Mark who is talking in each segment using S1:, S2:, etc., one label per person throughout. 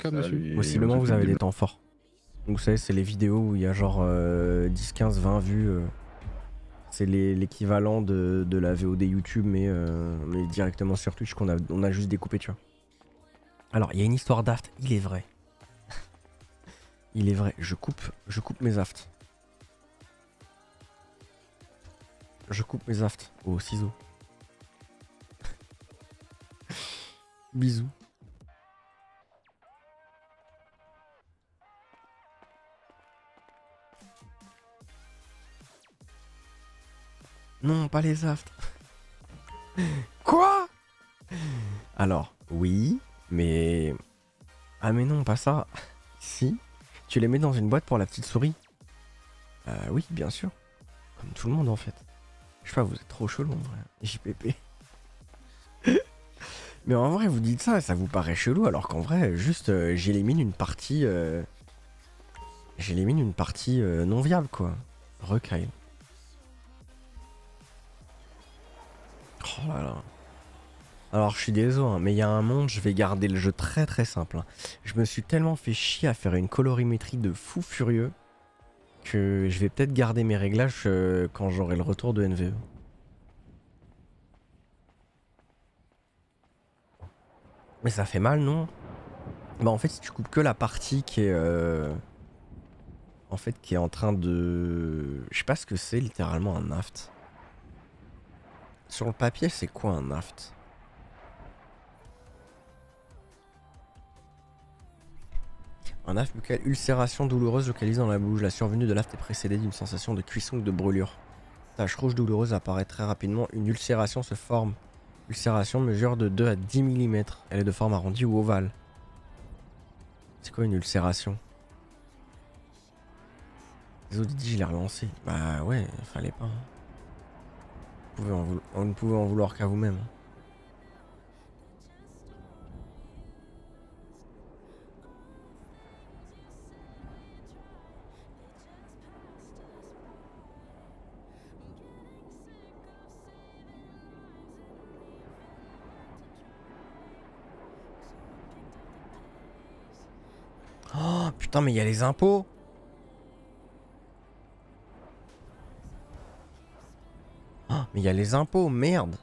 S1: webcam dessus.
S2: Possiblement vous avez des temps forts. Donc vous savez, c'est les vidéos où il y a genre 10, 15, 20 vues. C'est l'équivalent de la VOD YouTube, mais directement sur Twitch qu'on a juste découpé, tu vois. Alors, il y a une histoire d'aft, il est vrai. Il est vrai, je coupe mes afts. Je coupe mes afts au ciseau. Bisous. Non, pas les afts. Quoi? Alors, oui, mais... Ah mais non, pas ça. Si, tu les mets dans une boîte pour la petite souris. Oui, bien sûr. Comme tout le monde en fait. Je sais pas, vous êtes trop chelou en vrai. JPP. Mais en vrai, vous dites ça, ça vous paraît chelou, alors qu'en vrai, juste, j'élimine une partie... J'élimine une partie non viable, quoi. Recueil. Oh là là. Alors, je suis désolé, hein, mais il y a un monde, je vais garder le jeu très très simple. Hein. Je me suis tellement fait chier à faire une colorimétrie de fou furieux que je vais peut-être garder mes réglages quand j'aurai le retour de NVE. Mais ça fait mal, non? Bah en fait, si tu coupes que la partie qui est... En fait, qui est en train de... Je sais pas ce que c'est littéralement un aft. Sur le papier, c'est quoi un aft? Un aft buccal, ulcération douloureuse localisée dans la bouche. La survenue de l'aft est précédée d'une sensation de cuisson ou de brûlure. Tache rouge douloureuse apparaît très rapidement. Une ulcération se forme. L'ulcération mesure de 2 à 10 mm. Elle est de forme arrondie ou ovale. C'est quoi une ulcération? Les autres disent je l'ai relancé. Bah ouais, fallait pas. On ne pouvait en vouloir qu'à vous-même. Oh putain, mais il y a les impôts. Oh, mais il y a les impôts, merde.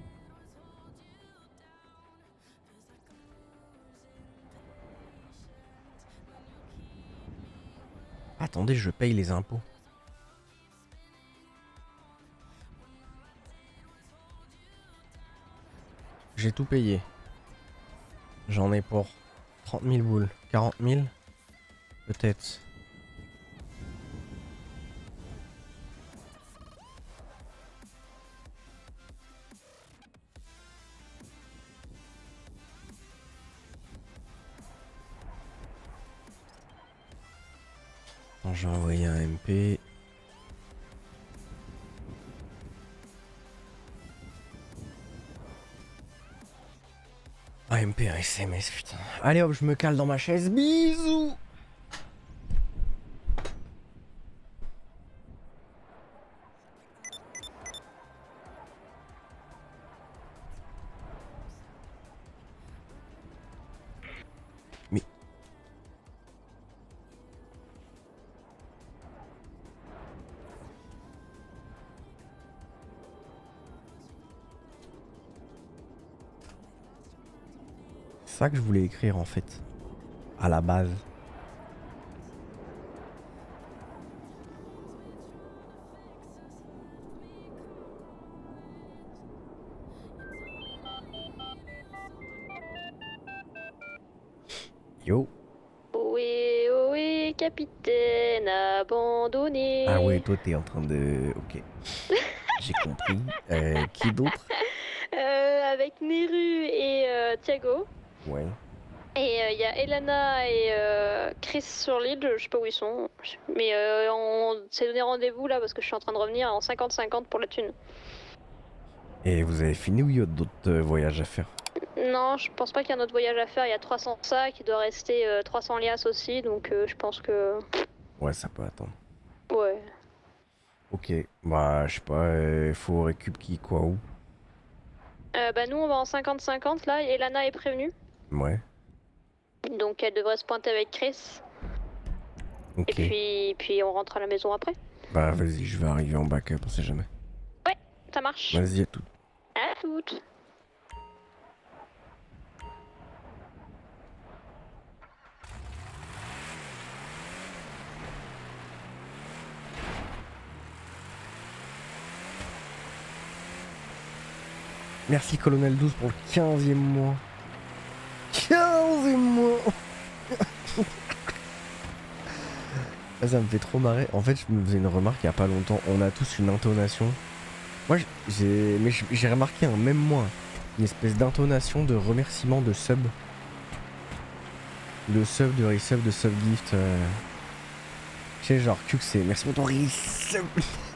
S2: Attendez, je paye les impôts. J'ai tout payé. J'en ai pour 30 000 boules. 40 000 peut-être. J'ai envoyé un MP. Un MP, un SMS, putain. Allez hop, je me cale dans ma chaise. Bisous. Mais... C'est ça que je voulais écrire en fait. À la base. Yo.
S3: Oui, oui, capitaine, abandonné.
S2: Ah ouais, toi t'es en train de... Ok. J'ai compris. Qui d'autre?
S3: Avec Neru et Thiago.
S2: Ouais.
S3: Et il y a Elana et Chris sur l'île, je sais pas où ils sont. Mais on s'est donné rendez-vous là parce que je suis en train de revenir en 50-50 pour la thune.
S2: Et vous avez fini ou il y a d'autres voyages à faire?
S3: Non, je pense pas qu'il y a un autre voyage à faire. Il y a 300 sacs, il doit rester 300 liasses aussi, donc je pense que...
S2: Ouais, ça peut attendre.
S3: Ouais.
S2: Ok, bah je sais pas, faut récup qui, quoi, où?
S3: Bah nous on va en 50-50 là, Elana est prévenue.
S2: Ouais.
S3: Donc elle devrait se pointer avec Chris.
S2: Ok.
S3: Et puis on rentre à la maison après.
S2: Bah vas-y, je vais arriver en backup, on sait jamais.
S3: Ouais, ça marche.
S2: Vas-y à tout.
S3: À toutes.
S2: Merci Colonel 12 pour le 15e mois. 15e mois. Ça me fait trop marrer. En fait, je me faisais une remarque il y a pas longtemps. On a tous une intonation. Moi, j'ai remarqué un même moi, une espèce d'intonation de remerciement de sub. De sub, de resub, de sub gift. Tu sais, genre, que c'est merci pour ton resub.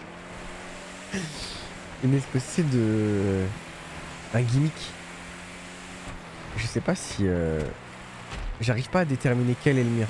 S2: Une espèce de. Un gimmick. Je sais pas si. J'arrive pas à déterminer quel est le mien.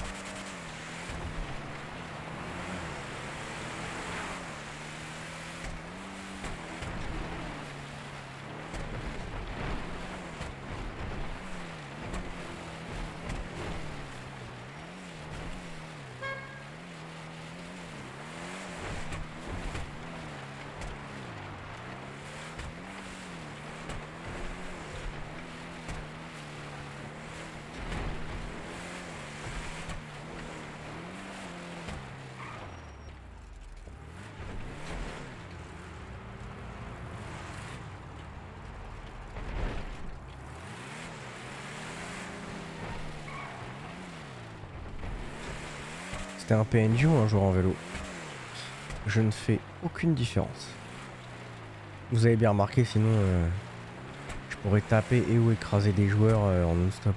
S2: C'était un PNJ ou un joueur en vélo? Je ne fais aucune différence. Vous avez bien remarqué, sinon je pourrais taper et ou écraser des joueurs en non-stop.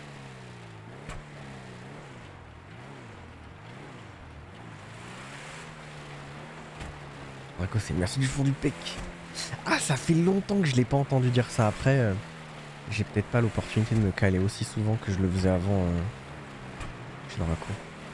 S2: C'est merci du fond du pec. Ah, ça fait longtemps que je l'ai pas entendu dire ça. Après, j'ai peut-être pas l'opportunité de me caler aussi souvent que je le faisais avant. Je le raconte.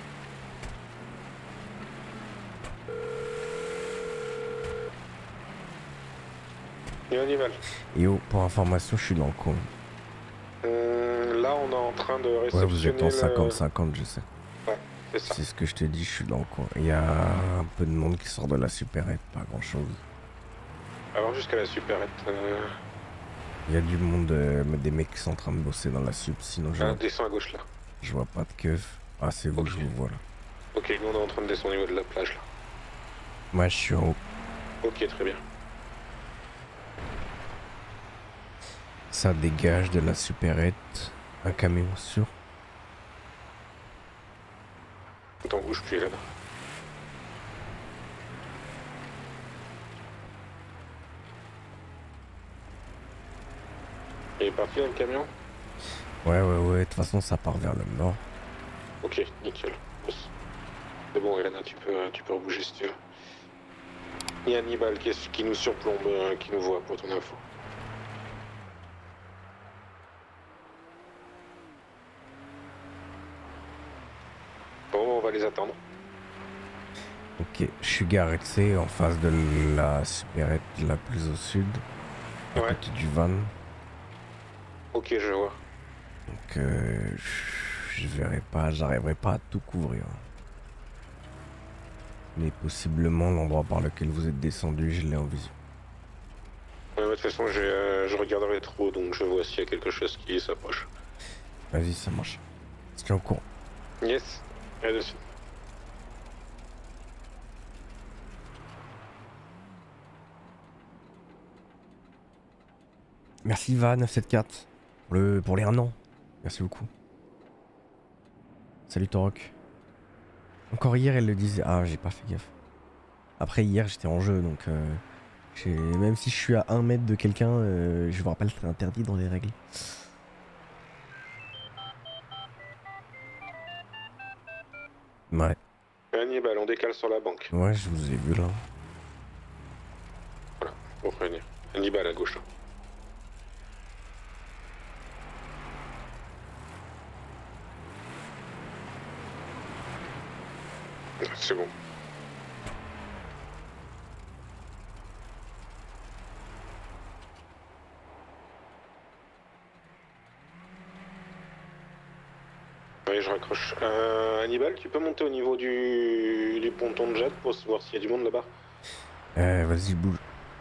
S1: Et animal.
S2: Et oh, pour information, je suis dans le coin.
S1: Là, on est en train de réceptionner.
S2: Ouais, vous êtes en 50-50, je sais.
S1: Ouais, c'est ça.
S2: C'est ce que je te dis, je suis dans le coin. Il y a un peu de monde qui sort de la supérette, pas grand chose.
S1: Alors, jusqu'à la supérette.
S2: Il y a du monde, des mecs qui sont en train de bosser dans la sup, sinon
S1: Descends à gauche là.
S2: Je vois pas de keuf. Ah, c'est vous,
S1: Ok.
S2: je vous vois là.
S1: Ok, nous on est en train de descendre au niveau de la plage là.
S2: Moi, je suis en haut.
S1: Ok, très bien.
S2: Ça dégage de la supérette. Un camion sûr.
S1: Attends, bouge plus là-bas. Il est parti là, le camion?
S2: Ouais, de toute façon, ça part vers le nord.
S1: Ok, nickel. C'est bon, Elena, tu peux rebouger si tu veux. Il y a Hannibal qui nous surplombe, qui nous voit pour ton info. Bon, on va les attendre.
S2: Ok, je suis garé, tu sais, en face de la supérette la plus au sud. À
S1: Ouais.
S2: côté du van.
S1: Ok, je vois.
S2: Donc, je verrai pas, j'arriverai pas à tout couvrir. Mais possiblement, l'endroit par lequel vous êtes descendu, je l'ai en visu.
S1: Ouais, de toute façon, je regarderai trop, donc je vois s'il y a quelque chose qui s'approche.
S2: Vas-y, ça marche. Je tiens au courant.
S1: Yes, à dessus.
S2: Merci Va 974 pour les 1 an. Merci beaucoup. Salut Torok. Encore hier elle le disait. Ah, j'ai pas fait gaffe. Après hier j'étais en jeu donc même si je suis à 1 mètre de quelqu'un, je vous rappelle c'est interdit dans les règles. Ouais.
S1: Hannibal, on décale sur la banque.
S2: Ouais, je vous ai vu là.
S1: Voilà, pour prévenir. Hannibal à gauche. Là. C'est bon. Oui, je raccroche. Hannibal, tu peux monter au niveau du ponton de jet pour voir s'il y a du monde là-bas?
S2: Vas-y, bouge.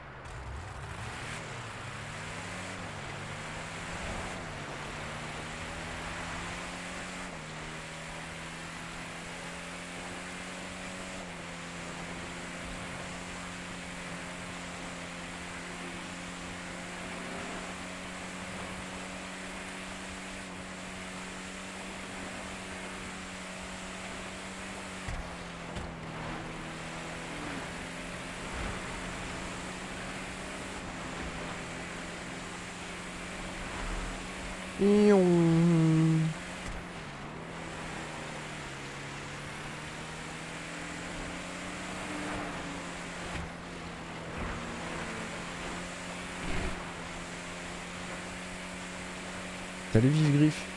S2: Salut Vive Griffe.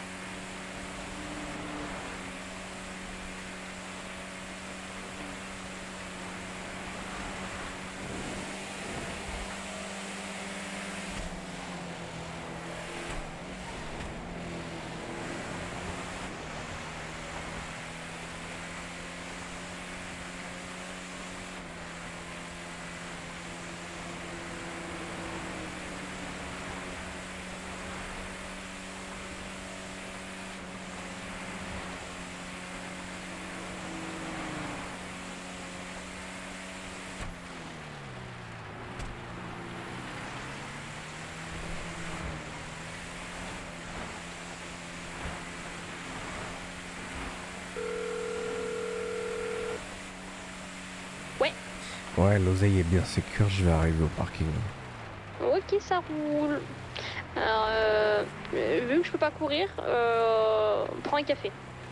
S2: Ouais, l'oseille est bien sécure, je vais arriver au parking.
S3: Ok, ça roule. Alors, vu que je peux pas courir, prends un café.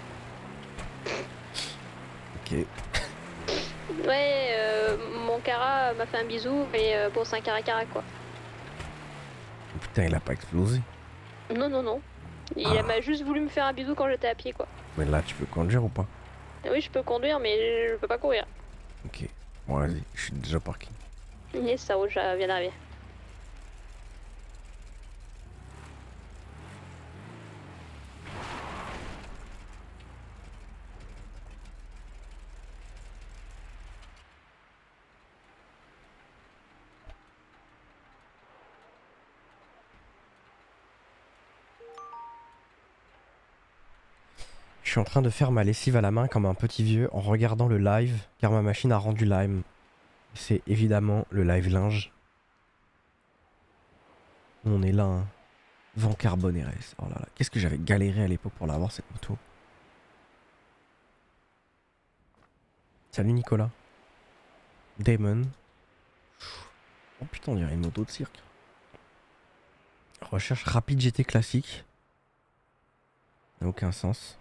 S2: Ok.
S3: Ouais, mon cara m'a fait un bisou, mais bon, c'est un cara quoi.
S2: Putain, il a pas explosé.
S3: Non, non, non. Il m'a juste voulu me faire un bisou quand j'étais à pied, quoi.
S2: Mais là, tu peux conduire ou pas?
S3: Oui, je peux conduire, mais je peux pas courir.
S2: Ok. Bon, vas-y, je suis déjà parking.
S3: Yes, ça roule, je viens d'arriver.
S2: Je suis en train de faire ma lessive à la main comme un petit vieux en regardant le live car ma machine a rendu live. C'est évidemment le live linge. On est là, hein. Vent carbone RS. Oh là là, qu'est-ce que j'avais galéré à l'époque pour l'avoir cette moto. Salut Nicolas. Damon. Oh putain, on dirait une moto de cirque. Recherche rapide GT classique. Ça n'a aucun sens.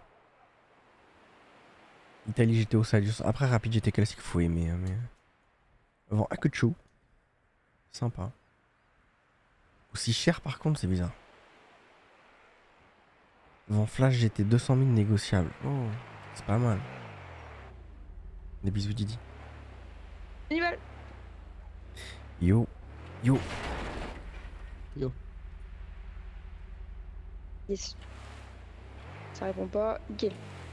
S2: Italie GT au Salius. Après rapide GT classique, faut aimer. Hein, mais... Vent Akuchu. Sympa. Aussi cher par contre, c'est bizarre. Vent Flash GT 200 000 négociable. Oh, c'est pas mal. Des bisous Didi.
S3: Hannibal.
S2: Yo. Yo.
S4: Yo.
S5: Yes. Ça répond pas. Nickel.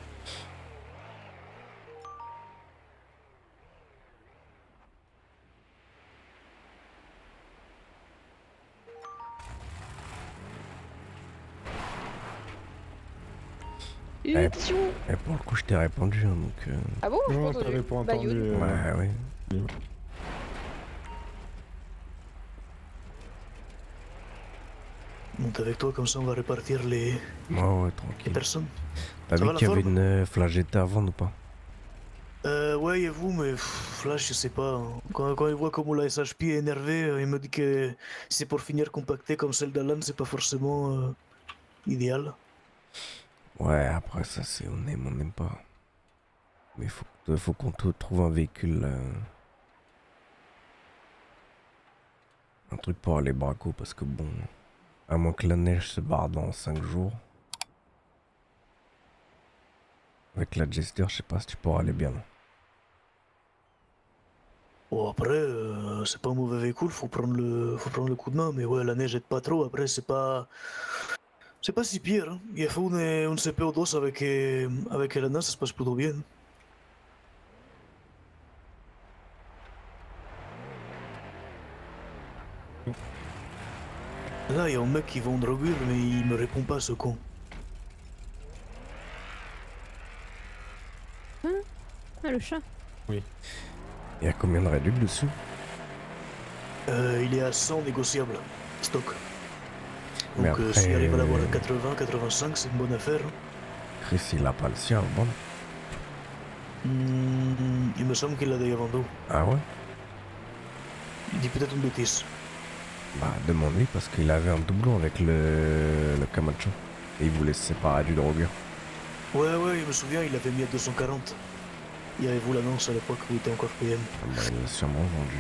S5: Élection.
S2: Pour le coup, je t'ai répondu. Hein, donc,
S5: Ah bon? Je
S4: Non,
S5: pense
S4: t'avais pas entendu.
S2: Ouais, ouais.
S6: Monte avec toi, comme ça on va répartir les
S2: Ouais, tranquille.
S6: personnes.
S2: T'as
S6: Ça
S2: vu
S6: va, la
S2: qu'il y avait
S6: forme
S2: une flagetta à vendre ou pas?
S6: Ouais, et vous, mais là, je sais pas. Quand il voit comment la SHP est énervée, il me dit que si c'est pour finir compacté comme celle d'Alan, c'est pas forcément idéal.
S2: Ouais, après ça, c'est on n'aime pas. Mais faut qu'on te trouve un véhicule. Un truc pour aller braco, parce que bon. À moins que la neige se barre dans 5 jours. Avec la Jester, je sais pas si tu pourras aller bien.
S6: Bon, après, c'est pas un mauvais véhicule, faut prendre le coup de main, mais ouais, la neige aide pas trop. Après, c'est pas C'est pas si pire, hein. Il a fait un CPO2 avec Elena, ça se passe plutôt bien. Là, il y a un mec qui vend drogueur, mais il me répond pas, ce con.
S7: Ah, le chat.
S2: Il y a combien de réduc dessus?
S6: Il est à 100 négociables, stock.
S2: Mais
S6: Donc
S2: après,
S6: s'il arrive à l'avoir à 80, 85, c'est une bonne affaire.
S2: Chris, il a pas le sien, bon.
S6: Il me semble qu'il l'a déjà vendu.
S2: Ah ouais?
S6: Il dit peut-être une bêtise.
S2: Bah, demande-lui parce qu'il avait un doublon avec le Camacho. Et il voulait se séparer du drogueur.
S6: Ouais, je me souviens, il l'avait mis à 240. Il y avait vous l'annonce à l'époque où il était encore PM.
S2: Ah bah, il l'a sûrement vendu.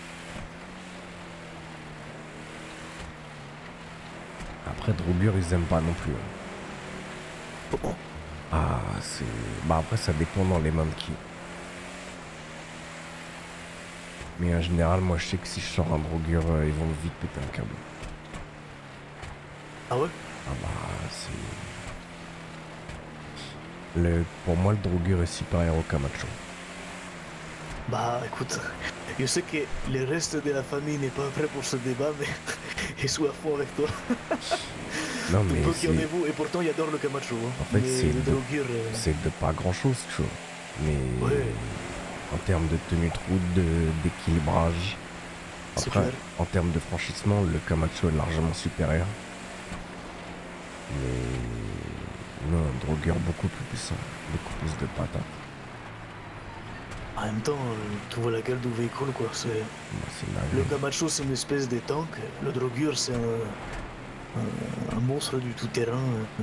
S2: Après, drogueur, ils aiment pas non plus.
S6: Bon.
S2: Ah, c'est... Bah après, ça dépend dans les mains de qui. Mais en général, moi, je sais que si je sors un drogueur, ils vont vite péter un câble.
S6: Ah ouais?
S2: Ah bah, c'est... Pour moi, le drogueur est supérieur au Camacho.
S6: Bah écoute, je sais que le reste de la famille n'est pas prêt pour ce débat, mais je suis à fond avec toi.
S2: Non, mais
S6: Peu qui en est vous, et pourtant il adore le Camacho. Hein.
S2: En fait,
S6: Mais
S2: c'est
S6: le
S2: de...
S6: drogueur,
S2: c'est de pas grand chose, tu vois. Mais
S6: Ouais.
S2: en termes de tenue de route, d'équilibrage,
S6: C'est
S2: après,
S6: clair.
S2: en termes de franchissement, le Camacho est largement supérieur. Mais non, un drogueur beaucoup plus puissant, beaucoup plus de patates.
S6: En même temps, tu vois la gueule du véhicule, quoi.
S2: Bah, c'est
S6: Le
S2: dingue.
S6: Camacho, c'est une espèce de tank. Le drogueur, c'est un monstre du tout-terrain.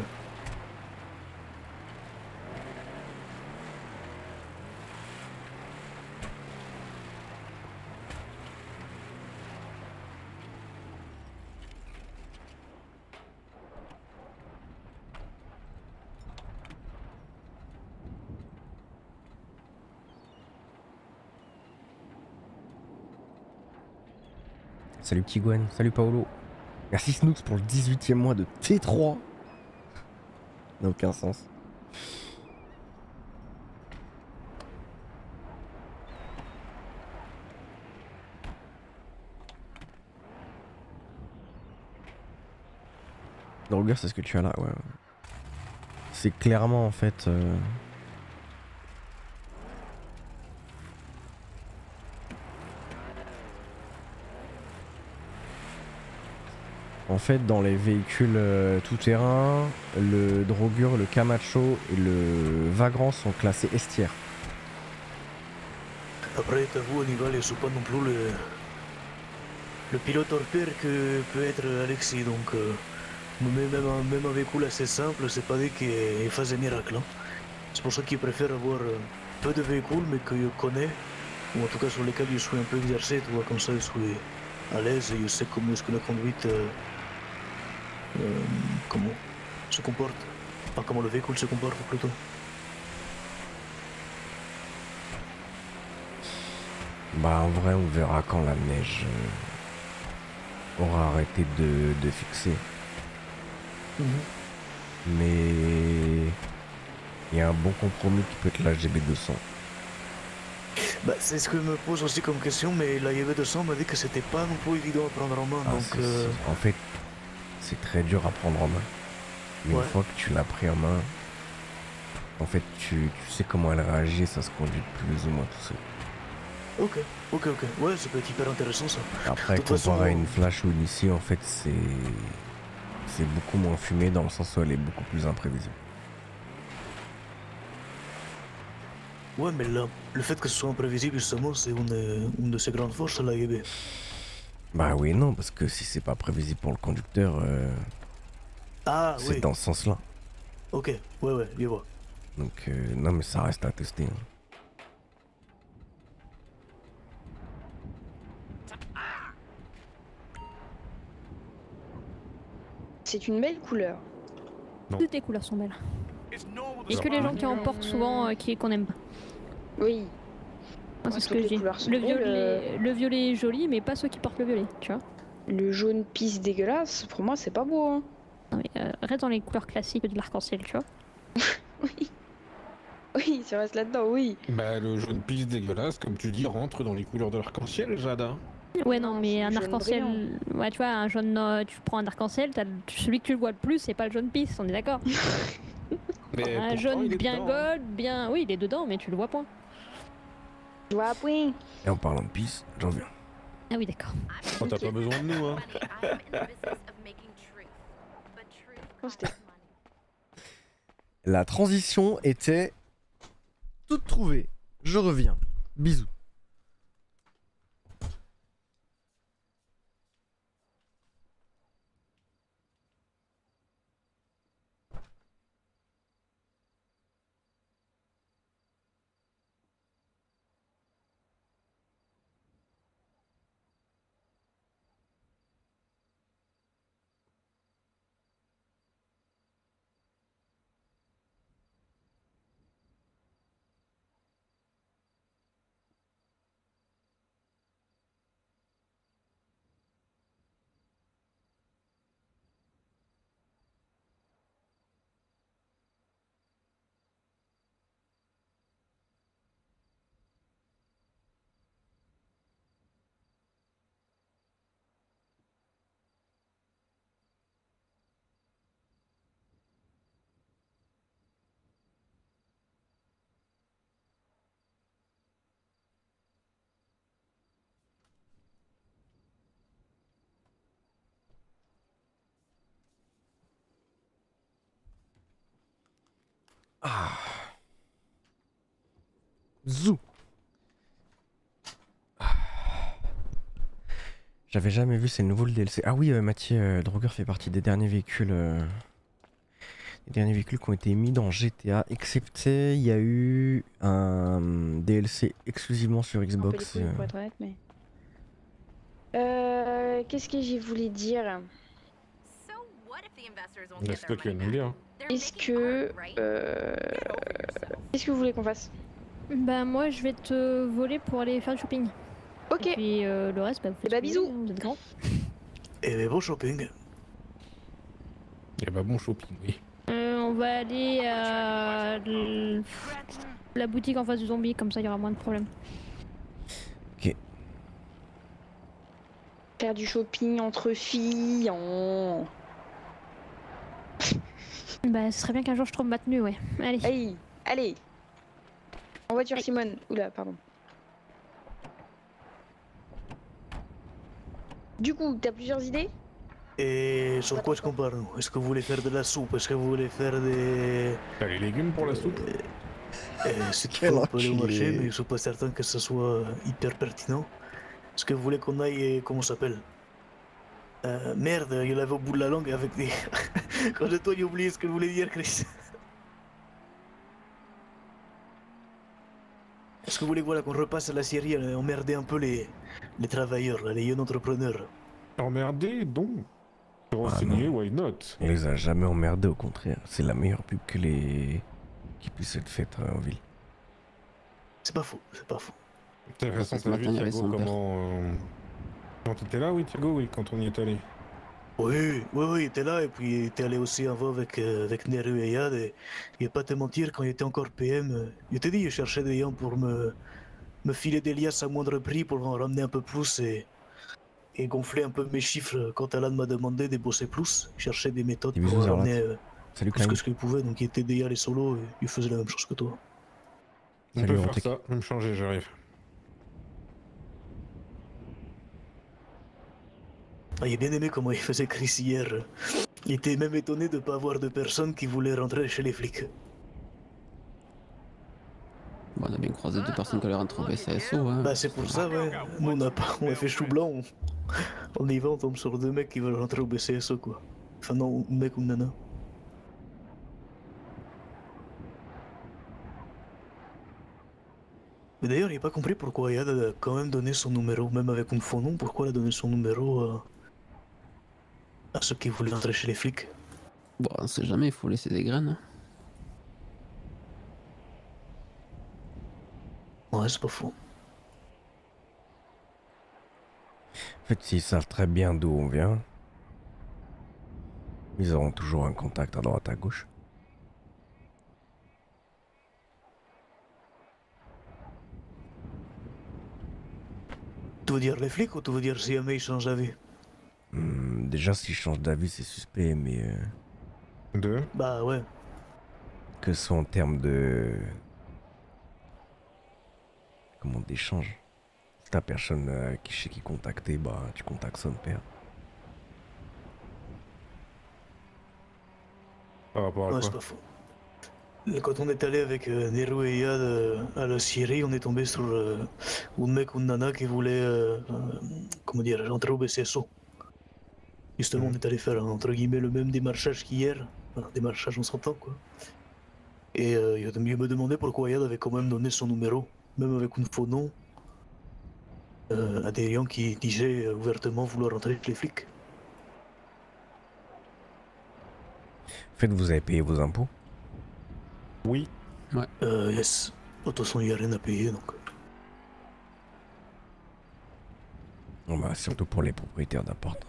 S2: Salut petit Gwen, salut Paolo. Merci Snooks pour le 18e mois de T3. N'a aucun sens. Drogueur, c'est ce que tu as là, ouais. C'est clairement en fait... En fait, dans les véhicules tout-terrain, le drogueur, le Camacho et le Vagrant sont classés estières.
S6: Après, t'avoue, Hannibal, je suis pas non plus le pilote hors pair que peut être Alexis, donc même un véhicule assez simple, c'est pas dit qu'il fasse des miracles. Hein. C'est pour ça qu'il préfère avoir peu de véhicules, mais que je connais, ou en tout cas sur lesquels je suis un peu exercé, tu vois, comme ça je suis à l'aise et je sais comment est-ce que la conduite comment se comporte, enfin comment le véhicule se comporte plutôt.
S2: Bah en vrai on verra quand la neige aura arrêté de fixer. Mais il y a un bon compromis qui peut être la GB200.
S6: Bah, c'est ce que je me pose aussi comme question, mais la GB200 m'a dit que c'était pas non plus évident à prendre en main,
S2: Ah,
S6: donc
S2: en fait c'est très dur à prendre en main. Mais
S6: Ouais.
S2: une fois que tu l'as pris en main, en fait tu sais comment elle réagit, ça se conduit plus ou moins tout seul.
S6: ok, ouais, ça peut être hyper intéressant ça.
S2: Après,
S6: De toute façon,
S2: comparé à une Flash ou une ici, en fait, c'est beaucoup moins fumé dans le sens où elle est beaucoup plus imprévisible.
S6: Ouais, mais là, le fait que ce soit imprévisible, justement, c'est une de ses grandes forces, la GB.
S2: Bah oui, non, parce que si c'est pas prévisible pour le conducteur,
S6: Ah,
S2: c'est
S6: oui,
S2: dans ce sens-là.
S6: ok, ouais, je vois.
S2: Donc, non, mais ça reste à tester. Hein.
S5: C'est une belle couleur.
S7: Toutes les couleurs sont belles. Et que les gens qui en portent souvent qu'on aime pas.
S5: Oui.
S7: Moi, c'est
S5: Ouais,
S7: ce
S5: toutes
S7: que je
S5: les
S7: dis.
S5: couleurs sont
S7: Le
S5: belles,
S7: violet est joli, mais pas ceux qui portent le violet, tu vois.
S5: Le jaune pisse dégueulasse, pour moi, c'est pas beau. Hein.
S7: Non mais reste dans les couleurs classiques de l'arc-en-ciel, tu vois.
S5: Oui. Oui, si on reste là-dedans, oui.
S1: Bah, le jaune pisse dégueulasse, comme tu dis, rentre dans les couleurs de l'arc-en-ciel, Jada.
S7: Ouais, non,
S5: Non,
S7: mais
S5: c'est
S7: un
S5: du jaune
S7: arc-en-ciel. Ouais, tu vois, un jaune. Tu prends un arc-en-ciel, celui que tu le vois le plus, c'est pas le jaune pisse, on est d'accord.
S1: Mais
S7: Un
S1: pourtant,
S7: jaune
S1: il est
S7: bien
S1: dedans, hein.
S7: gold, bien. Oui, il est dedans, mais tu le vois point.
S5: Je vois, point.
S2: Et en parlant de pisse, j'en viens.
S7: Ah oui, d'accord.
S1: Oh, t'as pas besoin de nous, hein.
S5: Non, c'était-
S2: La transition était toute trouvée. Je reviens. Bisous. Ah. Zou. J'avais jamais vu, c'est le nouveau le DLC. Ah oui, Mathieu Droger fait partie des derniers véhicules. Les derniers véhicules qui ont été mis dans GTA, excepté il y a eu un DLC exclusivement sur
S5: un peu les
S2: Xbox.
S5: couilles, pour être honnête, mais. Qu'est-ce que j'ai voulu dire?
S1: Laisse-toi qui aime bien.
S5: Est-ce que. Qu'est-ce que vous voulez qu'on fasse?
S7: Bah, moi, je vais te voler pour aller faire du shopping.
S5: Ok.
S7: Et puis le reste, bah, vous faites
S5: bah,
S7: ce que vous
S5: bisous.
S7: voulez, hein, vous êtes grands.
S6: Et ben, bon shopping.
S1: Eh bah, bon shopping, oui.
S7: On va aller à la boutique en face du zombie, comme ça il y aura moins de problèmes.
S5: Faire du shopping entre filles. Oh.
S7: Bah, ce serait bien qu'un jour je trouve ma tenue, ouais. Allez.
S5: Allez, allez. En voiture,
S7: Allez.
S5: Simone. Oula, pardon. Du coup, t'as plusieurs idées?
S6: Et sur quoi est-ce qu'on parle, nous? Est-ce que vous voulez faire de la soupe? Est-ce que vous voulez faire des...
S1: T'as les légumes pour la soupe?
S6: C'est qu'il
S2: Quel
S6: faut, on peut aller au marché,
S2: enculé.
S6: mais je suis pas certain que ce soit hyper pertinent. Est-ce que vous voulez qu'on aille... Comment ça s'appelle? Merde, il l'avait au bout de la langue avec des... Quand je toi, j'ai oublié ce que je voulais dire, Chris. Est-ce que vous voulez voilà, qu'on repasse à la série, emmerder un peu les travailleurs, là, les jeunes entrepreneurs?
S1: Emmerdé, donc. Renseigné, why not?
S2: On les a jamais emmerdés, au contraire. C'est la meilleure pub que les... qui puisse être faite en ville.
S6: C'est pas faux, c'est pas faux.
S1: Intéressant,
S4: Ce
S1: t'as vu,
S4: matin, il y avait
S1: Thiago,
S4: son père.
S1: comment... Quand t'étais là, oui, Thiago, oui, quand on y est allé.
S6: Oui, t'es là, et puis t'es allé aussi avant avec Neru et Yad, et je vais pas te mentir, quand il était encore PM, je t'ai dit, je cherchais des gens pour me filer des liasses à moindre prix pour en ramener un peu plus et gonfler un peu mes chiffres quand Alan m'a demandé de bosser plus. Je cherchais des méthodes
S2: Des
S6: pour
S2: bisous,
S6: en ramener
S2: Salut
S6: plus
S2: Klein.
S6: que ce qu'il pouvait, donc il était déjà les solos et il faisait la même chose que toi.
S1: On
S2: Salut,
S1: peut
S2: Rotek.
S1: faire ça, même changer, j'arrive.
S6: Ah, j'ai bien aimé comment il faisait Chris hier. Il était même étonné de ne pas avoir de personnes qui voulaient rentrer chez les flics.
S4: Bon, on a bien croisé deux personnes qui allaient rentrer au BCSO, hein.
S6: Bah c'est pour ça, ouais. Nous on a fait chou blanc. On y va, on tombe sur deux mecs qui veulent rentrer au BCSO, quoi. Enfin non, un mec ou une nana. Mais d'ailleurs, j'ai pas compris pourquoi Yad a quand même donné son numéro, même avec un faux nom, pourquoi elle a donné son numéro à ceux qui voulaient rentrer chez les flics.
S4: Bon, on sait jamais, il faut laisser des graines.
S6: Ouais, c'est pas faux.
S2: En fait, ils savent très bien d'où on vient. Ils auront toujours un contact à droite à gauche.
S6: Tu veux dire les flics ou tu veux dire si jamais ils changent d'avis?
S2: Déjà, s'ils changent d'avis, c'est suspect, mais
S1: Deux.
S6: Bah ouais.
S2: que ce soit en termes de. Comment d'échange. Si t'as personne qui sait qui contacter, bah tu contactes son père.
S1: Par rapport à
S6: Ouais,
S1: quoi?
S6: c'est pas faux. Quand on est allé avec Nero et Yad à la Syrie, on est tombé sur un mec ou une nana qui voulait, comment dire, rentrer au BCSO. Justement, on est allé faire, entre guillemets, le même démarchage qu'hier. Enfin, démarchage, on s'entend, quoi. Et il me demandait pourquoi Yad avait quand même donné son numéro, même avec un faux nom, à des gens qui disaient ouvertement vouloir rentrer chez les flics.
S2: En fait, vous avez payé vos impôts?
S1: Oui.
S6: Yes. De toute façon, il n'y a rien à payer, donc.
S2: Bon, bah, surtout pour les propriétaires d'appart.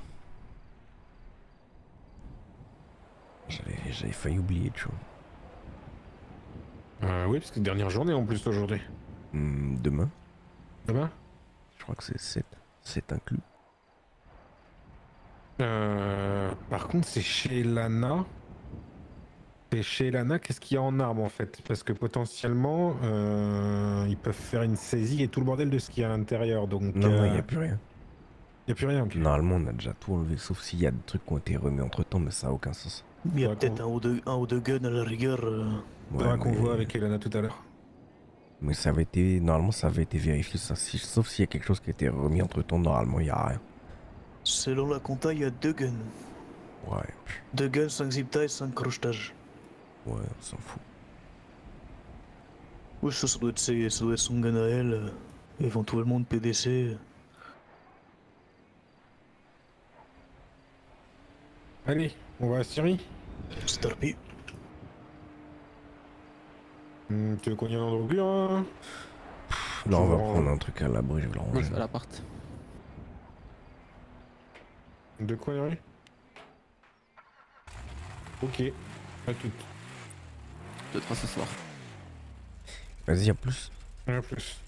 S2: J'avais failli oublier, tu vois.
S1: Oui, parce que dernière journée en plus aujourd'hui.
S2: Demain,
S1: Demain?
S2: je crois que c'est 7. 7 inclus.
S1: Par contre, c'est chez Lana. Et chez Lana, qu'est-ce qu'il y a en arme en fait? Parce que potentiellement, ils peuvent faire une saisie et tout le bordel de ce qu'il y a à l'intérieur. Donc,
S2: Non, il n'y a plus rien.
S1: y a plus rien. Ok.
S2: Normalement, on a déjà tout enlevé, sauf s'il y a des trucs qui ont été remis entre temps, mais ça n'a aucun sens.
S6: Il y a
S1: Ouais,
S6: peut-être un ou deux guns à la rigueur.
S1: Faudra qu'on
S2: mais-
S1: voit avec Elana tout à l'heure.
S2: Mais ça avait été. Normalement, ça avait été vérifié, ça. Sauf s'il y a quelque chose qui a été remis entre temps, normalement, il n'y a rien.
S6: Selon la compta, il y a 2 guns.
S2: Ouais,
S6: 2 guns, 5 zip ties, 5 crochetages.
S2: ouais, on s'en fout.
S6: Oui, ça doit être son gun à elle. Éventuellement de PDC.
S1: Allez, on va à Syrie.
S6: C'est tarpi.
S1: Tu veux qu'on y aille en drogue hein?
S2: Là, on va
S1: Genre,
S2: prendre un truc à l'abri, je vais le
S4: Moi, je
S2: ranger.
S4: vais à l'appart.
S1: De quoi y aller? Ok, à tout.
S4: 2-3 ce soir.
S2: Vas-y, à plus.
S1: À plus.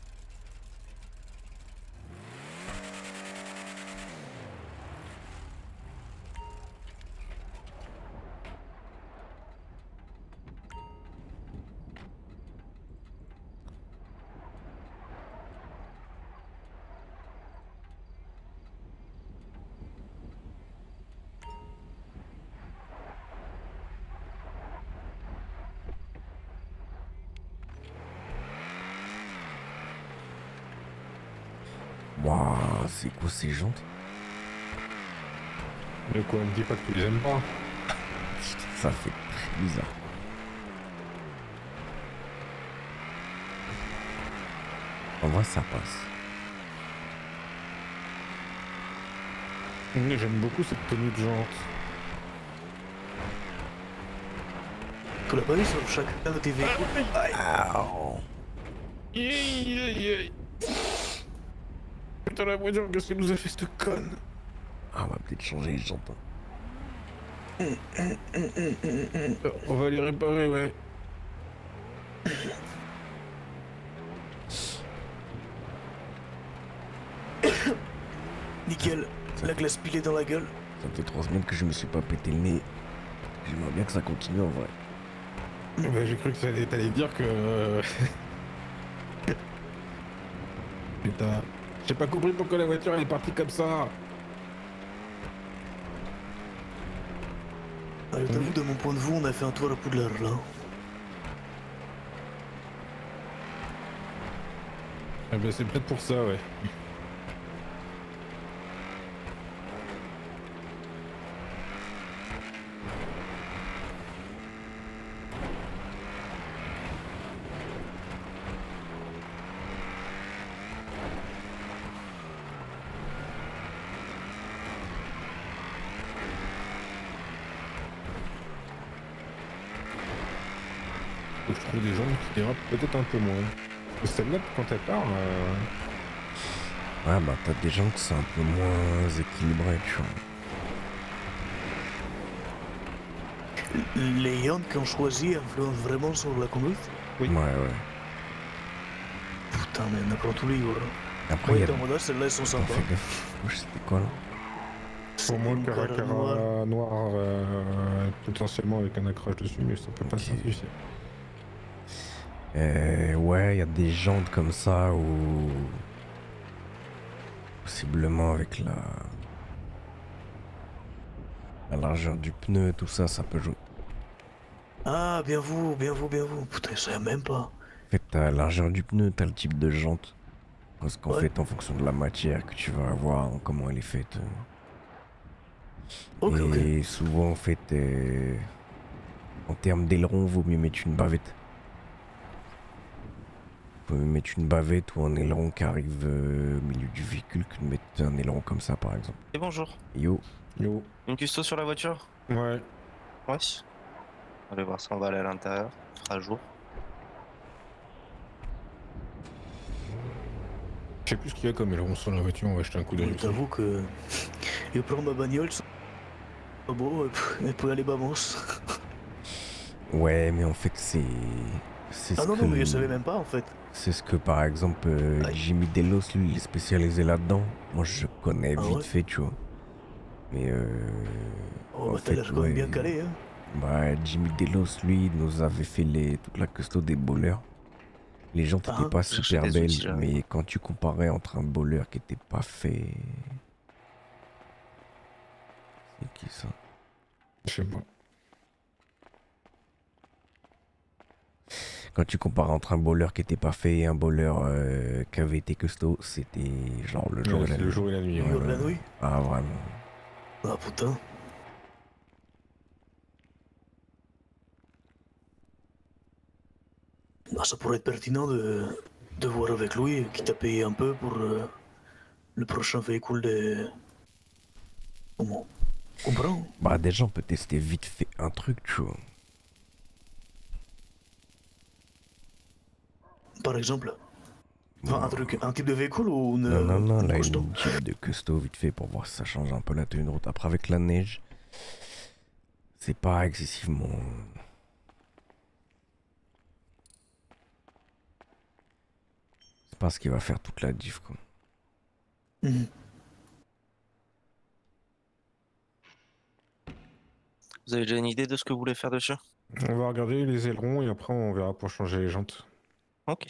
S2: Waouh, c'est quoi ces jantes?
S1: De quoi? Me dis pas que tu les aimes pas.
S2: Ça fait très bizarre. En vrai, ça passe.
S1: J'aime beaucoup cette tenue de jante.
S6: Tu l'as pas vu sur chacun de tes véhicules?
S2: Aouh.
S1: Putain, la voiture, qu'est-ce qu'elle nous a fait cette conne?
S2: Ah, on va peut-être changer les jantes.
S1: On va les réparer, ouais.
S6: Nickel. La glace pilée dans la gueule.
S2: Ça fait 3 semaines que je me suis pas pété le nez. J'aimerais bien que ça continue en vrai.
S1: Bah, j'ai cru que t'allais dire que... Putain, j'ai pas compris pourquoi la voiture elle est partie comme ça.
S6: Je t'avoue, de mon point de vue, on a fait un tour à Poudlard là.
S1: Ah bah c'est peut-être pour ça, ouais. Faut que je trouve des gens qui dérapent peut-être un peu moins. Parce que celle-là, quand elle part,
S2: Ouais, bah t'as des gens qui sont un peu moins équilibrés, tu vois.
S6: les yands qu'on choisit influencent vraiment sur la conduite?
S1: Oui.
S2: Ouais.
S6: Putain, mais on apprend tous les jours.
S2: Après, il
S6: Ouais,
S2: y a...
S6: dans mon âge, celles-là, elles sont
S2: Attends,
S6: sympas.
S2: fais gaffe. Wesh, c'était quoi là?
S1: Pour moi,
S6: Une
S1: Cara
S6: Cara noire.
S1: noir, potentiellement avec un accroche dessus, mais ça peut pas
S2: Ok.
S1: simplifier.
S2: Ouais, il y a des jantes comme ça ou possiblement avec la largeur du pneu, tout ça, ça peut jouer.
S6: Ah, bien vous. Putain, je savais même pas.
S2: En fait, t'as la largeur du pneu, t'as le type de jante. Parce qu'en
S6: Ouais.
S2: fait, en fonction de la matière que tu vas avoir, comment elle est faite.
S6: Ok, ok.
S2: Et souvent, en fait, en termes d'aileron, vaut mieux mettre une bavette. Faut mieux mettre une bavette ou un aileron qui arrive au milieu du véhicule que de mettre un aileron comme ça, par exemple.
S8: Et bonjour.
S2: Yo,
S1: Yo.
S8: Une custo sur la voiture?
S1: Ouais.
S8: Ouais. On va aller voir ça, on va aller à l'intérieur. Fera jour.
S1: Je sais plus ce qu'il y a comme aileron sur la voiture, on va jeter un coup d'œil. aussi.
S6: J'avoue que. Je prends ma bagnole, c'est pas beau, et puis aller bamos.
S2: ouais, mais en fait, c'est
S6: Ah
S2: ce
S6: non,
S2: que...
S6: non, mais je savais même pas en fait.
S2: C'est ce que, par exemple,
S6: Aïe.
S2: Jimmy Delos, lui, il est spécialisé là-dedans. Moi, je connais
S6: Ah
S2: vite
S6: ouais
S2: fait, tu vois. Mais
S6: Oh,
S2: en
S6: bah t'as l'air quand même bien
S2: ouais,
S6: calé, hein.
S2: bah, Jimmy Delos, lui, nous avait fait toute la custo des bowlers. Les gens
S6: Ah,
S2: n'étaient pas
S8: j'ai
S2: super
S8: des outils,
S2: belles,
S8: là.
S2: mais quand tu comparais entre un bowler qui était pas fait... C'est qui ça?
S1: Je sais pas.
S2: Quand tu comparais entre un bowler qui était pas fait et un bowler qui avait été custo, c'était genre le jour
S1: Ouais,
S2: et la
S1: c'est le
S2: nuit.
S1: jour et la nuit.
S6: Le
S1: ouais.
S6: jour et la nuit.
S2: Ah, vraiment.
S6: Ah putain. Bah, ça pourrait être pertinent de voir avec lui, quitte à payer un peu pour le prochain véhicule de. Comment? Comprends?
S2: Bah, déjà, on peut tester vite fait un truc, tu vois.
S6: Par exemple. Enfin, un truc, un type de véhicule ou une.
S2: Non,
S6: une
S2: là,
S6: custo?
S2: une Jeep de custo vite fait pour voir si ça change un peu la tenue de route. Après, avec la neige, c'est pas excessivement... C'est pas ce qui va faire toute la diff, quoi.
S6: Mhm.
S8: Vous avez déjà une idée de ce que vous voulez faire dessus?
S1: On va regarder les ailerons et après on verra pour changer les jantes.
S8: Ok.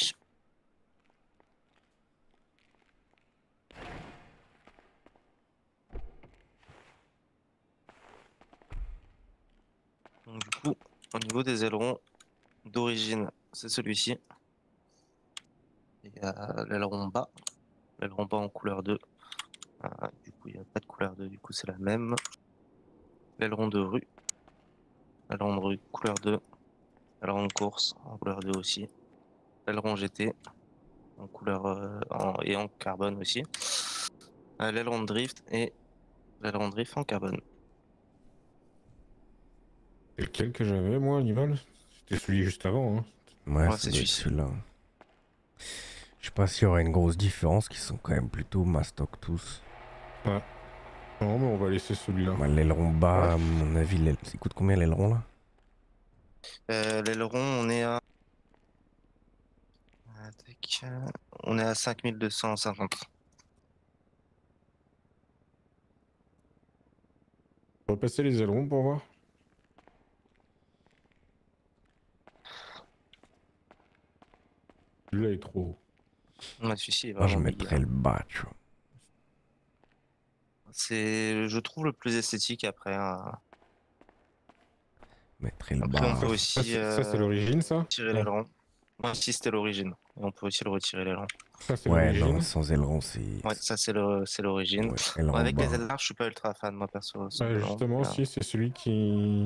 S8: Donc, du coup, au niveau des ailerons d'origine, c'est celui-ci. Il y a l'aileron bas. L'aileron bas en couleur 2. Du coup, il n'y a pas de couleur 2, du coup c'est la même. L'aileron de rue. L'aileron de rue couleur 2. L'aileron de course en couleur 2 aussi. L'aileron GT en couleur et en carbone aussi. L'aileron de drift et l'aileron de drift en carbone.
S1: C'est lequel que j'avais moi, Nival? C'était celui juste avant. Hein.
S2: Ouais,
S8: Ouais,
S2: ça
S8: c'est
S2: doit être
S8: celui-ci.
S2: celui-là. Je sais pas s'il y aura une grosse différence, qui sont quand même plutôt mastoc tous.
S1: Non, mais on va laisser celui-là.
S2: Bah, l'aileron bas, à mon avis, ça coûte combien l'aileron là?
S8: L'aileron, on est à... tac, on est à 5250.
S1: On va passer les ailerons pour voir. Celui-là est trop haut.
S8: Ouais, celui-ci est
S2: Moi, je
S8: vraiment
S2: mettrais
S8: méga.
S2: le bas, tu vois.
S8: C'est, je trouve, le plus esthétique après.
S2: Je mettrais le
S8: Après,
S2: bas.
S8: on peut
S1: Ça,
S8: aussi
S1: c'est l'origine, ça?
S8: retirer l'aileron. Moi, si c'était l'origine. Et on peut aussi le retirer l'aileron.
S1: Ça, c'est
S2: Ouais,
S1: l'origine.
S2: non, sans aileron, c'est...
S8: Ouais, ça c'est l'origine.
S2: Ouais, aileron
S8: Avec
S2: bas.
S8: les ailes larges, je suis pas ultra fan, moi perso.
S1: Justement, si, c'est celui qui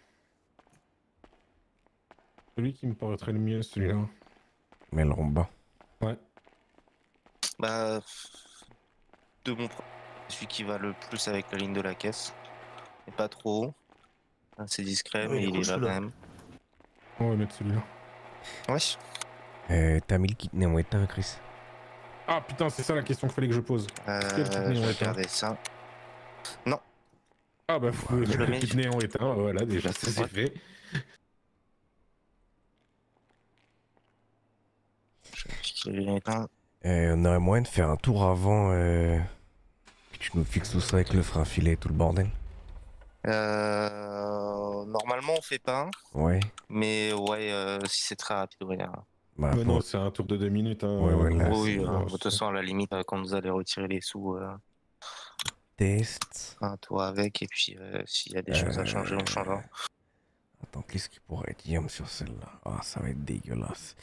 S1: me paraîtrait le mieux, celui-là.
S2: Mais aileron bas.
S1: Ouais.
S8: Bah, de mon point, celui qui va le plus avec la ligne de la caisse. Et pas trop haut. C'est discret,
S6: Ouais,
S8: mais
S6: il est
S8: il
S6: cool,
S8: est là quand
S6: celui-là.
S8: même.
S1: On va mettre celui-là.
S8: Ouais.
S2: T'as mis le kit néo-éteint, Chris?
S1: Ah putain, c'est ça la question qu'il fallait que je pose. Quel kit
S8: Je vais
S1: néo-éteint?
S8: regarder ça. Non.
S1: Ah bah faut
S8: Je le
S1: le
S8: mets.
S1: petit néon éteint, voilà déjà ça c'est
S8: Ouais.
S1: fait.
S8: Je vais piquer les éteints.
S2: On aurait moyen de faire un tour avant que tu nous fixes tout ça avec le frein filet et tout le bordel.
S8: Normalement on fait pas,
S2: Ouais.
S8: mais ouais, si c'est très rapide, ouais.
S2: Bah,
S1: Mais
S2: faut-
S1: non c'est un tour de 2 minutes. Hein,
S2: Ouais, ouais, là,
S8: Oui,
S2: c'est-
S8: de toute façon, à la limite, quand vous allez retirer les sous,
S2: Test.
S8: un tour avec, et puis s'il y a des choses à changer, on changera.
S2: Attends, qu'est-ce qu'il pourrait dire sur celle-là? Ah, ça va être dégueulasse.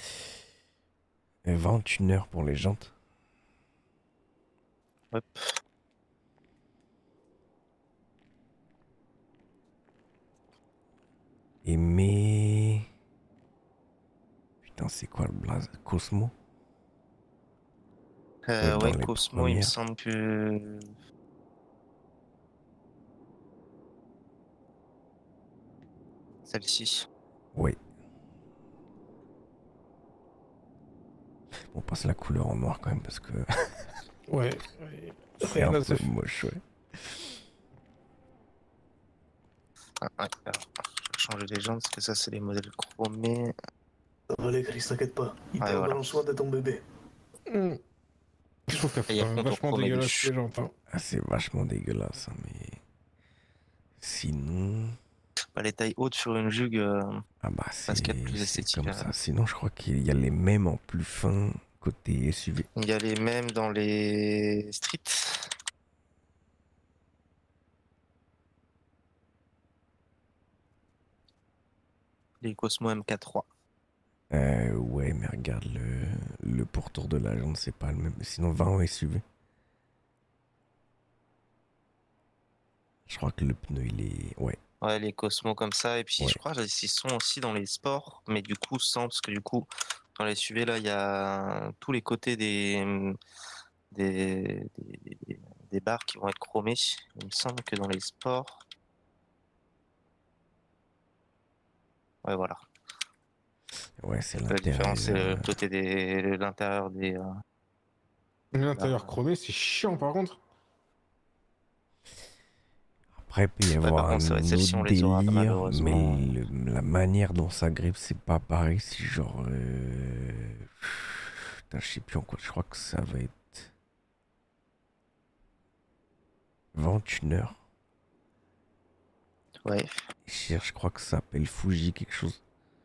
S2: 21 heures pour les jantes.
S8: Hop.
S2: Et mais... Putain, c'est quoi le blaze? Cosmo? Dans
S8: Ouais,
S2: les
S8: Cosmo, il me
S2: premières.
S8: semble que. Celle-ci.
S2: Oui. On passe la couleur en noir quand même parce que
S1: Ouais.
S2: c'est
S1: Rien
S2: un
S1: à se
S2: peu
S1: faire.
S2: moche, ouais.
S8: Ah, ouais, alors, je vais changer les jantes parce que ça, c'est les modèles chromés.
S6: Ça va aller, Chris, t'inquiète pas. Il
S8: Ouais,
S6: prendra
S8: voilà.
S6: soin de ton bébé.
S1: Je trouve qu'elle
S8: Et il y a
S1: fait
S8: le contour
S1: vachement
S8: chromé
S1: dégueulasse
S8: dessus.
S1: les jantes. Hein.
S2: Ah, c'est vachement dégueulasse, hein, mais... Sinon...
S8: Bah, les tailles hautes sur une jugue,
S2: Ah bah
S8: c'est ce qu'il y a de plus
S2: c'est
S8: esthétique.
S2: comme
S8: hein.
S2: ça. Sinon, je crois qu'il y a les mêmes en plus fin côté SUV.
S8: Il y a les mêmes dans les streets. Les Cosmo MK3.
S2: Ouais, mais regarde, le pourtour de la jante, c'est pas le même. Sinon, va en SUV. Je crois que le pneu, il est... Ouais.
S8: Ouais, les Cosmo comme ça. Et puis,
S2: Ouais.
S8: je crois qu'ils sont aussi dans les sports, mais du coup, sans, parce que du coup, dans les SUV, là, il y a tous les côtés des, des barres qui vont être chromées. Il me semble que dans les sports. Ouais, voilà.
S2: Ouais, c'est
S8: La différence, c'est le
S2: l'intérieur.
S8: côté l'intérieur des.
S1: L'intérieur chromé c'est chiant par contre.
S2: Après, il peut y
S8: Ouais,
S2: avoir
S8: par contre, c'est vrai,
S2: un
S8: celles-ci, on
S2: autre
S8: les aura
S2: délire,
S8: malheureusement.
S2: mais la manière dont ça grippe, c'est pas pareil. C'est genre... Putain, je sais plus en quoi. Je crois que ça va être... 21 heures.
S8: Ouais.
S2: Je crois que ça s'appelle Fuji quelque chose.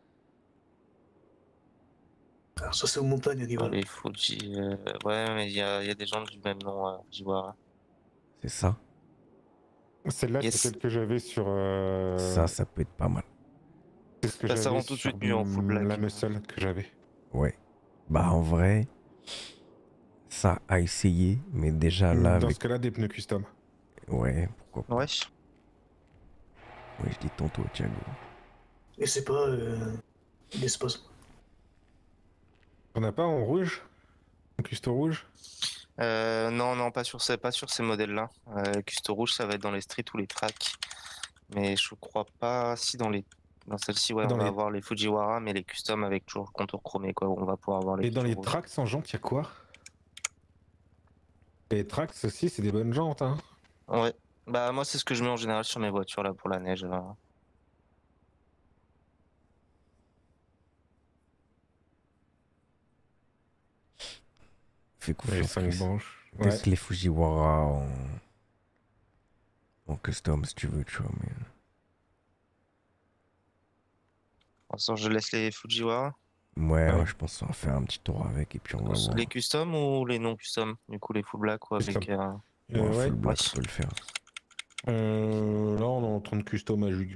S6: Alors, ça, c'est aux montagnes,
S8: Dans
S6: Aníbal.
S8: les Fuji. Ouais, mais il y a des gens du même nom, j'y vois.
S2: C'est ça.
S1: Celle-là
S8: Yes.
S1: c'est celle que j'avais sur.
S2: Ça peut être pas mal.
S1: C'est ce que
S8: Là, ça
S1: j'avais
S8: rend tout de
S1: sur
S8: suite mieux en full black.
S1: la muscle que j'avais.
S2: Ouais. Bah en vrai, ça a essayé, mais déjà là
S1: Dans
S2: avec...
S1: ce cas-là des pneus custom.
S2: Ouais, pourquoi pas.
S8: Ouais.
S2: Ouais, je dis tonton Thiago.
S6: Et c'est pas l'espace.
S1: On a pas en rouge? En custo rouge?
S8: Non, non, pas sur ces modèles-là. Custo rouge, ça va être dans les streets ou les tracks. Mais je crois pas. Si dans celle-ci, ouais,
S1: Dans
S8: on va
S1: les-
S8: avoir les Fujiwara, mais les custom avec toujours contour chromé, quoi. Où on va pouvoir avoir les
S1: Et dans
S8: custos
S1: les
S8: rouges.
S1: tracks sans jantes, il y a quoi? Les tracks aussi, c'est des bonnes jantes. Hein.
S8: Ouais. Bah, moi, c'est ce que je mets en général sur mes voitures, là, pour la neige.
S2: Fais
S1: Les
S2: confiance,
S1: 5
S2: Chris.
S1: branches. Ouais.
S2: Teste les Fujiwara en custom si tu veux, tu vois. Mais...
S8: Pour l'instant, je laisse les Fujiwara.
S2: Ouais,
S1: Ouais.
S2: ouais, je pense qu'on va faire un petit tour avec et puis on va voir.
S8: Les custom ou les non custom? Du coup, les full black ou avec.
S1: Custom.
S2: Ouais,
S1: Ouais.
S2: full black,
S8: Ouais.
S2: on peut le faire.
S1: Là, on est en train de custom à Jug.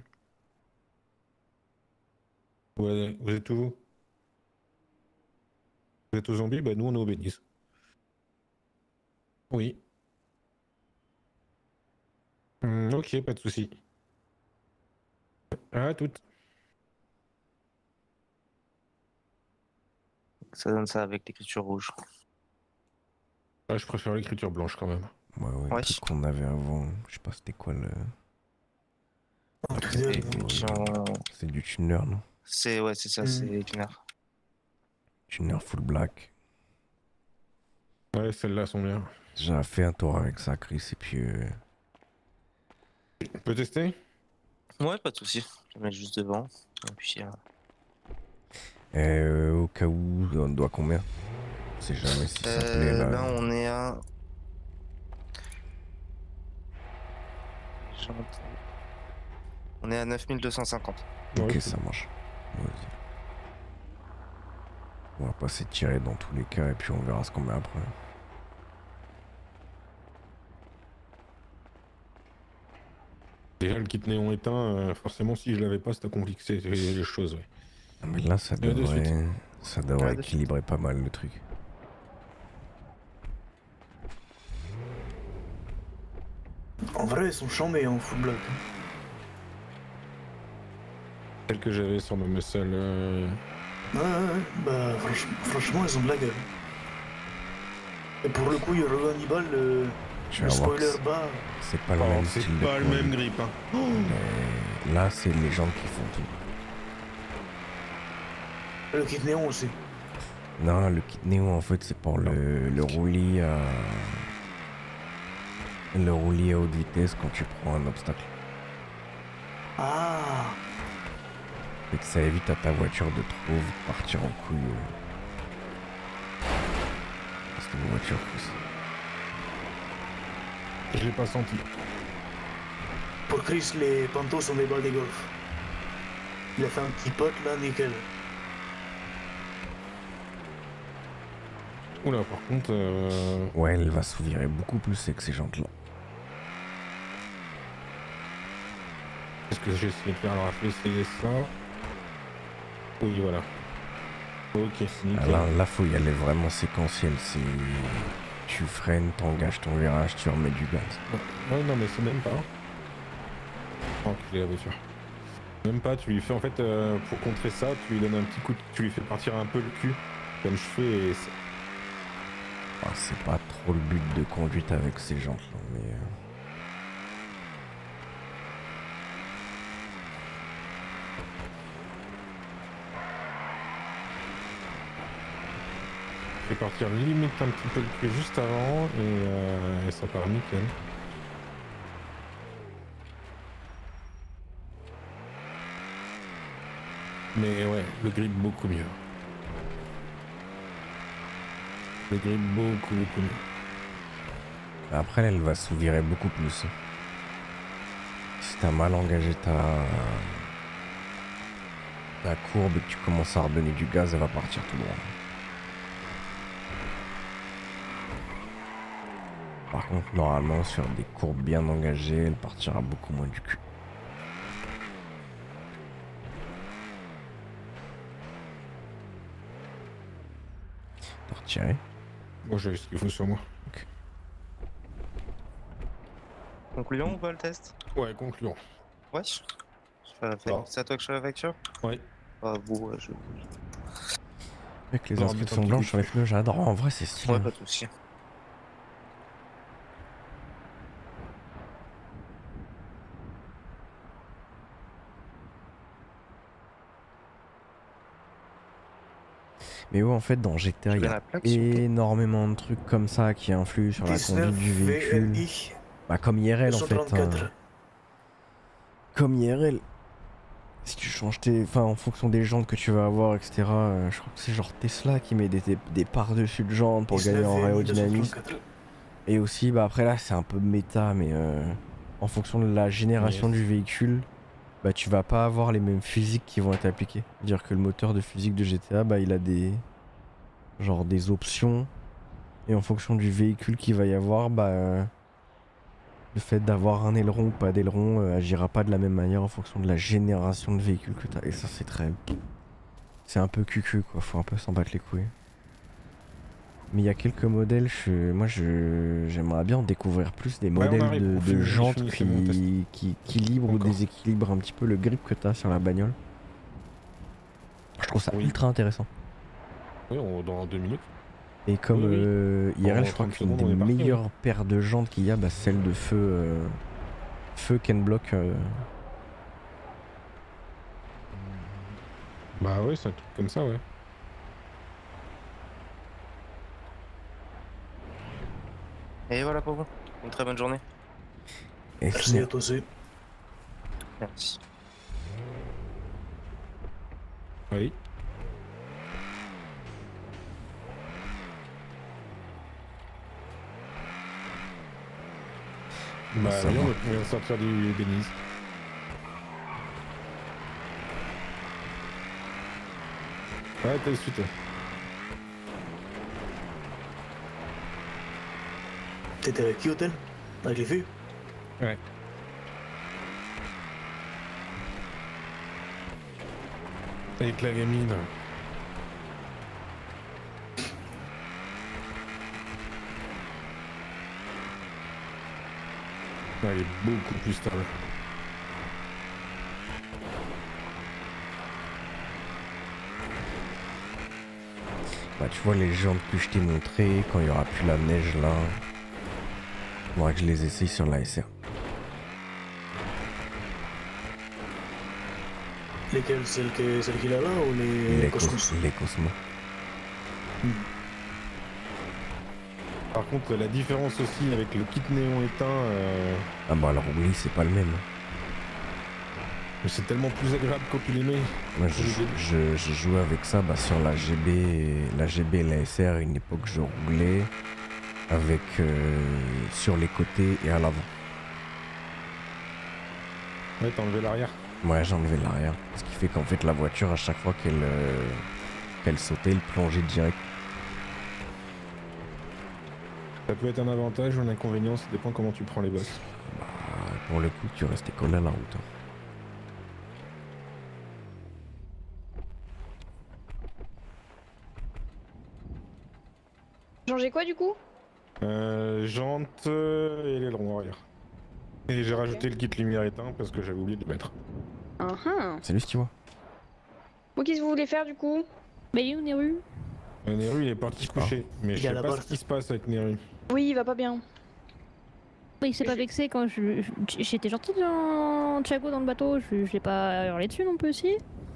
S1: Ouais, vous êtes où vous? Vous êtes aux zombies? Bah, nous, on est au Bénis. Oui. Ok, pas de souci. À toutes.
S8: Ça donne ça avec l'écriture rouge.
S1: Ah, je préfère l'écriture blanche quand même.
S2: Ouais, ouais,
S8: Ouais.
S2: le truc qu'on avait avant, je sais pas c'était quoi le...
S6: Un
S8: Et
S6: tunnel,
S8: puis,
S2: C'est du tuner, non?
S8: ouais, c'est ça, c'est tuner.
S2: Tuner full black.
S1: Ouais, celles-là sont bien.
S2: J'ai fait un tour avec ça, Chris, et puis...
S1: On peut tester?
S8: Ouais, pas de soucis. Je vais mettre juste devant. Et puis,
S2: Au cas où, on doit combien? On sait jamais si ça plaît là.
S8: là, on est à. On est à 9250.
S2: Ok,
S1: Ouais,
S2: ça marche. Vas-y. On va pas s'étirer dans tous les cas et puis on verra ce qu'on met après.
S1: déjà, le kit néon éteint, forcément, si je l'avais pas, c'était compliqué les choses, ouais.
S2: Ah, mais là, ça
S1: De suite.
S2: devrait
S8: de suite.
S2: équilibrer pas mal le truc.
S6: En vrai, ils sont chambés en full black.
S1: Celle que j'avais sur ma muscle.
S6: Ouais, bah franchement, ils ont de la gueule. Et pour le coup, il y aura Hannibal,
S2: Je
S6: le
S2: vais voir que
S6: spoiler bas.
S2: c'est pas le même
S1: c'est
S2: style de
S1: pas le
S2: produit.
S1: même grip, hein.
S2: Mais là, c'est les gens qui font tout.
S6: Le kit néon aussi.
S2: Non, le kit néo en fait c'est pour le roulis à haute vitesse quand tu prends un obstacle.
S6: Ah,
S2: Et que ça évite à ta voiture de trop vite partir en couille. Parce que ma voiture pousse.
S1: Je l'ai pas senti.
S6: pour Chris, les pantos sont des balles de golf. Il a fait un petit pote là, nickel.
S1: Oula, par contre,
S2: Ouais, elle va se virer beaucoup plus avec ces jantes là.
S1: qu'est-ce que j'ai essayé de faire? Alors, je vais essayer ça. Oui, voilà. Ok, c'est nickel.
S2: Là, faut y aller vraiment séquentiel. C'est tu freines, t'engages ton virage, tu remets du gaz.
S1: Ouais, non, mais c'est même pas. Oh, j'ai la voiture. Même pas, tu lui fais en fait, pour contrer ça, tu lui donnes un petit coup, tu lui fais partir un peu le cul, comme je fais, et
S2: Ah, c'est pas trop le but de conduite avec ces jantes là, mais.
S1: je fais partir limite un petit peu le cul juste avant, et ça part nickel. Mais ouais, le grip beaucoup mieux. Le grip beaucoup mieux.
S2: Après, elle va se virer beaucoup plus. Si t'as mal engagé ta courbe et que tu commences à redonner du gaz, elle va partir tout droit. Par contre, normalement, sur des courbes bien engagées, elle partira beaucoup moins du cul. T'as retiré?
S1: Moi j'ai ce qu'il faut sur moi.
S8: Concluons ou pas le test?
S1: Ouais, concluons.
S8: Ouais. C'est à toi que je fais la facture?
S1: Ouais.
S8: Ah, bon, ouais, je.
S2: Avec les
S1: Alors,
S2: inscriptions
S1: mettons un petit
S2: blanches avec le j'adore. En vrai, c'est stylé.
S8: Ouais, pas de soucis.
S2: Mais ouais, en fait, dans GTA,
S8: Je
S2: il y
S8: mets
S2: a
S8: la plaque, s'il vous plaît.
S2: énormément de trucs comme ça qui influent sur la conduite
S6: 19
S2: du véhicule.
S6: VLI
S2: Bah, comme IRL en fait.
S6: 234.
S2: Comme IRL. Si tu changes tes. Enfin, en fonction des jantes que tu vas avoir, etc. Je crois que c'est genre Tesla qui met des par-dessus de jantes pour gagner
S6: 19
S2: en
S6: VLI
S2: aérodynamisme.
S6: 234.
S2: Et aussi, bah après là, c'est un peu méta, mais en fonction de la génération
S1: Yes.
S2: du véhicule, bah tu vas pas avoir les mêmes physiques qui vont être appliquées. C'est-à-dire que le moteur de physique de GTA, bah il a des. Genre des options. Et en fonction du véhicule qu'il va y avoir, bah. Le fait d'avoir un aileron ou pas d'aileron agira pas de la même manière en fonction de la génération de véhicule que t'as. Et ça, c'est très. C'est un peu cucu quoi, faut un peu s'en battre les couilles. Mais il y a quelques modèles, j'aimerais bien en découvrir plus des
S1: Ouais, on
S2: modèles
S1: arrive,
S2: de jantes
S1: finissez mon test.
S2: qui équilibrent ou
S1: Encore.
S2: déséquilibrent un petit peu le grip que t'as sur la bagnole. Je trouve ça
S1: Oui.
S2: ultra intéressant.
S1: Oui, dans 2 minutes.
S2: Et comme
S1: Oui,
S2: IRL,
S1: En
S2: je crois
S1: 30
S2: qu'une
S1: secondes,
S2: des
S1: on est parti,
S2: meilleures paires de jantes qu'il y a, bah, c'est celle de feu Ken Block.
S1: Bah ouais, c'est un truc comme ça, ouais.
S8: Et voilà pour vous. Une très bonne journée.
S2: Et
S6: Merci
S2: sinon,
S6: à toi aussi.
S8: Merci.
S1: Oui. Bah,
S2: Ça
S1: voyons,
S2: va.
S1: on vient de sortir du Beniz. Ouais, t'as le suite.
S6: T'étais avec qui, hôtel? Avec les filles?
S1: Ouais. Avec la gamine. Ouais, elle est beaucoup plus stable.
S2: Bah tu vois les jantes que je t'ai montrées, quand il y aura plus la neige là, faudra que je les essaye sur la SR.
S6: Lesquelles? Celles qu'il a là ou les Cosmos?
S2: Les Cosmos.
S1: Par contre, la différence aussi avec le kit néon éteint,
S2: Ah bah alors oui, c'est pas le même.
S1: c'est tellement plus agréable quand tu les mets.
S2: Moi j'ai joué avec ça bah, sur la GB et la SR, à une époque je roulais avec sur les côtés et à l'avant.
S1: Ouais, t'as enlevé l'arrière.
S2: Ouais, j'ai enlevé l'arrière. Ce qui fait qu'en fait la voiture à chaque fois qu'elle sautait, elle plongeait direct.
S1: Ça peut être un avantage ou un inconvénient, ça dépend comment tu prends les bosses.
S2: Bah, pour le coup tu restais collé à la route. Hein.
S5: Changer quoi du coup?
S1: Jantes et l'aileron arrière. Et j'ai rajouté le kit lumière éteint parce que j'avais oublié de le mettre.
S2: Salut Stewart.
S5: Bon, qu'est-ce que vous voulez faire du coup?
S7: Mais il est où Neru?
S1: Neru il est parti se coucher, mais
S6: Il
S1: je
S6: y a
S1: sais
S6: la
S1: pas
S6: porte.
S1: ce qui se passe avec Neru.
S5: Oui, il va pas bien.
S7: Il s'est pas vexé quand j'étais gentil dans Thiago dans le bateau, je l'ai pas hurlé dessus non plus aussi.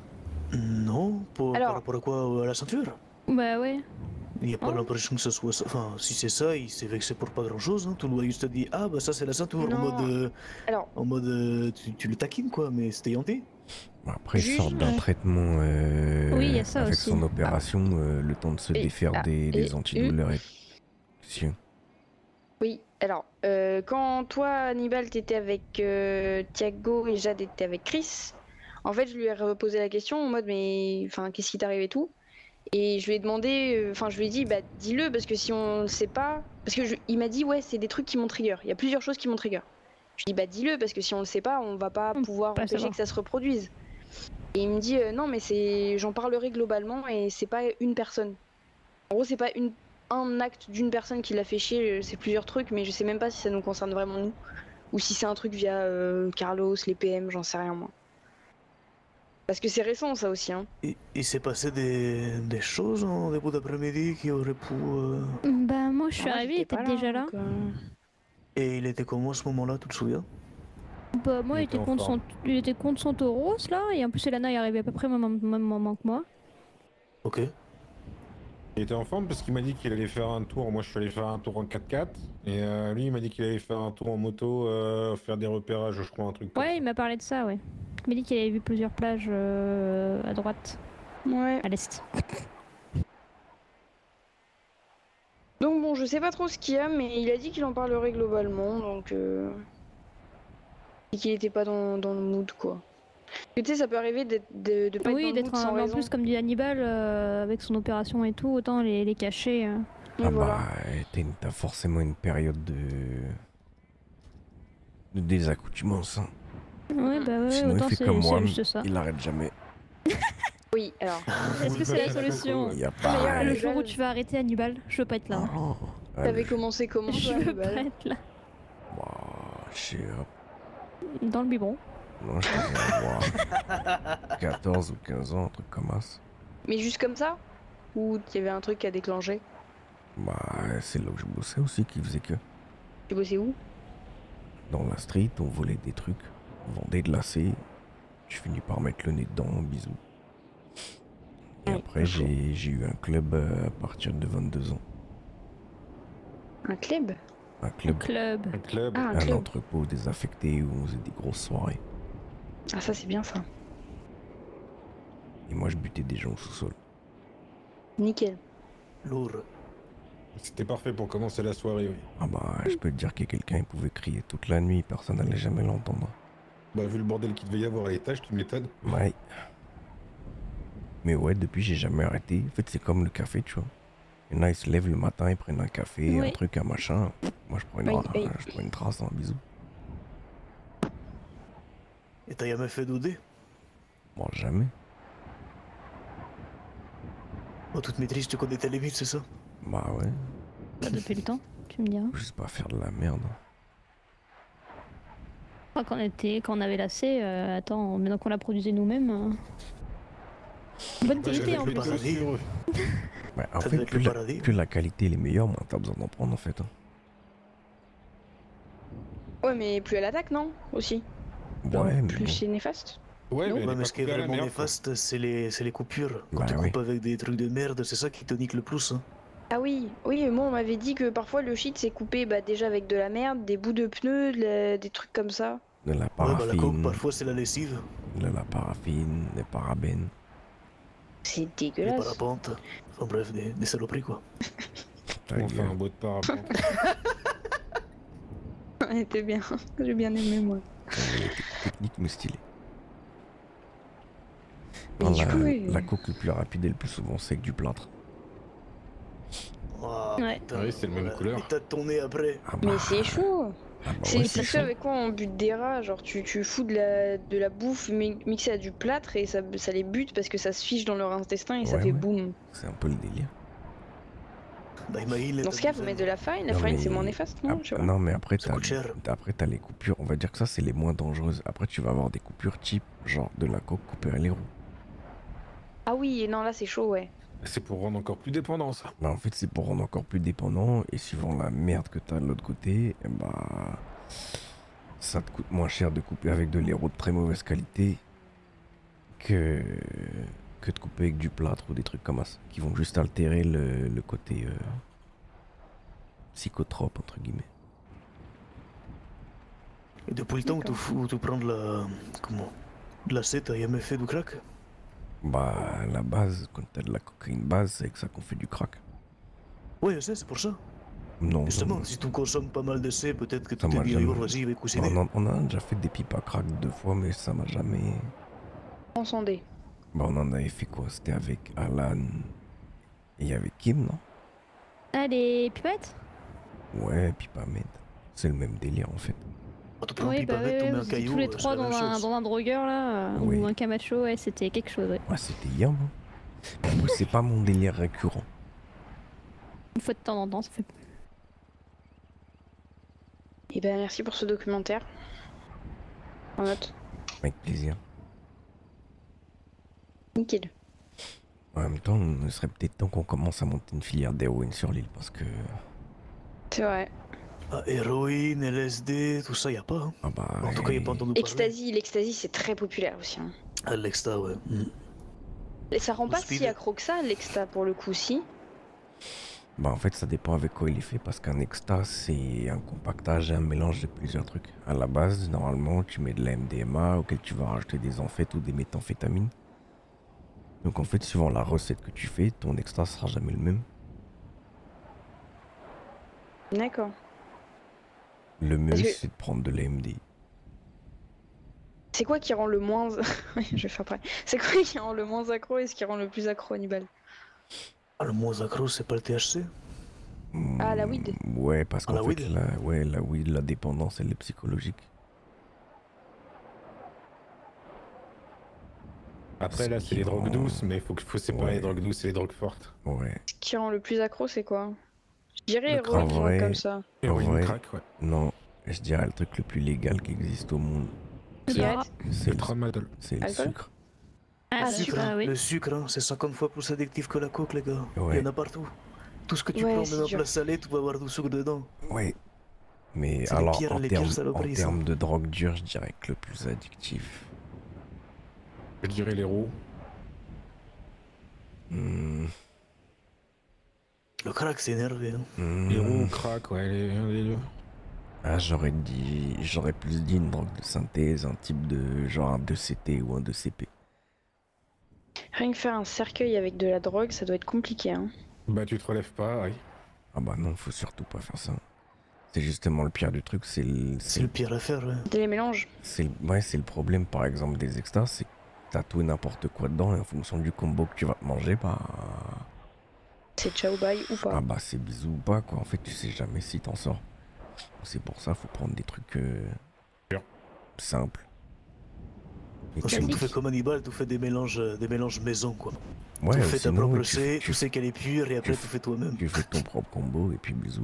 S6: Non,
S5: Alors-
S6: par rapport à quoi? À la ceinture?
S7: Bah ouais.
S6: Il n'y a pas
S7: Oh.
S6: l'impression que ce soit ça. Enfin, si c'est ça, il s'est vexé pour pas grand chose. Hein. Tout le monde juste dit ah bah ça c'est la ceinture
S5: Non. Alors,
S6: en mode tu le taquines quoi, mais c'était gentil.
S2: Bon, après il
S5: Juste,
S2: sort d'un
S5: ouais.
S2: traitement
S7: Oui, il y a ça
S2: avec
S7: aussi.
S2: son opération, le temps de se
S5: Et-
S2: défaire des
S5: et-
S2: antidouleurs et... Si.
S5: oui, alors, quand toi, Hannibal, t'étais avec Thiago et Jade était avec Chris, en fait, je lui ai reposé la question en mode, mais enfin, qu'est-ce qui t'arrive et tout? Et je lui ai demandé, enfin, je lui ai dit, bah, dis-le, parce que si on le sait pas. Parce que il m'a dit, ouais, c'est des trucs qui m'ont trigger. Il y a plusieurs choses qui m'ont trigger. Je lui ai dit, bah, dis-le, parce que si on le sait pas, on va pas pouvoir
S7: pas
S5: empêcher
S7: savoir.
S5: que ça se reproduise. Et il me dit, non, mais j'en parlerai globalement et c'est pas une personne. En gros, c'est pas un acte d'une personne qui l'a fait chier, c'est plusieurs trucs, mais je sais même pas si ça nous concerne vraiment nous. Ou si c'est un truc via Carlos, les PM, j'en sais rien moi. Parce que c'est récent ça aussi, hein.
S6: Il s'est passé des choses en début d'après-midi qui auraient pu.
S7: Bah moi je suis
S5: Moi,
S7: arrivée, il
S5: j'étais
S7: était
S5: pas
S7: déjà là.
S5: donc,
S6: Et il était comment à ce moment-là, tu te souviens?
S7: Bah moi
S1: Il
S7: il
S1: était
S7: était,
S1: en
S7: contre
S1: forme.
S7: il était contre son tauros là, et en plus Elana est arrivée à peu près au même moment que moi.
S6: Ok.
S1: Il était en forme parce qu'il m'a dit qu'il allait faire un tour. Moi, je suis allé faire un tour en 4x4. Et lui, il m'a dit qu'il allait faire un tour en moto, faire des repérages, je crois, un truc comme
S7: Ouais,
S1: ça.
S7: il m'a parlé de ça, ouais. Il m'a dit qu'il avait vu plusieurs plages à droite,
S5: Ouais.
S7: à l'est.
S5: Donc bon, je sais pas trop ce qu'il y a, mais il a dit qu'il en parlerait globalement, donc et qu'il était pas dans le mood quoi. Tu sais, ça peut arriver de pas
S7: Oui,
S5: être dans le
S7: d'être
S5: mood sans
S7: en
S5: raison.
S7: plus comme dit Hannibal avec son opération et tout, autant les cacher.
S5: Et
S2: Ah
S5: voilà.
S2: bah, t'as forcément une période de désaccoutumance. Hein.
S7: Ouais, bah ouais,
S2: Sinon, il
S7: autant
S2: fait
S7: c'est
S2: comme moi,
S7: juste ça.
S2: il arrête jamais.
S5: Oui, alors.
S7: Est-ce que c'est la solution
S2: Il y a
S5: D'ailleurs,
S2: pas...
S7: Le jour où tu vas arrêter Hannibal, je veux pas être là.
S2: Oh,
S5: T'avais
S2: allez,
S5: commencé comment
S7: Je
S5: toi,
S7: veux pas
S5: Hannibal
S7: être là.
S2: bah, je sais pas.
S7: Dans le biberon.
S2: Non, je devais avoir 14 ou 15 ans, un truc comme ça.
S5: Mais juste comme ça? Ou il y avait un truc à déclencher?
S2: Bah, c'est là où je bossais aussi qui faisait que.
S5: Tu bossais où?
S2: Dans la street, on volait des trucs, on vendait de lacets. Je finis par mettre le nez dedans, bisous. Et
S5: Ouais,
S2: après, j'ai eu un club à partir de 22 ans.
S5: Un club?
S2: Un club,
S7: Club.
S1: Un club.
S5: Ah, un
S2: un
S5: club.
S2: entrepôt désaffecté où on faisait des grosses soirées.
S5: Ah, ça, c'est bien ça.
S2: Et moi, je butais des gens au sous-sol.
S5: Nickel.
S6: Lourd.
S1: C'était parfait pour commencer la soirée, oui.
S2: Ah bah, je peux te dire que quelqu'un il pouvait crier toute la nuit, personne n'allait jamais l'entendre.
S1: Bah, vu le bordel qu'il devait y avoir à l'étage, tu m'étonnes.
S2: Ouais. Mais ouais, depuis, j'ai jamais arrêté. En fait, c'est comme le café, tu vois. Il y en a, ils se lèvent le matin, ils prennent un café, un
S7: Oui.
S2: truc, un machin. Moi, je prends une,
S5: Oui.
S2: je prends une trace, un bisou.
S6: Et t'as jamais fait d'OD?
S2: Bon, jamais.
S6: En toute maîtrise, tu connais tes limites, c'est ça?
S2: Bah ouais.
S7: Pas depuis le temps, tu me diras.
S2: Juste pas faire de la merde.
S7: Je crois quand on avait la C, attends, maintenant qu'on la produisait nous-mêmes. Bonne qualité en
S1: J'avais
S7: plus.
S1: le doigt sur eux.
S2: Ouais, en
S6: Ça
S2: fait,
S6: devait être le paradis.
S2: plus la qualité elle est meilleure, moins t'as besoin d'en prendre en fait. Hein.
S5: Ouais, mais plus elle attaque, non? Aussi.
S2: Ouais, mais
S5: Plus
S2: bon.
S5: c'est néfaste.
S1: Ouais,
S5: Non.
S1: mais, elle
S6: Ouais,
S1: est
S6: mais
S1: pas
S6: ce qui est
S1: coupée à la
S6: vraiment
S1: merde, quoi.
S6: néfaste, c'est les coupures. Quand
S2: Bah
S6: tu
S2: oui.
S6: coupes avec des trucs de merde, c'est ça qui te nique le plus. Hein.
S5: Ah oui, oui, moi on m'avait dit que parfois le shit c'est coupé déjà avec de la merde, des bouts de pneus, des trucs comme ça.
S2: De la
S6: Ouais, bah la coke,
S2: paraffine,
S6: parfois c'est la lessive,
S2: de la paraffine, des parabènes.
S5: C'est
S6: les
S5: dégueulasse.
S6: parapentes. Enfin bref, des saloperies quoi.
S2: Ta
S1: On fait
S2: gueule.
S1: un beau de parapente.
S5: Elle était bien, j'ai bien aimé moi.
S2: Elle était technique mais stylée.
S5: Mais
S2: Non,
S5: du coup, oui.
S2: la coke le plus rapide et le plus souvent c'est avec du plâtre.
S6: Oh,
S7: Ouais.
S6: putain,
S1: Ah oui, c'est le même couleur.
S6: Et t'as ton nez après.
S2: Ah
S5: Mais
S2: bah,
S5: c'est chaud.
S2: ah bah
S5: C'est
S2: ouais,
S5: ce
S2: chaud.
S5: avec quoi on bute des rats, genre tu fous de la bouffe mixée à du plâtre et ça les bute parce que ça se fiche dans leur intestin et ça
S2: Ouais,
S5: fait
S2: ouais.
S5: boum.
S2: C'est un peu le délire.
S6: Bah imagine.
S5: Dans ce cas, faut mettre de la farine, la
S2: Non,
S5: farine
S2: mais-
S5: c'est moins néfaste, non?
S2: Ah,
S5: Je sais pas.
S2: non, mais après
S6: Ça coûte cher.
S2: t'as les coupures. On va dire que ça c'est les moins dangereuses. Après tu vas avoir des coupures type genre de la coke coupée à l'héros.
S5: Ah oui, non là c'est chaud, ouais.
S1: C'est pour rendre encore plus dépendant, ça.
S2: Bah en fait c'est pour rendre encore plus dépendant et suivant la merde que t'as de l'autre côté, eh bah ça te coûte moins cher de couper avec de l'héros de très mauvaise qualité que de couper avec du plâtre ou des trucs comme ça qui vont juste altérer le côté psychotrope entre guillemets.
S6: Et depuis le temps où tu prends de la. Comment? De la C, t'as jamais fait du crack?
S2: Bah à la base quand t'as de la cocaïne base c'est avec ça qu'on fait du crack.
S6: Ouais, je sais, c'est pour ça.
S2: Non,
S6: Justement,
S2: non,
S6: si tu consommes pas mal de C, peut-être que
S2: Ça
S6: tu t'es
S2: m'a
S6: dit,
S2: jamais-
S6: oh, vas-y, je vais cuisiner.
S2: on a déjà fait des pipes à crack 2 fois mais ça m'a jamais...
S5: Transcendé.
S2: Bah on en avait fait quoi? C'était avec Alan et avec Kim non?
S7: Ah, les pipettes?
S2: Ouais, Pipamed. C'est le même délire en fait.
S6: Quand tu prends un
S7: Oui, bah
S6: pipamètre, tu mets
S7: ouais,
S6: un
S7: vous étiez
S6: caillou,
S7: tous les
S6: c'est
S7: trois
S6: la même chose.
S7: dans un drogueur là,
S2: Oui.
S7: ou un Camacho, ouais, c'était quelque chose, ouais.
S2: Ouais, c'était yam. Hein. Moi, c'est pas mon délire récurrent.
S7: Une fois de temps en temps, ça fait.
S5: Et ben merci pour ce documentaire. En note.
S2: Avec plaisir.
S5: Nickel.
S2: En même temps, il serait peut-être temps qu'on commence à monter une filière d'héroïne sur l'île parce que.
S5: C'est vrai.
S6: Ah, héroïne, LSD, tout ça, y a pas. Hein.
S2: Ah bah.
S6: En tout cas, y a pas entendu parler.
S5: L'ecstasy c'est très populaire aussi. Hein.
S6: Ah, l'exta, ouais. Mm.
S5: Et ça rend
S6: Le
S5: pas
S6: speed.
S5: si accro que ça, l'exta pour le coup, si.
S2: Bah en fait, ça dépend avec quoi il est fait parce qu'un extase, c'est un compactage et un mélange de plusieurs trucs. À la base, normalement, tu mets de la MDMA auquel tu vas rajouter des amphètes ou des méthamphétamines. Donc en fait, suivant la recette que tu fais, ton extase sera jamais le même.
S5: D'accord.
S2: Le mieux,
S5: Parce que-
S2: c'est de prendre de la MD.
S5: C'est quoi qui rend le moins. Oui, je vais faire pareil. C'est quoi qui rend le moins accro et ce qui rend le plus accro, Hannibal?
S6: Ah, le moins accro, c'est pas le THC?
S5: Ah, la weed.
S2: Ouais, parce
S6: Ah,
S2: qu'en
S6: la
S2: fait,
S6: weed.
S2: la weed, la dépendance, elle est psychologique.
S1: Après, là,
S2: Ce
S1: c'est
S2: qui
S1: les drogues
S2: rend-
S1: douces, mais faut séparer
S2: Ouais.
S1: les drogues douces et les drogues fortes.
S2: Ouais.
S5: Ce qui rend le plus accro, c'est quoi? Je dirais
S1: Le
S5: héroïne,
S2: crack.
S5: genre
S2: Ouais.
S5: comme ça.
S1: Héroïne,
S2: vrai.
S1: crack, ouais.
S2: Non, je dirais le truc le plus légal qui existe au monde.
S5: Cigarette.
S2: C'est
S1: Le
S2: le,
S1: tramadol.
S2: c'est le
S5: Alcool
S2: sucre.
S7: Ah,
S5: Ah,
S6: Sucre,
S7: super,
S6: hein.
S7: oui.
S6: Le sucre, hein, c'est 50 fois plus addictif que la coke, les gars.
S2: Ouais.
S6: Il y en a partout. Tout ce que tu
S5: Ouais,
S6: prends,
S5: c'est
S6: même un
S5: dur.
S6: plat salé, tu vas avoir du sucre dedans.
S2: Ouais. Mais
S6: C'est les
S2: alors,
S6: pires-
S2: en
S6: les pires
S2: termes
S6: saloperies, ça.
S2: de drogue dure, je dirais que le plus addictif.
S1: Je dirais les roues.
S2: Hmm,
S6: Le crack, c'est énervé. Hein.
S2: hmm,
S1: Les roues, crack, ouais, un des deux.
S2: Ah, j'aurais plus dit une drogue de synthèse, un type de genre un 2CT ou un 2CP.
S5: Rien que faire un cercueil avec de la drogue, ça doit être compliqué. Hein.
S1: Bah tu te relèves pas, oui.
S2: Ah bah non, faut surtout pas faire ça. C'est justement le pire du truc, c'est le
S6: pire à faire, ouais.
S5: C'est les mélanges.
S2: c'est le problème par exemple des extas, c'est que t'as tout et n'importe quoi dedans et en fonction du combo que tu vas te manger, bah...
S5: C'est ciao bye ou pas.
S2: Ah bah c'est bisous ou pas quoi, en fait tu sais jamais si t'en sors. C'est pour ça faut prendre des trucs simples. Et
S6: Si tu fais comme Hannibal, tu fais des mélanges maison quoi.
S2: ouais,
S6: Tu fais ta
S2: sinon,
S6: propre C, tu sais qu'elle est pure et après tu fais toi-même.
S2: Tu fais ton propre combo et puis bisous.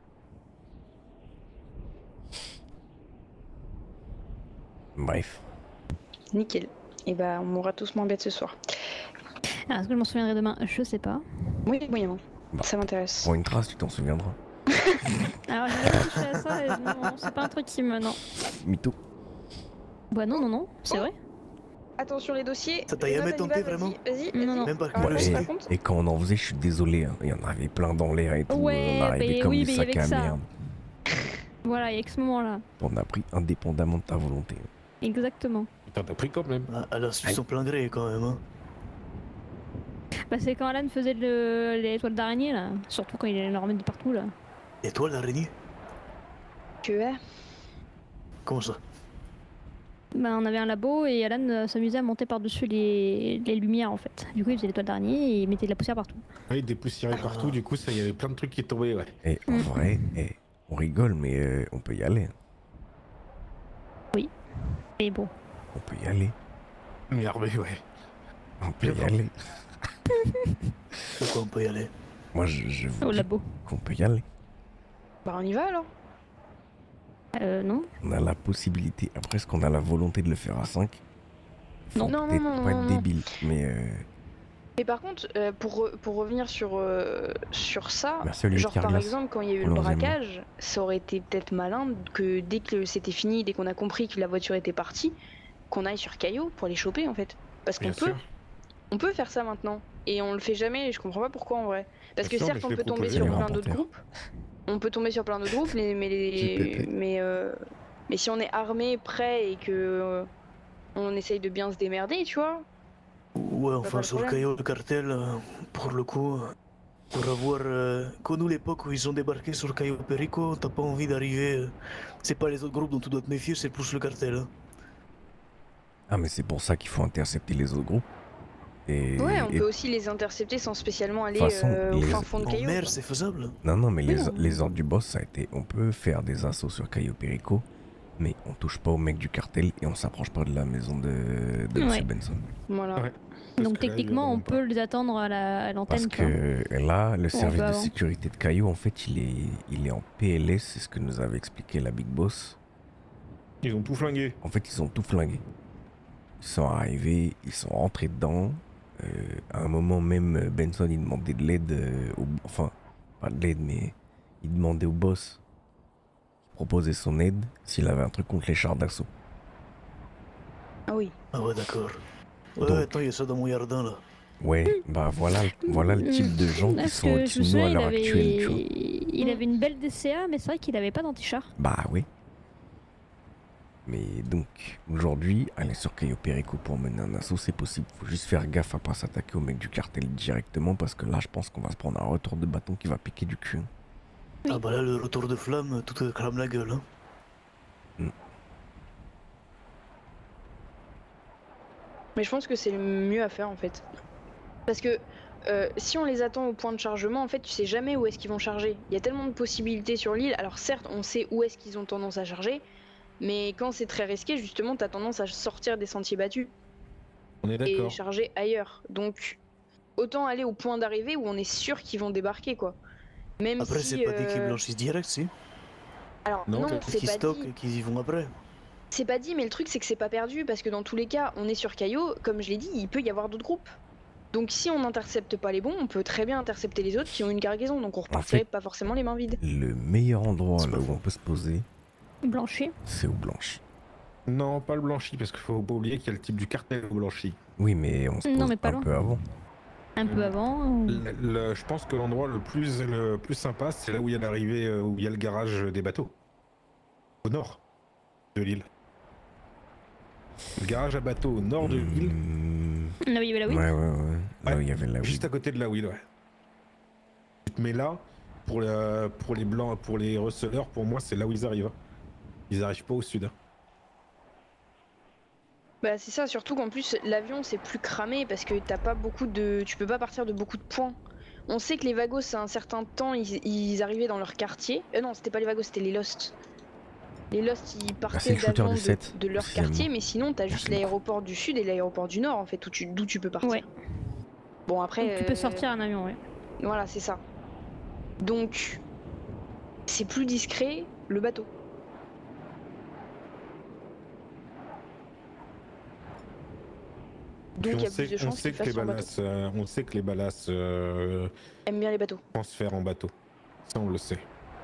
S2: Bref.
S5: Nickel. Et bah on mourra tous moins bêtes ce soir.
S7: Ah, est-ce que je m'en souviendrai demain? Je sais pas.
S5: Oui, moyennement.
S2: Bah,
S5: Ça m'intéresse.
S2: Pour une trace, tu t'en souviendras.
S7: Alors j'ai jamais touché à ça et non, c'est pas un truc qui me... Non.
S2: Mytho.
S7: Bah non, c'est vrai.
S5: Attention les dossiers.
S6: Ça t'a jamais tenté,
S5: Vas-y,
S6: vraiment
S5: Vas-y.
S7: Non, non.
S6: Même pas
S5: Alors,
S2: Ouais,
S5: je
S2: et,
S5: raconte.
S2: et quand on en faisait, je suis désolé, hein, il y en avait plein dans l'air et tout.
S7: Ouais,
S2: on arrivait
S7: bah
S2: comme
S7: oui,
S2: des
S7: mais
S2: sacs
S7: avec
S2: à
S7: ça.
S2: merde.
S7: Voilà, il y a que ce moment-là.
S2: On a pris indépendamment de ta volonté.
S7: Exactement.
S1: Putain, t'as pris quand même.
S6: Elle a su son plein gré quand même. Hein.
S7: Bah c'est quand Alan faisait les toiles d'araignée là. Surtout quand il allait en remettre de partout là.
S6: Étoile d'araignée?
S5: Que
S6: Comment ça?
S7: Bah on avait un labo et Alan s'amusait à monter par-dessus les lumières en fait. Du coup il faisait les toiles d'araignée et il mettait de la poussière partout.
S1: Oui, des poussières partout, du coup, ça y avait plein de trucs qui tombaient, ouais.
S2: Et en vrai, on rigole, mais on peut y aller.
S7: Et bon.
S2: On peut y aller.
S1: Merde, ouais.
S2: On peut y aller.
S6: Pourquoi on peut y aller?
S2: Moi, je vous
S7: Au
S2: dis
S7: labo.
S2: qu'on peut y aller.
S5: Bah on y va alors.
S7: Non.
S2: On a la possibilité. Après, est-ce qu'on a la volonté de le faire à 5?
S7: Non.
S5: Non,
S2: peut-être
S5: non,
S2: pas
S5: non,
S2: être
S5: non.
S2: débile, mais
S5: Mais par contre, pour revenir sur ça,
S2: merci Olivier
S5: genre par
S2: Carglass.
S5: exemple quand il y a eu
S2: On
S5: le
S2: l'en faisait
S5: braquage, ça aurait été peut-être malin que dès que c'était fini, dès qu'on a compris que la voiture était partie, qu'on aille sur Caillot pour les choper en fait. Parce qu'on
S1: Bien sûr.
S5: on peut faire ça maintenant. Et on le fait jamais et je comprends pas pourquoi en vrai. Parce
S1: Bien
S5: que
S1: sûr,
S5: certes
S1: mais je
S5: on
S1: l'ai
S5: peut tomber
S1: proposé
S5: sur
S2: à
S5: plein
S2: l'inventaire.
S5: d'autres groupes. On peut tomber sur plein d'autres groupes,
S2: JPP.
S5: mais si on est armé, prêt et que on essaye de bien se démerder, tu vois.
S6: Ouais,
S5: pas
S6: enfin
S5: le
S6: sur le
S5: problème.
S6: caillot de cartel, pour le coup, pour avoir connu l'époque où ils ont débarqué sur le caillot Perico, t'as pas envie d'arriver. C'est pas les autres groupes dont tu dois te méfier, c'est plus le cartel. Hein.
S2: ah, mais c'est pour ça qu'il faut intercepter les autres groupes. Et,
S5: Ouais, on
S2: et-
S5: peut aussi les intercepter sans spécialement aller
S2: façon,
S5: au
S2: les-
S5: fin fond de
S6: En
S5: Caillou.
S6: mer,
S5: quoi.
S6: c'est faisable.
S2: Non, mais
S5: Oui,
S2: les ordres du boss, ça a été. On peut faire des assauts sur Cayo Perico, mais on touche pas au mec du cartel et on s'approche pas de la maison de
S7: Ouais.
S2: Monsieur Benson.
S5: Voilà.
S1: Ouais.
S7: Donc
S1: Parce que là, ils
S7: techniquement on
S1: viendront
S7: peut les attendre à
S2: Parce
S7: l'antenne. tu vois.
S2: que là, le service
S7: peut
S2: de
S7: avant.
S2: sécurité de Caillou, en fait, il est en PLS, c'est ce que nous avait expliqué la Big Boss.
S1: Ils ont tout flingué.
S2: En fait, ils ont tout flingué. Ils sont arrivés, ils sont rentrés dedans. À un moment même, Benson, il demandait de l'aide, enfin, pas de l'aide, mais il demandait au boss, il proposait son aide s'il avait un truc contre les chars d'assaut.
S5: Ah oui.
S6: Ah ouais, d'accord. Ouais,
S2: Donc-
S6: attends, il y a ça dans mon jardin là.
S2: Ouais, bah voilà le type de gens qui
S7: Parce
S2: sont
S7: que je
S2: au-dessus
S7: me
S2: de nous à
S7: souviens,
S2: l'heure actuelle, tu vois.
S7: il avait une belle DCA, mais c'est vrai qu'il avait pas d'anti-char.
S2: Bah oui. Mais donc, aujourd'hui, aller sur Cayo Perico pour mener un assaut, c'est possible. Faut juste faire gaffe à pas s'attaquer au mec du cartel directement, parce que là, je pense qu'on va se prendre un retour de bâton qui va piquer du cul.
S5: Oui.
S6: Ah bah là, le retour de flamme, tout te crame la gueule. Hein.
S5: Mais je pense que c'est le mieux à faire en fait. Parce que si on les attend au point de chargement, en fait, tu sais jamais où est-ce qu'ils vont charger. Il y a tellement de possibilités sur l'île. Alors certes, on sait où est-ce qu'ils ont tendance à charger, mais quand c'est très risqué, justement, t'as tendance à sortir des sentiers battus
S1: On est
S5: et
S1: d'accord.
S5: charger ailleurs. Donc, autant aller au point d'arrivée où on est sûr qu'ils vont débarquer, quoi. Même
S6: Après,
S5: si,
S6: c'est pas dit qu'ils blanchissent direct, si.
S5: Alors
S1: Non,
S5: non,
S1: peut-être
S5: c'est
S6: Qu'ils
S5: pas
S6: stockent
S5: dit.
S6: et qu'ils y vont après.
S5: C'est pas dit, mais le truc c'est que c'est pas perdu parce que dans tous les cas, on est sur Caillot, comme je l'ai dit, il peut y avoir d'autres groupes. Donc si on n'intercepte pas les bons, on peut très bien intercepter les autres qui ont une cargaison, donc on repartirait pas forcément les mains vides.
S2: Le meilleur endroit
S6: C'est
S2: là
S6: pas
S2: où
S6: faux.
S2: on peut se poser,
S7: Blanchi.
S2: c'est au Blanchi.
S1: Non, pas le blanchi, parce qu'il faut pas oublier qu'il y a le type du cartel au blanchi.
S2: Oui, mais on se
S7: Non,
S2: pose
S7: mais pas
S2: un
S7: loin.
S2: peu avant.
S7: Un peu avant.
S1: Je pense que l'endroit le plus sympa, c'est là où il y a l'arrivée, où il y a le garage des bateaux. au nord de l'île. Le garage à bateau au nord de l'île,
S7: Là où il y avait la
S2: Ouais,
S7: Wii.
S2: ouais, ouais. Là où il y avait la
S1: juste
S2: Wii.
S1: à côté de la Will, ouais. Mais là, pour les blancs, pour les receleurs, pour moi, c'est là où ils arrivent. Ils arrivent pas au sud. Hein.
S5: Bah c'est ça, surtout qu'en plus l'avion c'est plus cramé parce que t'as pas beaucoup de... Tu peux pas partir de beaucoup de points. On sait que les Vagos à un certain temps ils arrivaient dans leur quartier. Non c'était pas les Vagos, c'était les Lost. Les Lost ils
S2: c'est
S5: partaient
S2: le shooter
S5: d'avion
S2: de 7,
S5: de leur
S2: précisément.
S5: quartier, mais sinon t'as juste
S2: c'est bon.
S5: l'aéroport du sud et l'aéroport du nord en fait, d'où tu peux partir.
S7: Ouais.
S5: Bon après...
S7: Donc tu peux sortir un avion, ouais.
S5: Voilà c'est ça. Donc c'est plus discret le bateau. Donc il y a plus de
S1: on
S5: chances
S1: sait
S5: qu'ils
S1: que les
S5: fassent en bateau.
S1: balasses, on sait que les balasses
S5: Aiment bien les bateaux.
S1: transfèrent en bateau. Ça, on le sait.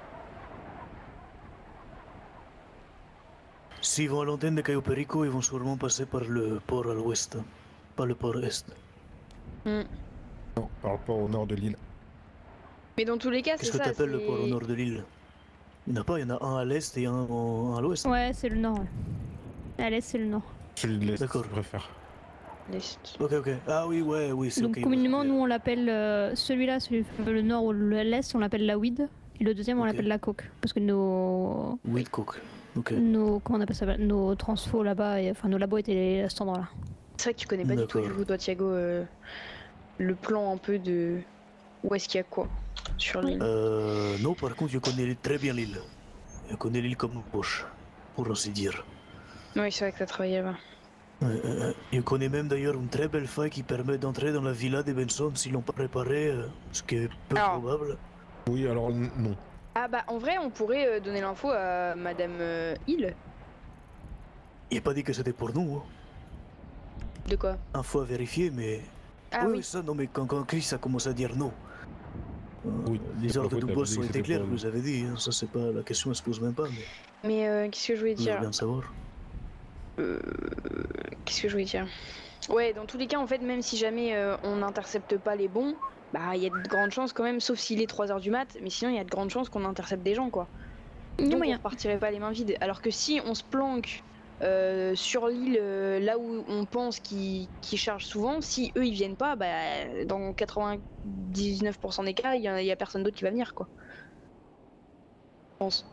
S6: S'ils vont à l'antenne de Cayo Perico, ils vont sûrement passer par le port à l'ouest, pas le port est.
S1: Non, par rapport au nord de l'île.
S5: Mais dans tous les cas, c'est
S6: Qu'est-ce que
S5: ça.
S6: t'appelles le
S5: c'est-
S6: port au nord de l'île? Il n'y en a pas, il y en a un à l'est et un à l'ouest.
S7: Ouais, c'est le nord, ouais. À l'est, c'est le nord.
S1: Celui de l'Est,
S6: D'accord.
S1: je préfère.
S5: l'Est.
S6: Ok, ok. Ah oui, ouais, oui, c'est
S7: Donc
S6: ok.
S7: communément,
S6: ouais.
S7: nous on l'appelle celui-là, le nord ou l'est, on l'appelle la weed. Et le deuxième, on
S6: Ok.
S7: l'appelle la coke. Parce que nos.
S6: Oui, cook. Ok.
S7: Comment on appelle ça, nos transfos là-bas, enfin nos labos étaient à cet endroit-là.
S5: C'est vrai que tu connais pas du tout, du
S6: D'accord.
S5: coup, toi, Thiago, le plan un peu de où est-ce qu'il y a quoi sur l'île.
S6: Non, par contre, je connais très bien l'île. Je connais l'île comme une poche, pour ainsi dire.
S5: Oui, c'est vrai que t'as travaillé là-bas.
S6: Je connais même d'ailleurs une très belle faille qui permet d'entrer dans la villa de Benson s'ils l'ont pas préparée, ce qui est peu
S5: Alors.
S6: probable.
S1: Oui, alors non.
S5: Ah bah en vrai, on pourrait donner l'info à Madame Hill.
S6: Il n'a pas dit que c'était pour nous. Hein.
S5: De quoi?
S6: Info à vérifier, mais.
S5: Ah
S6: oui,
S5: oui.
S6: oui, ça, non, mais quand Chris a commencé à dire non.
S1: Oui,
S6: Les
S1: c'est pas
S6: ordres
S1: faux,
S6: du
S1: t'as
S6: boss
S1: dit
S6: ont
S1: que
S6: été
S1: c'était
S6: clairs,
S1: pour
S6: vous avez dit. Hein. Ça, c'est pas. La question ne se pose même pas, mais.
S5: Mais qu'est-ce que je voulais
S6: Vous
S5: dire?
S6: bien savoir.
S5: Qu'est-ce que je voulais dire? Ouais, dans tous les cas, en fait, même si jamais on n'intercepte pas les bons, bah il y a de grandes chances quand même, sauf s'il est 3h du mat, mais sinon il y a de grandes chances qu'on intercepte des gens quoi.
S7: Il y a
S5: Donc on
S7: moyen.
S5: repartirait pas les mains vides. Alors que si on se planque sur l'île là où on pense qu'ils chargent souvent, si eux ils viennent pas, bah dans 99% des cas, il y a personne d'autre qui va venir quoi. Je pense.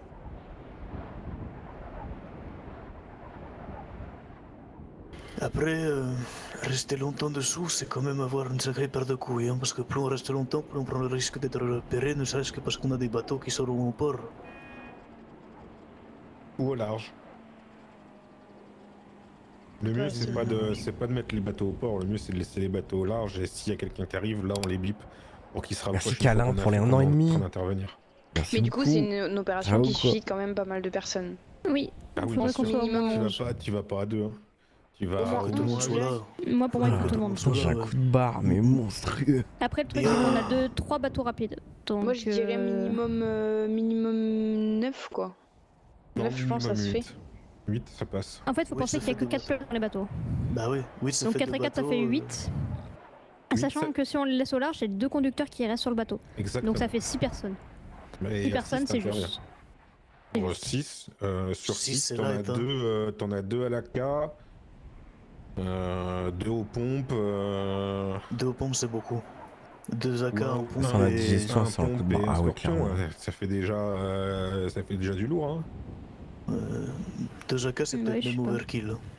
S6: Après, rester longtemps dessous, c'est quand même avoir une sacrée paire de couilles. Hein, parce que plus on reste longtemps, plus on prend le risque d'être repéré, ne serait-ce que parce qu'on a des bateaux qui seront au port.
S1: Ou au large. Le mieux,
S5: Ouais,
S1: c'est pas de mettre les bateaux au port. Le mieux, c'est de laisser les bateaux au large. Et s'il y a quelqu'un qui arrive, là, on les bip pour qu'ils se rapprochent.
S2: Merci,
S1: une fois
S2: Câlin,
S1: qu'on a
S2: pour les
S1: fait
S2: 1 an et
S1: qu'on est en
S2: demi.
S1: train d'intervenir.
S2: Merci
S5: Mais du coup,
S2: beaucoup.
S5: c'est une opération
S2: Ciao,
S5: qui
S2: quoi.
S5: suscite quand même pas mal de personnes.
S7: Oui,
S1: Ah oui,
S7: faudrait
S1: bien
S7: qu'on
S1: sûr.
S7: soit au moins
S5: Minimum.
S7: 11.
S1: Tu vas pas à deux. Hein. Tu vas
S5: Au moins
S6: Que tout le monde
S5: 11,
S6: soit là.
S7: Moi, pour moi, il
S2: Ah,
S7: faut tout le monde.
S6: soit
S2: J'ai
S6: là,
S2: un
S6: ouais.
S2: coup de barre, mais monstrueux.
S7: Après, le truc,
S6: Bien.
S7: c'est qu'on a 3 bateaux rapides. Donc,
S5: Moi je dirais minimum 9 quoi.
S1: Non,
S5: 9 je pense ça se
S1: minimum
S5: fait.
S1: 8, ça passe.
S7: En fait, faut
S6: Oui,
S7: penser
S6: ça
S7: qu'il y a
S6: fait
S7: que
S6: deux
S7: 4 places dans les bateaux.
S6: Bah oui, oui, ça
S7: Donc
S6: fait
S7: 4 et 4, ça fait 8.
S1: Oui,
S7: Sachant
S1: ça-
S7: que si on les laisse au large, c'est 2 conducteurs qui restent sur le bateau.
S1: Exactement.
S7: Donc ça fait 6 personnes.
S1: Mais
S7: 6 personnes, c'est
S1: t'interviens.
S7: juste. C'est juste.
S1: 6, sur
S6: Six,
S1: 6,
S6: c'est
S1: t'en
S6: light, hein.
S1: t'en as 2 à la K, 2 aux pompes,
S6: 2 aux pompes, c'est beaucoup. 2 AK
S1: ouais,
S6: en
S1: un
S6: pompe
S2: Sans la
S6: et-
S2: digestion,
S1: un
S2: c'est un coup de
S1: pompe
S2: barre.
S1: et un
S2: Ah ouais,
S1: scorpion,
S2: clairement.
S1: ouais, ça fait déjà du lourd. Hein.
S6: 2 AK, c'est
S7: Ouais,
S6: peut-être
S7: je sais
S6: même
S7: pas.
S6: overkill. hein.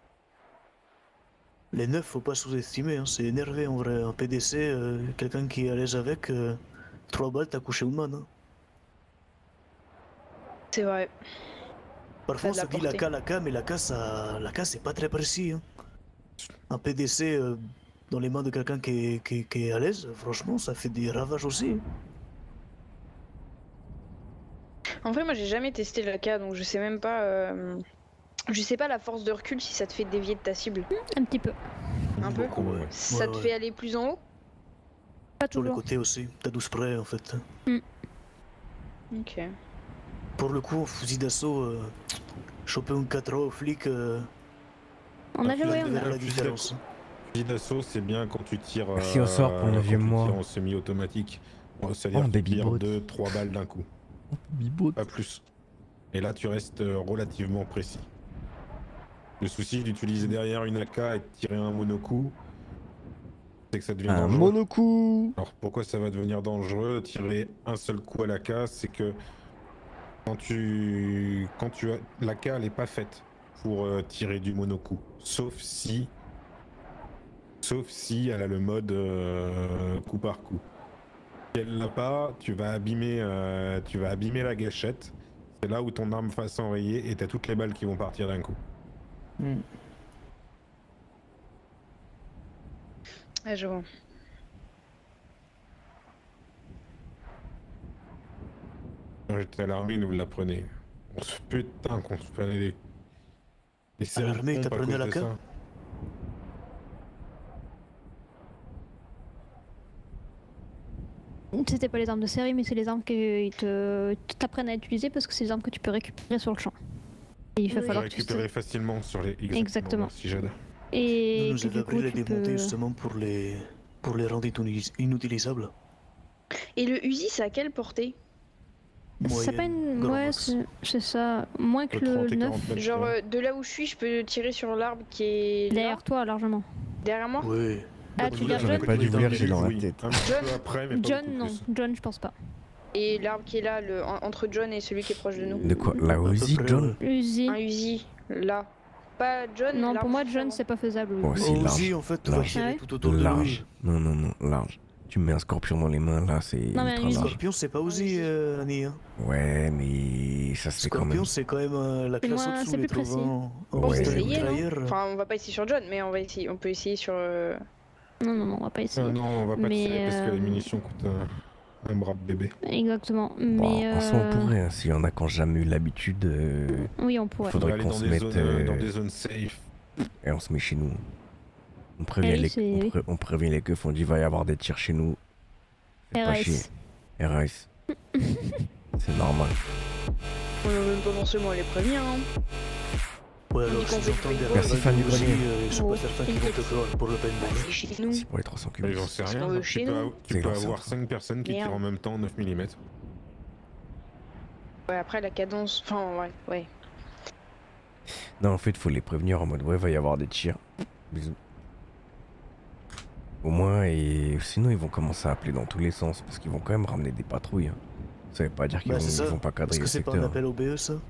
S6: Les 9, faut pas sous-estimer, hein, c'est énervé en vrai. Un PDC, quelqu'un qui est à l'aise avec, 3 balles, t'as couché une man. Hein.
S5: C'est vrai.
S6: Parfois on
S5: Ça a
S6: se
S5: de
S6: dit
S5: la
S6: la K, mais la K c'est pas très précis. Hein. Un PDC dans les mains de quelqu'un qui est à l'aise, franchement, ça fait des ravages aussi.
S5: En vrai moi j'ai jamais testé la K donc je sais même pas. Je sais pas la force de recul si ça te fait dévier de ta cible.
S7: Un petit peu.
S5: Un peu.
S6: Beaucoup, ouais.
S5: Ça te
S6: Ouais.
S5: fait aller plus en haut?
S7: Pas
S6: Sur les
S7: toujours.
S6: côtés aussi, t'as 12 près en fait.
S5: Ok.
S6: Pour le coup, en fusil d'assaut, choper un 4 au flic,
S7: On a
S1: Ah,
S7: joué,
S1: tu
S7: on
S1: l'as
S7: a.
S6: la
S1: fusil
S6: différence.
S1: Fusil d'assaut, c'est bien quand tu tires,
S2: Merci au sort pour le
S1: quand
S2: 9e
S1: tu
S2: mois.
S1: tires en semi-automatique. C'est-à-dire
S2: Oh,
S1: que tu
S2: baby
S1: tires
S2: boat.
S1: 2-3 balles d'un coup,
S2: Bibote.
S1: pas plus. Et là, tu restes relativement précis. Le souci d'utiliser derrière une AK et de tirer un monocoup, c'est que ça devient
S2: Un
S1: dangereux.
S2: monocoup.
S1: Alors pourquoi ça va devenir dangereux de tirer un seul coup à l'AK, c'est que quand tu as l'AK, elle est pas faite pour tirer du monocoup, sauf si elle a le mode coup par coup. Si elle l'a pas, tu vas abîmer la gâchette. C'est là où ton arme va s'enrayer et t'as toutes les balles qui vont partir d'un coup.
S5: Ah, je vois.
S1: Quand j'étais à l'armée, nous l'apprenait. On se putain qu'on se prenait des séries de
S6: l'armée,
S1: pompes à
S6: t'apprenais
S1: cause
S6: la
S1: de
S6: queue
S1: ça.
S7: C'était pas les armes de série, mais c'est les armes qui t'apprennent à utiliser parce que c'est les armes que tu peux récupérer sur le champ. Et il va
S5: Oui.
S7: falloir que tu
S1: récupérer facilement sur les...
S7: Exactement.
S1: Si j'aide.
S7: Et
S6: Nous
S7: que
S6: avons
S7: du
S6: appris
S7: coup,
S6: à les
S7: tu
S6: démonter
S7: peux...
S6: justement pour les rendre inutilisables.
S5: Et le Uzi, ça a quelle portée?
S7: C'est pas une...
S6: grand
S7: Ouais,
S6: max.
S7: c'est ça. Moins que
S1: De 30
S7: le
S1: et
S7: 9.
S1: 40 mètres,
S5: Genre,
S1: ouais.
S5: de là où je suis, je peux tirer sur l'arbre qui est là,
S7: Derrière toi, largement.
S5: derrière moi?
S6: Oui.
S7: Ah, tu
S6: J'aurais
S7: veux dire John
S2: pas dû vous lire,
S1: Oui,
S2: j'ai dans la
S1: oui.
S2: tête.
S1: Un petit peu après, mais pas
S7: John,
S1: beaucoup
S7: non.
S1: plus.
S7: John, je pense pas.
S5: Et l'arbre qui est là, entre John et celui qui est proche de nous.
S2: De quoi? La
S6: À peu
S2: Uzi,
S6: près,
S2: John?
S6: ouais.
S7: Uzi.
S5: Un Uzi, là. Pas John,
S7: Non,
S5: l'arbre
S7: pour moi,
S5: juste
S7: John,
S5: avant.
S7: c'est pas faisable.
S2: Oh,
S7: Uzi.
S2: c'est large.
S6: Aussi, en fait, tu vas
S2: Large.
S6: tirer
S7: Ah ouais
S6: tout autour de lui.
S2: Large. Non, non, non, large. Tu me mets un scorpion dans les mains, là, c'est
S7: Non, mais un
S2: ultra
S7: Uzi.
S2: large.
S6: Scorpion, c'est pas aussi, Annie. Hein.
S2: Ouais, mais ça se fait quand même.
S6: Scorpion, c'est quand même la classe
S7: moins-
S6: au-dessous,
S7: c'est
S6: les
S7: plus précis.
S6: trouvant en
S5: On va
S2: Ouais.
S6: pistolet
S5: essayer, non
S6: mitrailleur.
S5: Enfin, on va pas essayer sur John, mais on peut essayer sur...
S7: Non, non, non, on va pas essayer.
S1: Non, on va pas
S7: Mais,
S1: tirer parce que les munitions coûtent un bras de bébé.
S7: Exactement.
S2: Bon,
S7: Mais
S2: en soi, on pourrait, hein, s'il y en a qui n'ont jamais eu l'habitude,
S7: oui, on pourrait.
S2: faudrait
S1: aller
S2: qu'on
S1: dans
S2: se
S1: des
S2: mette
S1: zones, dans des zones safe.
S2: et on se met chez nous. On prévient,
S7: oui,
S2: les...
S7: c'est-
S2: on,
S7: oui.
S2: on prévient les keufs, on dit il va y avoir des tirs chez nous. Faites pas chier.
S7: RS.
S2: RS. C'est normal.
S5: On va même pas forcément les prévenir, hein.
S6: Ouais,
S5: On dit
S6: alors
S5: qu'on
S6: si
S5: fait
S6: j'entends
S5: du
S6: des
S5: paintball.
S2: Merci, Fanny
S6: aussi,
S2: Grenier.
S6: ils sont
S5: Bon,
S6: pas certains qu'ils vont te croire pour le paintball.
S5: Bah, c'est chez nous.
S2: C'est pour les 300
S1: Mais
S2: cubes.
S1: j'en sais
S5: Parce
S1: rien.
S5: qu'on veut
S1: Tu
S5: chez
S1: peux,
S5: nous.
S1: tu
S2: C'est
S1: peux
S2: lancé.
S1: avoir 5 personnes qui
S5: Merde.
S1: tirent en même temps 9 mm.
S5: Ouais, après la cadence... Enfin, ouais.
S2: Non, en fait, faut les prévenir en mode ouais, va y avoir des tirs. Bisous. Au moins, et sinon, ils vont commencer à appeler dans tous les sens parce qu'ils vont quand même ramener des patrouilles. Hein. Ça veut pas dire qu'ils
S6: Bah, c'est ça.
S2: vont pas cadrer
S6: Est-ce
S2: le
S6: que c'est pas un
S2: secteur.
S6: appel au BE, ça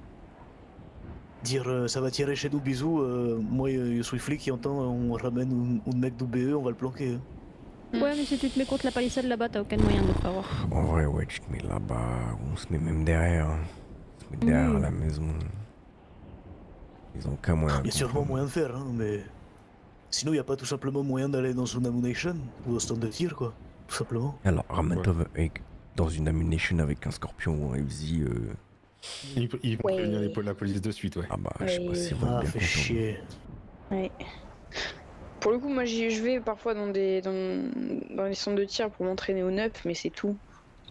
S6: Dire ça va tirer chez nous, bisous. Moi, je suis flic qui entend, on ramène un mec du BE, on va le planquer.
S7: Ouais, mais si tu te mets contre la palissade là-bas, t'as aucun moyen de le prévoir.
S2: En vrai, ouais, tu te mets là-bas, ou on se met même derrière. Hein. On se met derrière
S7: Oui.
S2: la maison. Ils ont qu'un moyen.
S6: Il y a
S2: de
S6: sûrement
S2: comprendre.
S6: moyen de faire, hein, mais. Sinon, il n'y a pas tout simplement moyen d'aller dans une ammunition ou au stand de tir, quoi. Tout simplement.
S2: Alors, ramène-toi dans une ammunition avec un scorpion ou un Uzi.
S1: Ils vont
S5: Ouais.
S1: prévenir la police de suite, ouais.
S2: Ah bah, je sais pas
S5: Ouais.
S2: si vous êtes
S6: Ah,
S2: bien
S6: fait
S2: content.
S6: chier.
S5: Ouais. Pour le coup, moi, je vais parfois dans les centres de tir pour m'entraîner au neuf, mais c'est tout.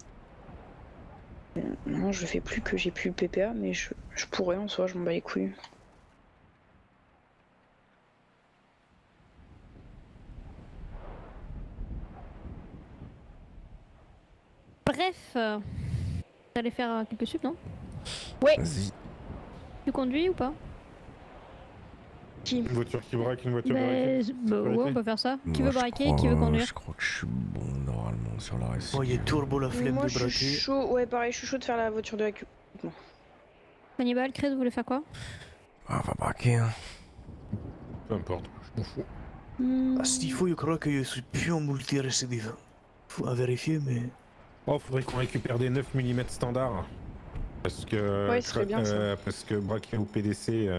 S5: Non, je fais plus que j'ai plus le PPA, mais je pourrais en soi, je m'en bats les couilles.
S7: Bref, t'allais faire quelques subs, non?
S2: Vas-y.
S7: Tu conduis ou pas?
S1: Une voiture qui braque, une voiture
S7: Bah,
S1: braquée.
S7: ouais, on peut faire ça. Qui
S2: Moi,
S7: veut
S2: je
S7: braquer,
S2: crois-
S7: qui veut conduire?
S2: Je crois que je suis bon normalement sur la réussite.
S6: Oh, il y a turbo la flemme
S5: Moi,
S6: de
S5: je suis
S6: braquer.
S5: chaud. Ouais, pareil, je suis chaud de faire la voiture de la queue.
S7: Hannibal, Chris, vous voulez faire quoi?
S2: Ah, on va braquer, hein.
S1: Peu importe, je m'en fous.
S6: Ah, s'il faut, je crois que je suis plus en multi-récidive. Faut à vérifier, mais.
S1: Oh, faudrait qu'on récupère des 9 mm standards. Parce que.
S5: Ouais, ce serait bien, ça.
S1: Parce que braquer au PDC.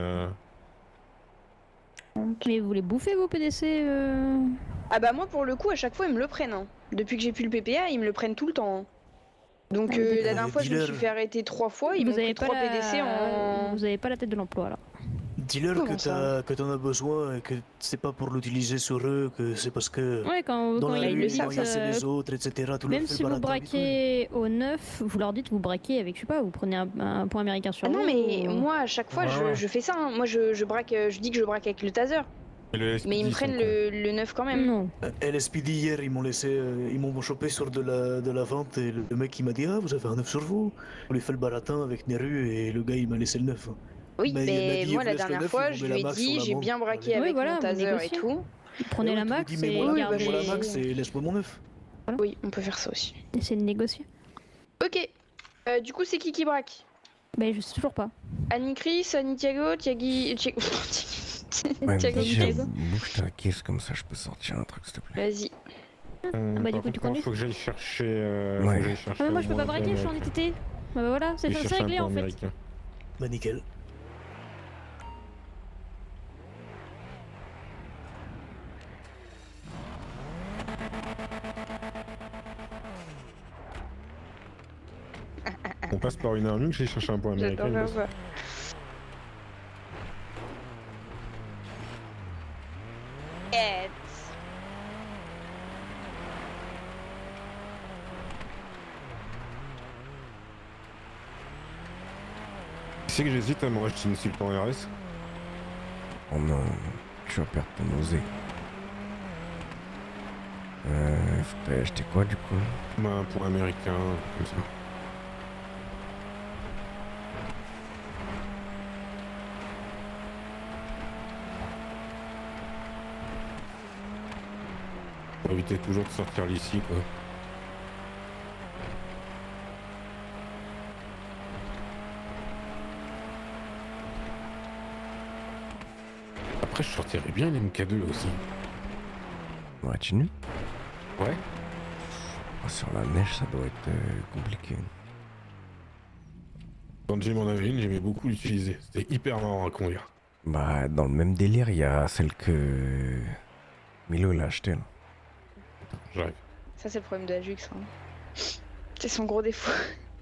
S7: Mais vous voulez bouffer vos PDC
S5: Ah bah moi, pour le coup, à chaque fois, ils me le prennent. Hein. Depuis que j'ai plus le PPA, ils me le prennent tout le temps. Hein. Donc
S7: Ah, vous êtes-
S5: la dernière fois, je me
S6: dealer.
S5: suis fait arrêter 3 fois. Ils m'ont pris 3 PDC en...
S7: Vous avez pas la tête de l'emploi là.
S6: Dis-leur
S5: Comment ça
S6: que t'en as besoin et que c'est pas pour l'utiliser sur eux, que c'est parce que.
S7: Ouais, quand
S6: Dans la
S7: ils
S6: rue,
S7: le
S6: ils vont
S7: disent,
S6: agresser les autres, etc. Tout leur
S7: même
S6: fait
S7: si
S6: le
S7: vous
S6: baratin habituel.
S7: braquez au 9, vous leur dites vous braquez avec, je sais pas, vous prenez un point américain sur
S5: Ah non,
S7: vous,
S5: mais
S7: ou-
S5: moi, à chaque fois,
S1: Ouais, ouais.
S5: je fais ça. Hein. Moi, je braque, je dis que je braque avec le taser.
S1: Et le
S5: Mais ils me
S1: SPD,
S5: prennent
S1: sont cons.
S5: le 9 quand même.
S7: Non.
S6: LSPD hier, ils m'ont laissé, ils m'ont chopé sur de la vente et le mec il m'a dit ah vous avez un 9 sur vous. On lui fait le baratin avec Neru et le gars il m'a laissé le 9.
S5: Oui,
S6: Mais il m'a
S5: mais
S6: dit,
S5: moi
S6: il
S5: la
S6: vous laisse le
S5: dernière
S6: 9,
S5: fois
S6: il vous
S5: je
S6: met
S5: lui
S6: la
S5: ai
S6: max
S5: dit
S6: sur
S5: j'ai
S6: l'amende.
S5: bien braqué
S7: Oui,
S5: avec
S7: voilà,
S5: mon
S7: vous
S5: taser et
S7: négociez.
S5: tout.
S7: Prenez la max
S6: Dis-moi
S7: et
S5: Oui, bah,
S7: gardez...
S6: la
S5: j'ai-
S6: max et laisse-moi mon 9.
S5: Oui, on peut faire ça aussi.
S7: Essayez de négocier.
S5: Ok. Du coup c'est qui braque?
S7: Bah je sais toujours pas.
S5: Annie Chris, Annie Thiago,
S2: Ouais, mais
S5: Thiago
S2: déjà,
S5: Thiago.
S2: bouge ta caisse comme ça, je peux sortir un truc, s'il te plaît.
S5: Vas-y.
S7: Bah, du
S1: Par
S7: coup, tu
S1: contre, moi,
S7: conduis.
S1: faut que j'aille chercher.
S2: Ouais.
S1: Faut que j'aille chercher
S7: Ah mais moi
S1: au
S7: je peux pas
S1: moins un
S7: braquer, je suis en
S1: américain.
S7: ITT. Bah voilà, c'est
S1: Je vais
S7: c'est
S1: chercher un
S7: réglé
S1: point
S7: en fait.
S1: américain.
S6: Bah nickel.
S1: On passe par une armure, j'ai cherché un point américain.
S5: J'adore
S1: il
S5: faire
S1: bosse.
S5: ça. Yes.
S1: Tu sais que j'hésite à me racheter une Sultan RS.
S2: Oh non, tu vas perdre ton osé. Faut acheter quoi du coup?
S1: Bah, un point américain, comme ça. Faut éviter toujours de sortir l'ici, quoi. Après, je sortirais bien les MK2 aussi.
S2: Ouais, tu nuit?
S1: Ouais.
S2: Oh, sur la neige, ça doit être compliqué.
S1: Quand j'ai mon avais une, j'aimais beaucoup l'utiliser. C'était hyper marrant à conduire.
S2: Bah, dans le même délire, il y a celle que Milo l'a achetée là.
S1: J'arrive.
S5: Ça c'est le problème de la Jux. Hein. C'est son gros défaut.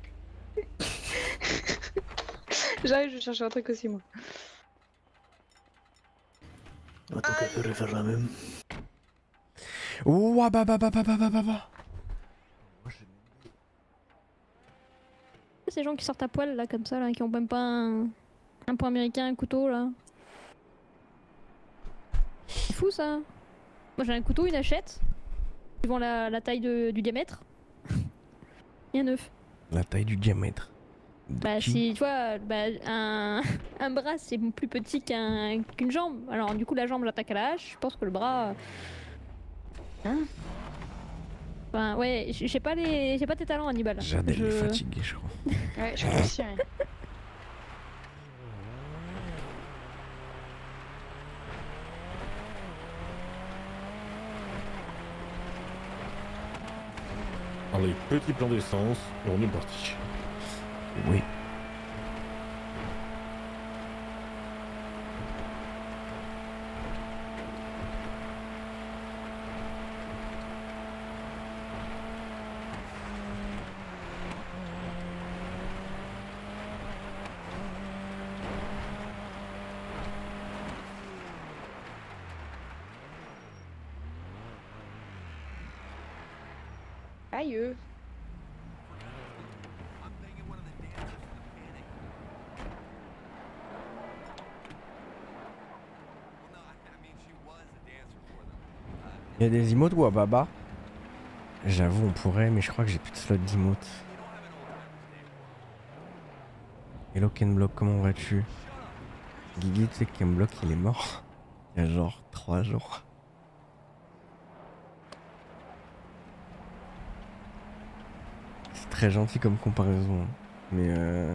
S5: J'arrive, je cherche un truc aussi moi.
S6: Attends qu'elle ferait faire la même.
S2: Ouah bah bah bah bah bah bah bah bah.
S7: Ces gens qui sortent à poil là comme ça là, qui ont même pas un point américain, un couteau là. C'est fou ça. Moi j'ai un couteau, une hachette, suivant la taille du diamètre. Et un œuf.
S2: La taille du diamètre. De
S7: Bah
S2: qui?
S7: si tu vois, bah, un bras c'est plus petit qu'une jambe. Alors du coup la jambe j'attaque à la hache, je pense que le bras...
S5: Hein?
S7: Enfin ouais, j'ai pas tes talents Hannibal.
S2: Jade, elle est fatiguée, je crois.
S5: Ouais, je crois aussi. Ouais.
S1: Allez, petit plein d'essence, et on est parti.
S2: Oui.
S5: Aïe.
S2: Il y a des emotes ou à Baba? J'avoue, on pourrait, mais je crois que j'ai plus de slot d'emotes. Hello Kenblock, comment vas-tu? Guigui, tu sais que Kenblock il est mort il y a genre 3 jours. C'est très gentil comme comparaison, hein. Mais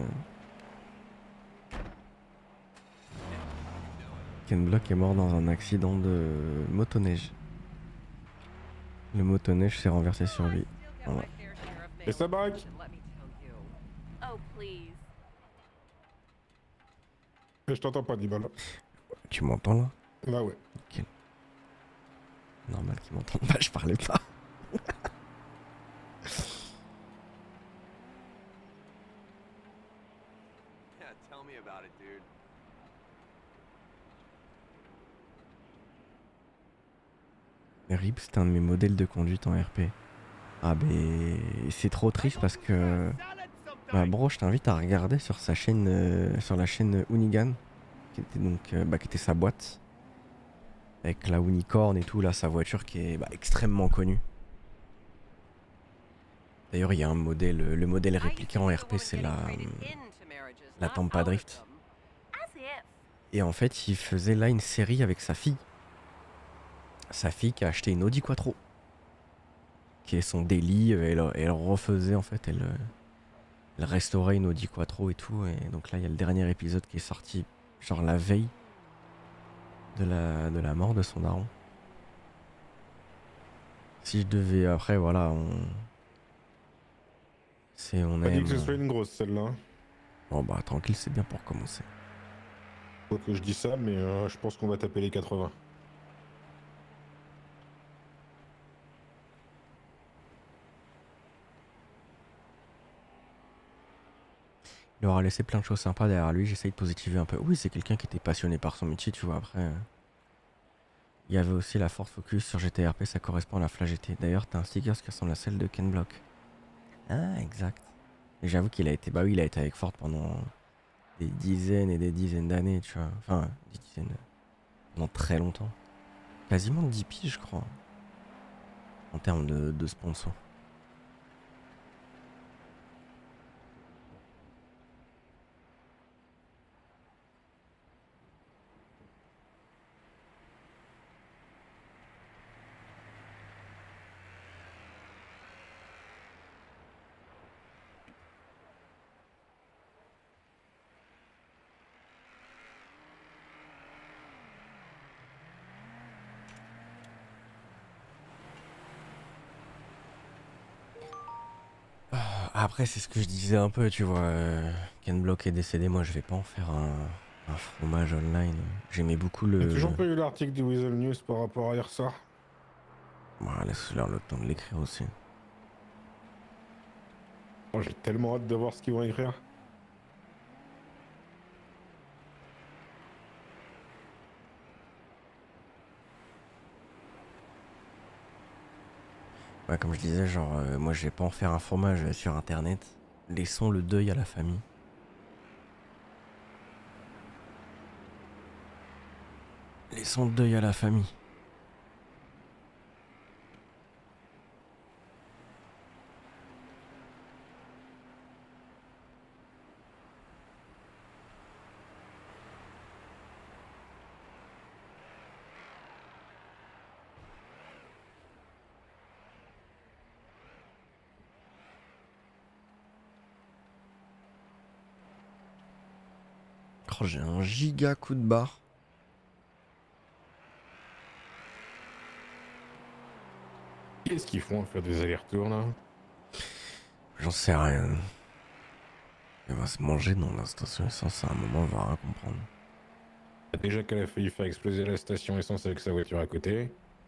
S2: Kenblock est mort dans un accident de motoneige. Le motoneige s'est renversé sur lui. Voilà.
S1: Et ça braque. Je t'entends pas, Dibala.
S2: Tu m'entends là?
S1: Là, ouais.
S2: Ok. Normal qu'ils m'entendent pas, je parlais pas. RIP, c'est un de mes modèles de conduite en RP. Ah ben c'est trop triste parce que bah bro, je t'invite à regarder sur sa chaîne sur la chaîne Unigan qui était donc qui était sa boîte. Avec la unicorn et tout, là, sa voiture qui est extrêmement connue. D'ailleurs, il y a un modèle, le modèle répliqué en RP, c'est la Tampa Drift. Et en fait, il faisait là une série avec sa fille. Sa fille qui a acheté une Audi Quattro. Qui est son daily, elle refaisait en fait, elle restaurait une Audi Quattro et tout. Et donc là, il y a le dernier épisode qui est sorti, genre la veille de la mort de son daron. Si je devais, après, voilà, on
S1: Pas dit
S2: aime.
S1: que ce soit une grosse celle-là.
S2: Bon bah tranquille, c'est bien pour commencer.
S1: Faut que je dis ça, mais je pense qu'on va taper les 80.
S2: Il aura laissé plein de choses sympas derrière lui, j'essaye de positiver un peu. Oui, c'est quelqu'un qui était passionné par son métier, tu vois, après. Il y avait aussi la Ford Focus sur GTRP, ça correspond à la Flash GT. D'ailleurs, t'as un sticker qui ressemble à celle de Ken Block. Ah, exact. Et j'avoue qu'il a été, bah oui, il a été avec Ford pendant des dizaines et des dizaines d'années, tu vois. Enfin, des dizaines. Pendant très longtemps. Quasiment 10 piges, je crois. En termes de sponsor. Après, c'est ce que je disais un peu, tu vois. Ken Block est décédé, moi je vais pas en faire un fromage online. J'aimais beaucoup
S1: J'ai
S2: le.
S1: toujours pas eu l'article du Weasel News par rapport à hier soir.
S2: Bon, laisse-leur le temps de l'écrire aussi.
S1: Moi, j'ai tellement hâte de voir ce qu'ils vont écrire.
S2: Ouais, comme je disais, genre, moi je vais pas en faire un fromage sur internet. Laissons le deuil à la famille. Laissons le deuil à la famille. Oh, j'ai un giga coup de barre.
S1: Qu'est-ce qu'ils font à faire des allers-retours là?
S2: J'en sais rien. Elle va se manger dans la station essence à un moment, on va rien comprendre.
S1: Déjà qu'elle a failli faire exploser la station essence avec sa voiture à côté.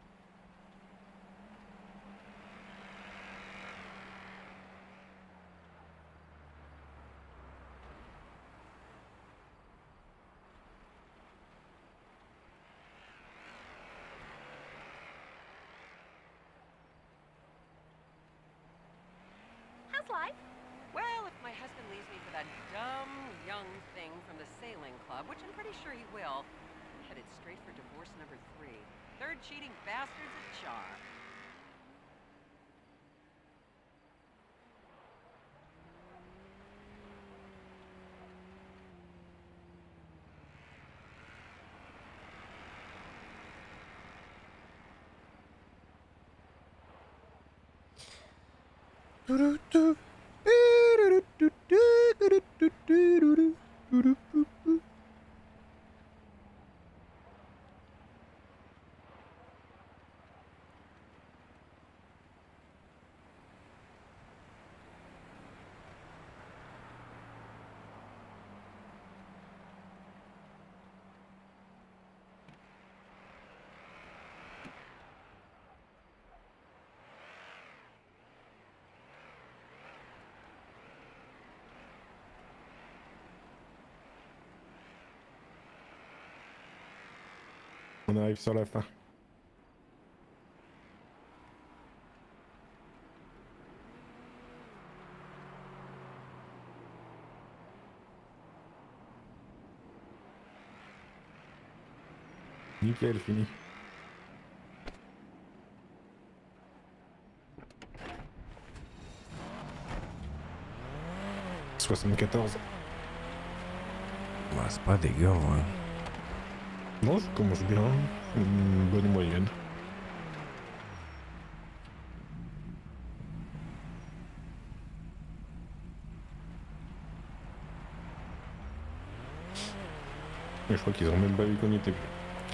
S9: How's life? Well, if my husband leaves me for that dumb young thing from the sailing club, which I'm pretty sure he will, I'm headed straight for divorce number 3. Third cheating bastard's a char.
S1: On arrive sur la fin. Nickel, fini. 74.
S2: Bah, c'est pas dégueu, en vrai.
S1: Non, je commence bien. Une bonne moyenne. Mais je crois qu'ils ont même pas vu qu'on y était plus.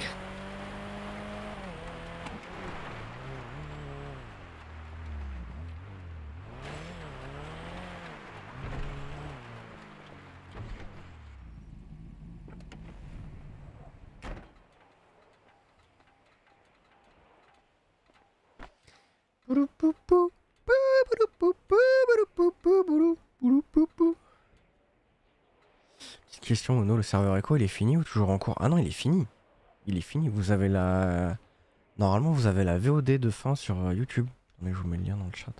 S2: Petite question, Ono, le serveur Echo, il est fini ou toujours en cours? Ah non, il est fini. Il est fini, vous avez la... Normalement, vous avez la VOD de fin sur YouTube. Attendez, je vous mets le lien dans le chat.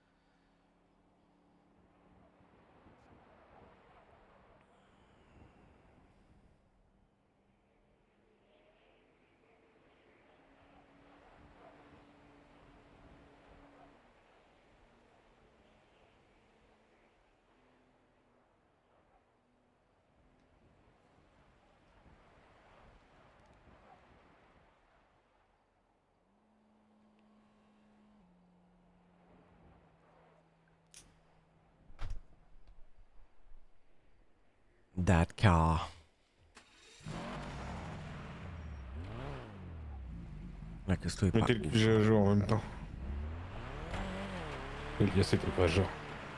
S2: That car. La custo est pas
S1: Mettez le
S2: ouf.
S1: QG à jour en même temps. Elias c'était pas genre.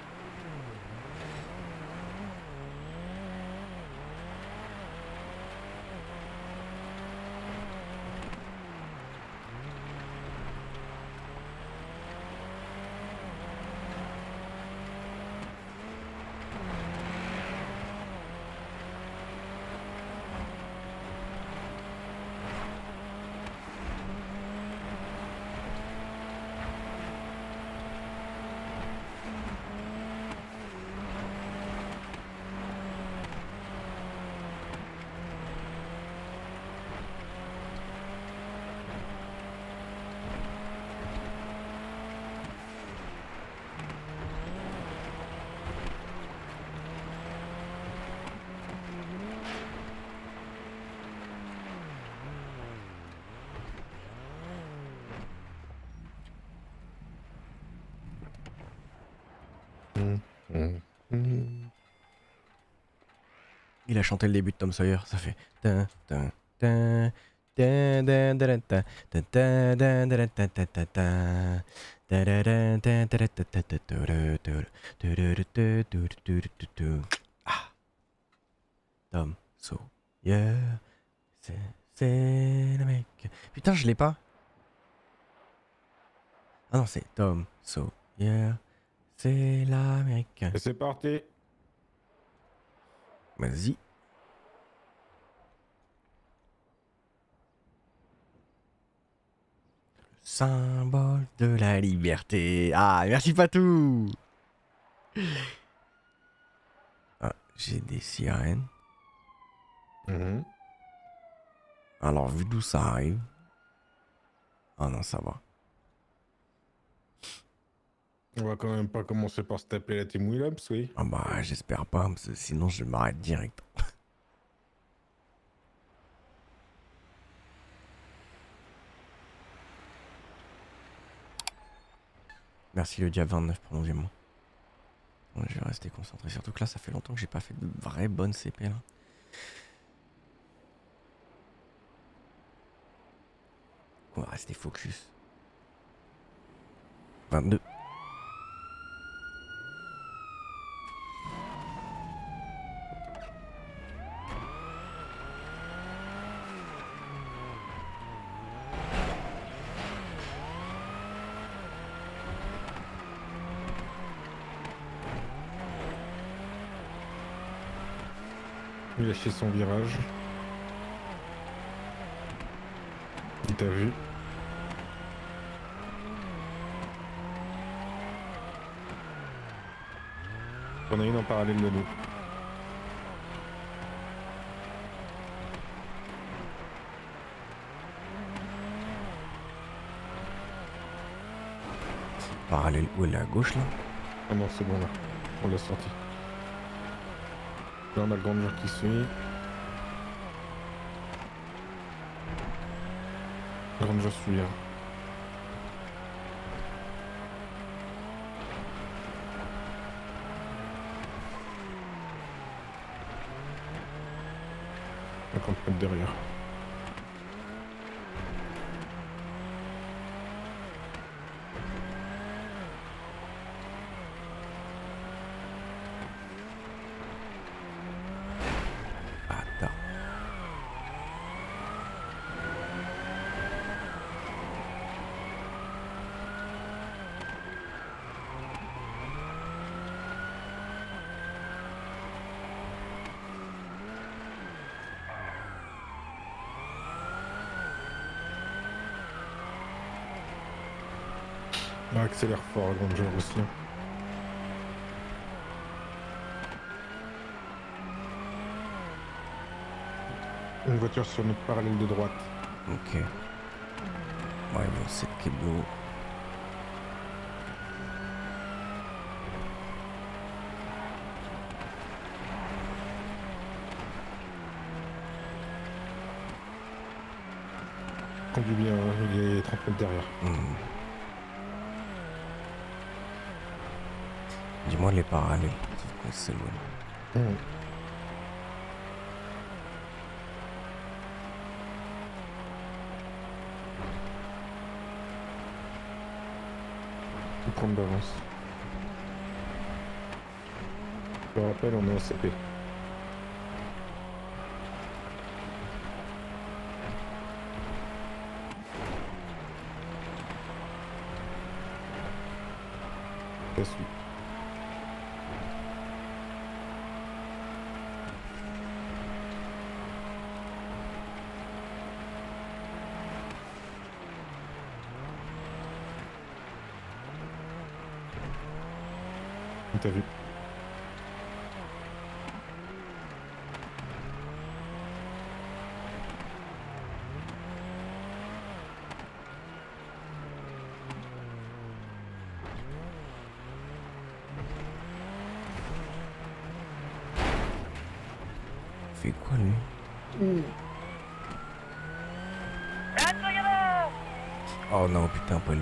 S2: Il a chanté le début de Tom Sawyer, ça fait... Ah. Tom Sawyer, c'est le mec... Putain, je l'ai pas. Ah non, c'est Tom Sawyer, c'est l'Amérique.
S1: Et c'est parti.
S2: Vas-y. Symbole de la liberté. Ah, merci Patou. Ah, j'ai des sirènes. Alors, vu d'où ça arrive. Ah non, ça va.
S1: On va quand même pas commencer par se taper la Team Williams, oui.
S2: Ah bah, j'espère pas, parce que sinon je m'arrête direct. Merci le Diable 29 pour l'11e mois. Bon, je vais rester concentré, surtout que là, ça fait longtemps que j'ai pas fait de vraie bonne CP là. On va rester focus. 22.
S1: Il a lâché son virage. Il t'a vu. On a une en parallèle de nous.
S2: Parallèle où elle est à gauche là?
S1: Ah non, c'est bon là. On l'a sorti. Là on a le Granger qui suit. Granger suit. Derrière.
S2: Attends.
S1: Là, accélère fort, Granger aussi. Une voiture sur notre parallèle de droite.
S2: Ok. Ouais, bon, c'est Keblo.
S1: Conduit bien, hein, il est 30 mètres derrière.
S2: Dis-moi les parallèles. C'est loin.
S1: Faut prendre d'avance. Je le rappelle, on est en CP. Ça suit. T'as vu.
S2: Fait quoi lui? Oh non, putain, pas lui.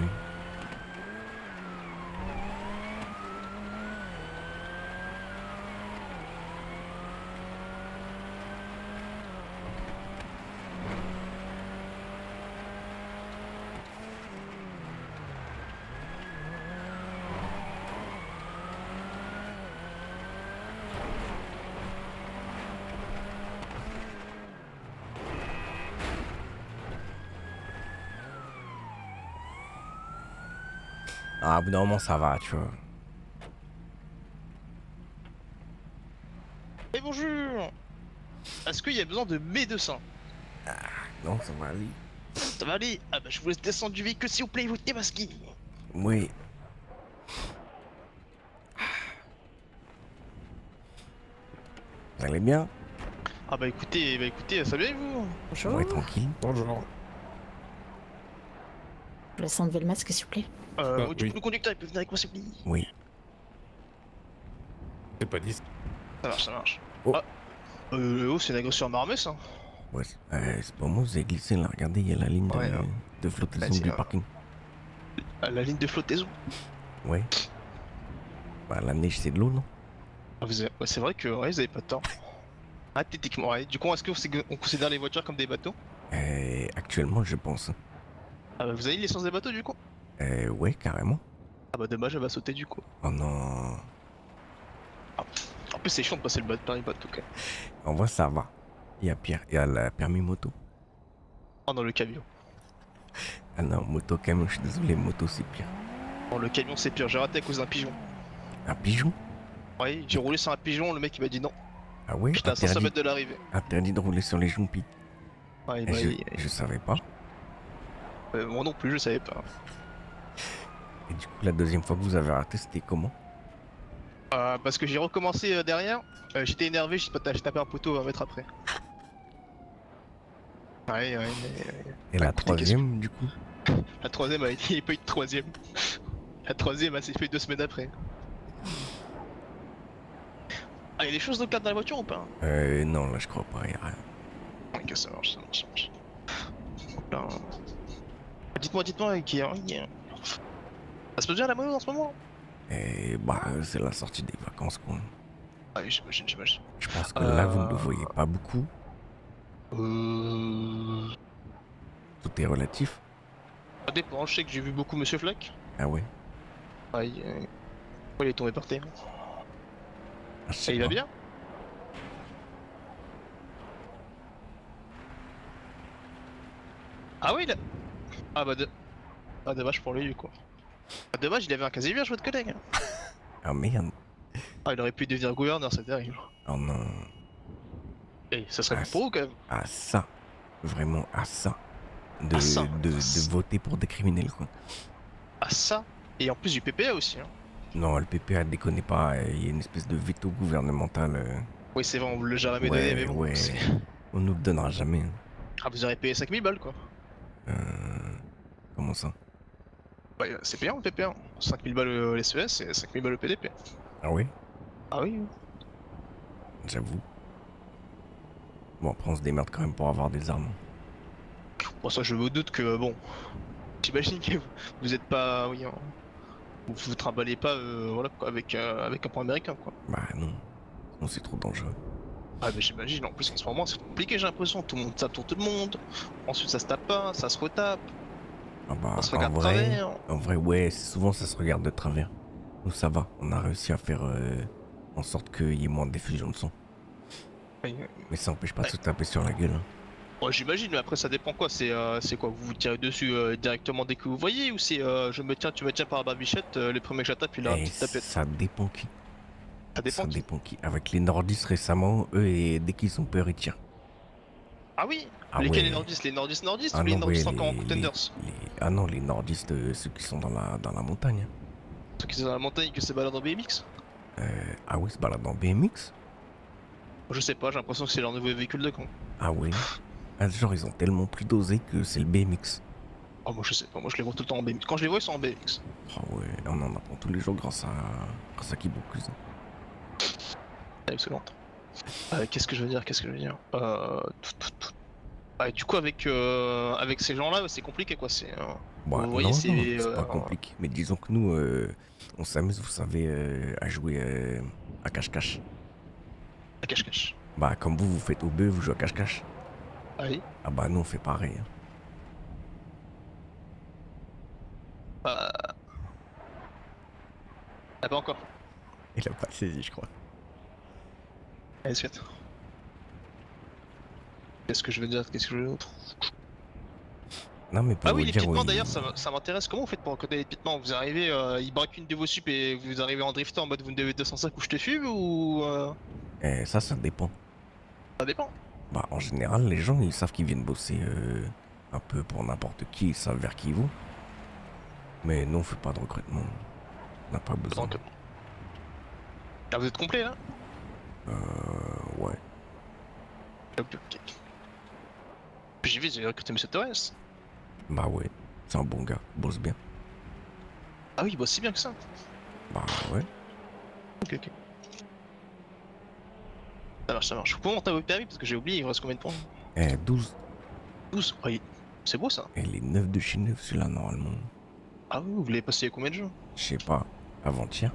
S2: Ah, au bout d'un moment, ça va, tu vois.
S10: Et bonjour. Est-ce qu'il y a besoin de médecins?
S2: Non, ça va aller.
S10: Ça va aller? Ah bah je vous laisse descendre du véhicule s'il vous plaît, vous démasquez.
S2: Oui. Vous allez bien?
S10: Ah bah écoutez, ça va bien vous?
S11: Bonjour.
S2: Ouais, tranquille.
S1: Bonjour.
S11: Je laisse enlever le masque, s'il vous plaît.
S10: Du coup, le conducteur, il peut venir avec moi, s'il vous plaît.
S2: Oui.
S1: C'est pas dit.
S10: Ça marche, ça marche.
S2: Oh.
S10: Ah. C'est une agression à ma armée, ça.
S2: Ouais, c'est pas moi, vous avez glissé là. Regardez, il y a la ligne
S10: Ouais,
S2: de flottaison
S10: c'est
S2: du parking.
S10: La ligne de flottaison.
S2: Ouais. Bah, la neige, c'est de l'eau, non?
S10: Ah, ouais, c'est vrai que ouais, vous avez pas de temps. Ah, techniquement, ouais. Du coup, est-ce qu'on considère les voitures comme des bateaux?
S2: Actuellement, je pense.
S10: Ah bah, vous avez une licence des bateaux, du coup?
S2: Ouais, carrément.
S10: Ah bah, dommage, elle va sauter, du coup.
S2: Oh non.
S10: Ah. En plus, c'est chiant de passer le permis bateau, quand même.
S2: En vrai, ça va. Il y a pire. Il y a la permis moto.
S10: Oh non, le camion.
S2: Ah non, moto, camion, je suis désolé, moto, c'est pire.
S10: Non, le camion, c'est pire. J'ai raté à cause d'un pigeon.
S2: Un pigeon?
S10: Ouais, j'ai roulé sur un pigeon, le mec il m'a dit non.
S2: Ah ouais?
S10: J'étais à 500 mètres de l'arrivée.
S2: Interdit de rouler sur les jumpies.
S10: Ouais, il m'a dit.
S2: Je savais pas.
S10: Moi non plus, je savais pas.
S2: Et du coup, la deuxième fois que vous avez raté, c'était comment?
S10: Parce que j'ai recommencé derrière, j'étais énervé, j'ai tapé un poteau 20 mètres après. Ouais, mais...
S2: Et la troisième, du coup?
S10: La troisième, il n'y a pas eu de troisième. La troisième, elle s'est fait 2 semaines après. Ah, y'a des choses de clair dans la voiture ou pas?
S2: Non, là je crois pas, y'a rien.
S10: Ok, ça marche, ça marche, ça marche. Donc là, dites-moi, qui est... Ça se passe bien la moto en ce moment?
S2: Bah, c'est la sortie des vacances, quoi.
S10: Ah oui, j'imagine.
S2: Je pense que là, vous ne le voyez pas beaucoup. Tout est relatif.
S10: Ça dépend, je sais que j'ai vu beaucoup Monsieur Flack.
S2: Ah ouais?
S10: Ah, il est tombé par terre.
S2: Ah, je sais
S10: Et il va
S2: pas.
S10: bien? Ah oui, il a... Ah bah Ah dommage pour lui, quoi. Ah dommage, il avait un quasi bien joué de collègue.
S2: Ah merde.
S10: Ah, il aurait pu devenir gouverneur, c'est terrible.
S2: Oh non.
S10: Et ça serait pour vous, quand même.
S2: Ah ça. Vraiment, à ça. De,
S10: À ça.
S2: de voter pour des criminels, quoi.
S10: Ah ça. Et en plus du PPA aussi, hein.
S2: Non, le PPA, déconnez pas, il y a une espèce de veto gouvernemental.
S10: Oui, c'est vrai, on vous l'a jamais
S2: Ouais,
S10: donné, mais bon.
S2: ouais. On nous le donnera jamais. Hein.
S10: Ah, vous aurez payé 5000 balles, quoi.
S2: Comment ça?
S10: Ouais, c'est payant le PPA. 5000 balles le SES et 5000 balles le PDP.
S2: Ah oui?
S10: Ah oui.
S2: J'avoue. Bon, après on se démerde quand même pour avoir des armes.
S10: Bon, ça, je me doute que, bon... J'imagine que vous êtes pas... Oui, hein. Vous trimballez pas, voilà, quoi, avec un point américain, quoi.
S2: Bah non. Non, c'est trop dangereux.
S10: Ah mais j'imagine, en plus en ce moment c'est compliqué, j'ai l'impression, tout le monde tape sur tout le monde, ensuite ça se tape pas, ça se retape,
S2: Ah bah,
S10: on se regarde de
S2: en vrai,
S10: travers.
S2: en vrai, ouais, souvent ça se regarde de travers. Nous ça va, on a réussi à faire en sorte qu'il y ait moins de diffusion de son. Mais ça empêche pas de se taper sur la gueule. Hein.
S10: Ouais, j'imagine, mais après ça dépend quoi, c'est quoi, vous vous tirez dessus directement dès que vous voyez, ou c'est je me tiens, tu me tiens par la barbichette, les premiers que j'attape, il a une petite tapette.
S2: Ça dépend qui.
S10: Ça
S2: dépend qui. Avec les nordistes récemment, eux, et dès qu'ils ont peur, ils tirent.
S10: Ah oui.
S2: Ah
S10: Lesquels
S2: ouais.
S10: les nordistes? Les nordistes
S2: Ah
S10: ou les
S2: non,
S10: nordistes
S2: ouais,
S10: encore en contenders?
S2: Ah non, les nordistes, ceux qui sont dans la montagne.
S10: Ceux qui sont dans la montagne que se baladent en BMX?
S2: Ah oui, se baladent en BMX?
S10: Je sais pas, j'ai l'impression que c'est leur nouveau véhicule de con.
S2: Ah oui. Ah, genre, ils ont tellement plus dosé que c'est le BMX.
S10: Oh moi je sais pas, moi je les vois tout le temps en BMX. Quand je les vois ils sont en BMX.
S2: Ah ouais, on en apprend tous les jours grâce à Kibocuse.
S10: Excellente. Qu'est-ce que je veux dire? Du coup avec ces gens-là c'est compliqué quoi. C'est.
S2: Bah,
S10: vous voyez
S2: non,
S10: c'est.
S2: c'est pas compliqué. Mais disons que nous, on s'amuse, vous savez, à jouer à cache-cache.
S10: À cache-cache.
S2: Bah comme vous faites au bœuf, vous jouez à cache-cache.
S10: Ah oui.
S2: Ah bah nous on fait pareil. Hein.
S10: Ah pas encore.
S2: Il a pas saisi je crois.
S10: Allez suite. Qu'est-ce que je veux dire? Qu'est-ce que je veux d'autre?
S2: Non mais pour
S10: Ah oui,
S2: vous
S10: les
S2: dire,
S10: pitements
S2: oui,
S10: d'ailleurs, ça m'intéresse. Comment vous faites pour reconnaître les pitements? Vous arrivez, ils braquent une de vos sup et vous arrivez en drifter en mode vous me devez 205 ou je te fume ou.
S2: Ça dépend.
S10: Ça dépend.
S2: Bah en général, les gens ils savent qu'ils viennent bosser un peu pour n'importe qui, ils savent vers qui ils vont. Mais nous on fait pas de recrutement. On n'a pas besoin.
S10: Ah vous êtes complet là?
S2: Ouais.
S10: Ok. J'ai vu, j'ai recruté Monsieur Torres.
S2: Bah ouais, c'est un bon gars, il bosse bien.
S10: Ah oui, il bosse si bien que ça.
S2: Bah ouais.
S10: Ok. Ça marche. Vous pouvez monter à votre permis parce que j'ai oublié, il vous reste combien de points?
S2: 12.
S10: 12? Oui, c'est beau ça.
S2: Et les 9 de chez 9 celui-là normalement.
S10: Ah oui, vous l'avez passé il y a combien de jours?
S2: Je sais pas, avant-hier.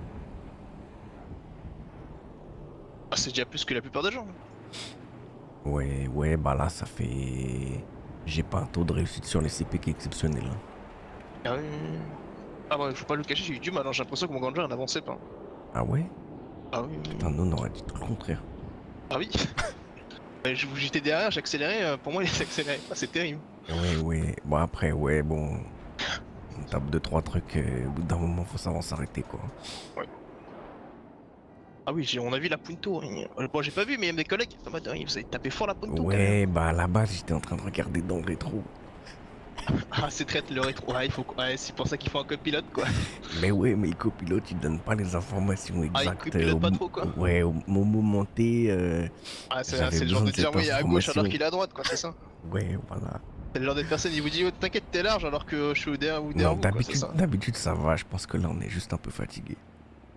S10: Ah c'est déjà plus que la plupart des gens.
S2: Ouais, bah là ça fait... J'ai pas un taux de réussite sur les CP qui est exceptionnel. Hein.
S10: Ah oui. Ah ouais, faut pas le cacher, j'ai eu du mal, hein. J'ai l'impression que mon Granger n'avançait pas.
S2: Ah ouais?
S10: Ah oui.
S2: Putain, nous on aurait dit tout le contraire.
S10: Ah oui. J'étais derrière, j'accélérais, pour moi il s'accélérait pas, c'est terrible.
S2: Ouais. Bon après, ouais, bon... On tape 2-3 trucs, au bout d'un moment faut savoir s'arrêter quoi.
S10: Ouais. Ah oui, on a vu la Punto. Bon, j'ai pas vu, mais il y a des collègues. Vous avez tapé fort la Punto.
S2: Ouais, bah à la base j'étais en train de regarder dans le rétro.
S10: Ah, c'est traite le rétro. Ouais, c'est pour ça qu'il faut un copilote quoi.
S2: Mais ouais, mais le copilote il donne pas les informations exactes.
S10: Ah, il copilote pas trop quoi.
S2: Ouais, au moment T.
S10: Ah, c'est le genre de dire oui à gauche alors qu'il est à droite quoi, c'est ça?
S2: Ouais, voilà.
S10: C'est le genre de personne, il vous dit oh, t'inquiète, t'es large alors que je suis derrière vous.
S2: Non, d'habitude ça va, je pense que là on est juste un peu fatigué.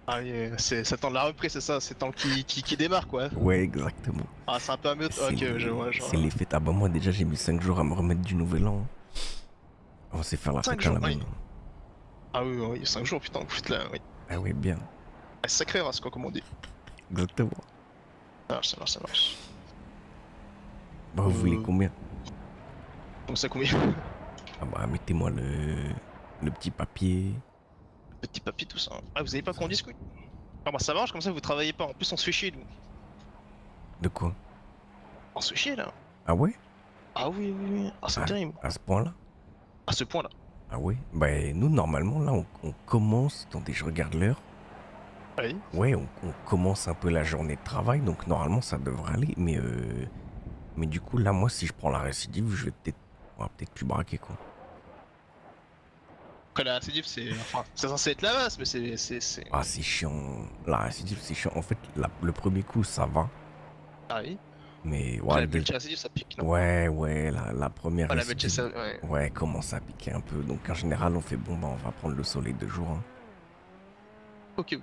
S10: Ah oui, ça tend de la reprise, c'est ça, c'est tant qui démarre quoi.
S2: Ouais, exactement.
S10: Ah, c'est un peu un mute. Ok, je vois.
S2: C'est l'effet. Ah bah moi déjà j'ai mis 5 jours à me remettre du nouvel an. On sait faire la
S10: 5
S2: fête à la
S10: jours, oui.
S2: maison.
S10: Ah oui, 5 jours, putain, vous faites là, oui.
S2: Ah ouais, bien.
S10: Ah, sacré race quoi, comme on dit.
S2: Exactement.
S10: Ah, ça marche.
S2: Bah vous voulez combien?
S10: Comme ça, combien?
S2: Ah bah mettez-moi le petit papier.
S10: Petit papier, tout ça. Ah, vous avez pas qu'on discute? Ah bah ça marche, comme ça vous travaillez pas. En plus, on se fait chier, nous.
S2: De quoi?
S10: On se fait chier, là.
S2: Ah ouais?
S10: Ah oui. Ah, c'est terrible.
S2: À ce point-là?
S10: À ce point-là.
S2: Ah ouais? Bah nous normalement là on commence, attendez je regarde l'heure.
S10: Oui.
S2: Ouais on commence un peu la journée de travail donc normalement ça devrait aller mais du coup là moi si je prends la récidive je vais on va peut-être plus braquer quoi.
S10: Après la récidive c'est... Enfin, c'est censé être la base mais c'est...
S2: Ah c'est chiant, la récidive c'est chiant. En fait le premier coup ça va.
S10: Ah oui.
S2: Mais
S10: ouais, la
S2: récidive
S10: ça pique, non?
S2: Ouais, la première
S10: la
S2: récidive,
S10: ça,
S2: ouais, commence à piquer un peu. Donc en général on fait bon bah on va prendre le soleil 2 jours. Hein.
S10: Ok.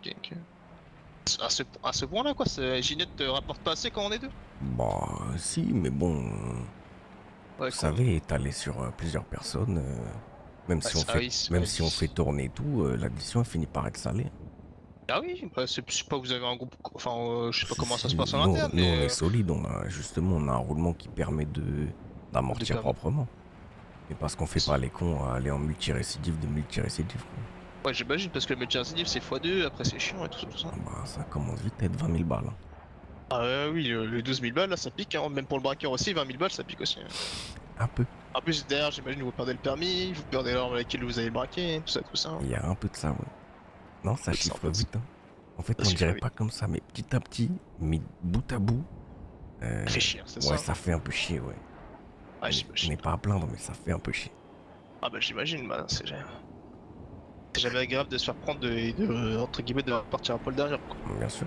S10: À ce point là quoi, Ginette te rapporte pas assez quand on est deux?
S2: Bah si mais bon, vous savez étaler sur plusieurs personnes, même si on fait tourner et tout, l'addition finit par être salée.
S10: Ah oui, bah c'est pas vous avez un groupe, enfin je sais pas comment ça se passe en interne.
S2: Nous on est solide, on a un roulement qui permet d'amortir proprement. Et parce qu'on fait pas les cons à aller en multi-récidive de multi-récidive.
S10: Ouais j'imagine parce que le multi-récidive c'est x2, après c'est chiant et tout ça.
S2: Ah bah ça commence vite à être 20 000 balles. Hein.
S10: Ah oui, le 12 000 balles là ça pique, hein. Même pour le braqueur aussi, 20 000 balles ça pique aussi. Hein.
S2: Un peu.
S10: En plus derrière j'imagine vous perdez le permis, vous perdez l'arme avec laquelle vous avez braqué, tout ça.
S2: Il y a un peu de ça ouais. Non ça chiffre vite. Hein. En fait on dirait pas comme ça mais petit à petit, mis bout à bout.
S10: Ça fait chier, c'est ça.
S2: Ouais ça fait un peu chier ouais. Je n'ai pas à plaindre mais ça fait un peu chier.
S10: Ah bah j'imagine, bah c'est jamais agréable de se faire prendre entre guillemets de partir un poil derrière quoi.
S2: Bien sûr.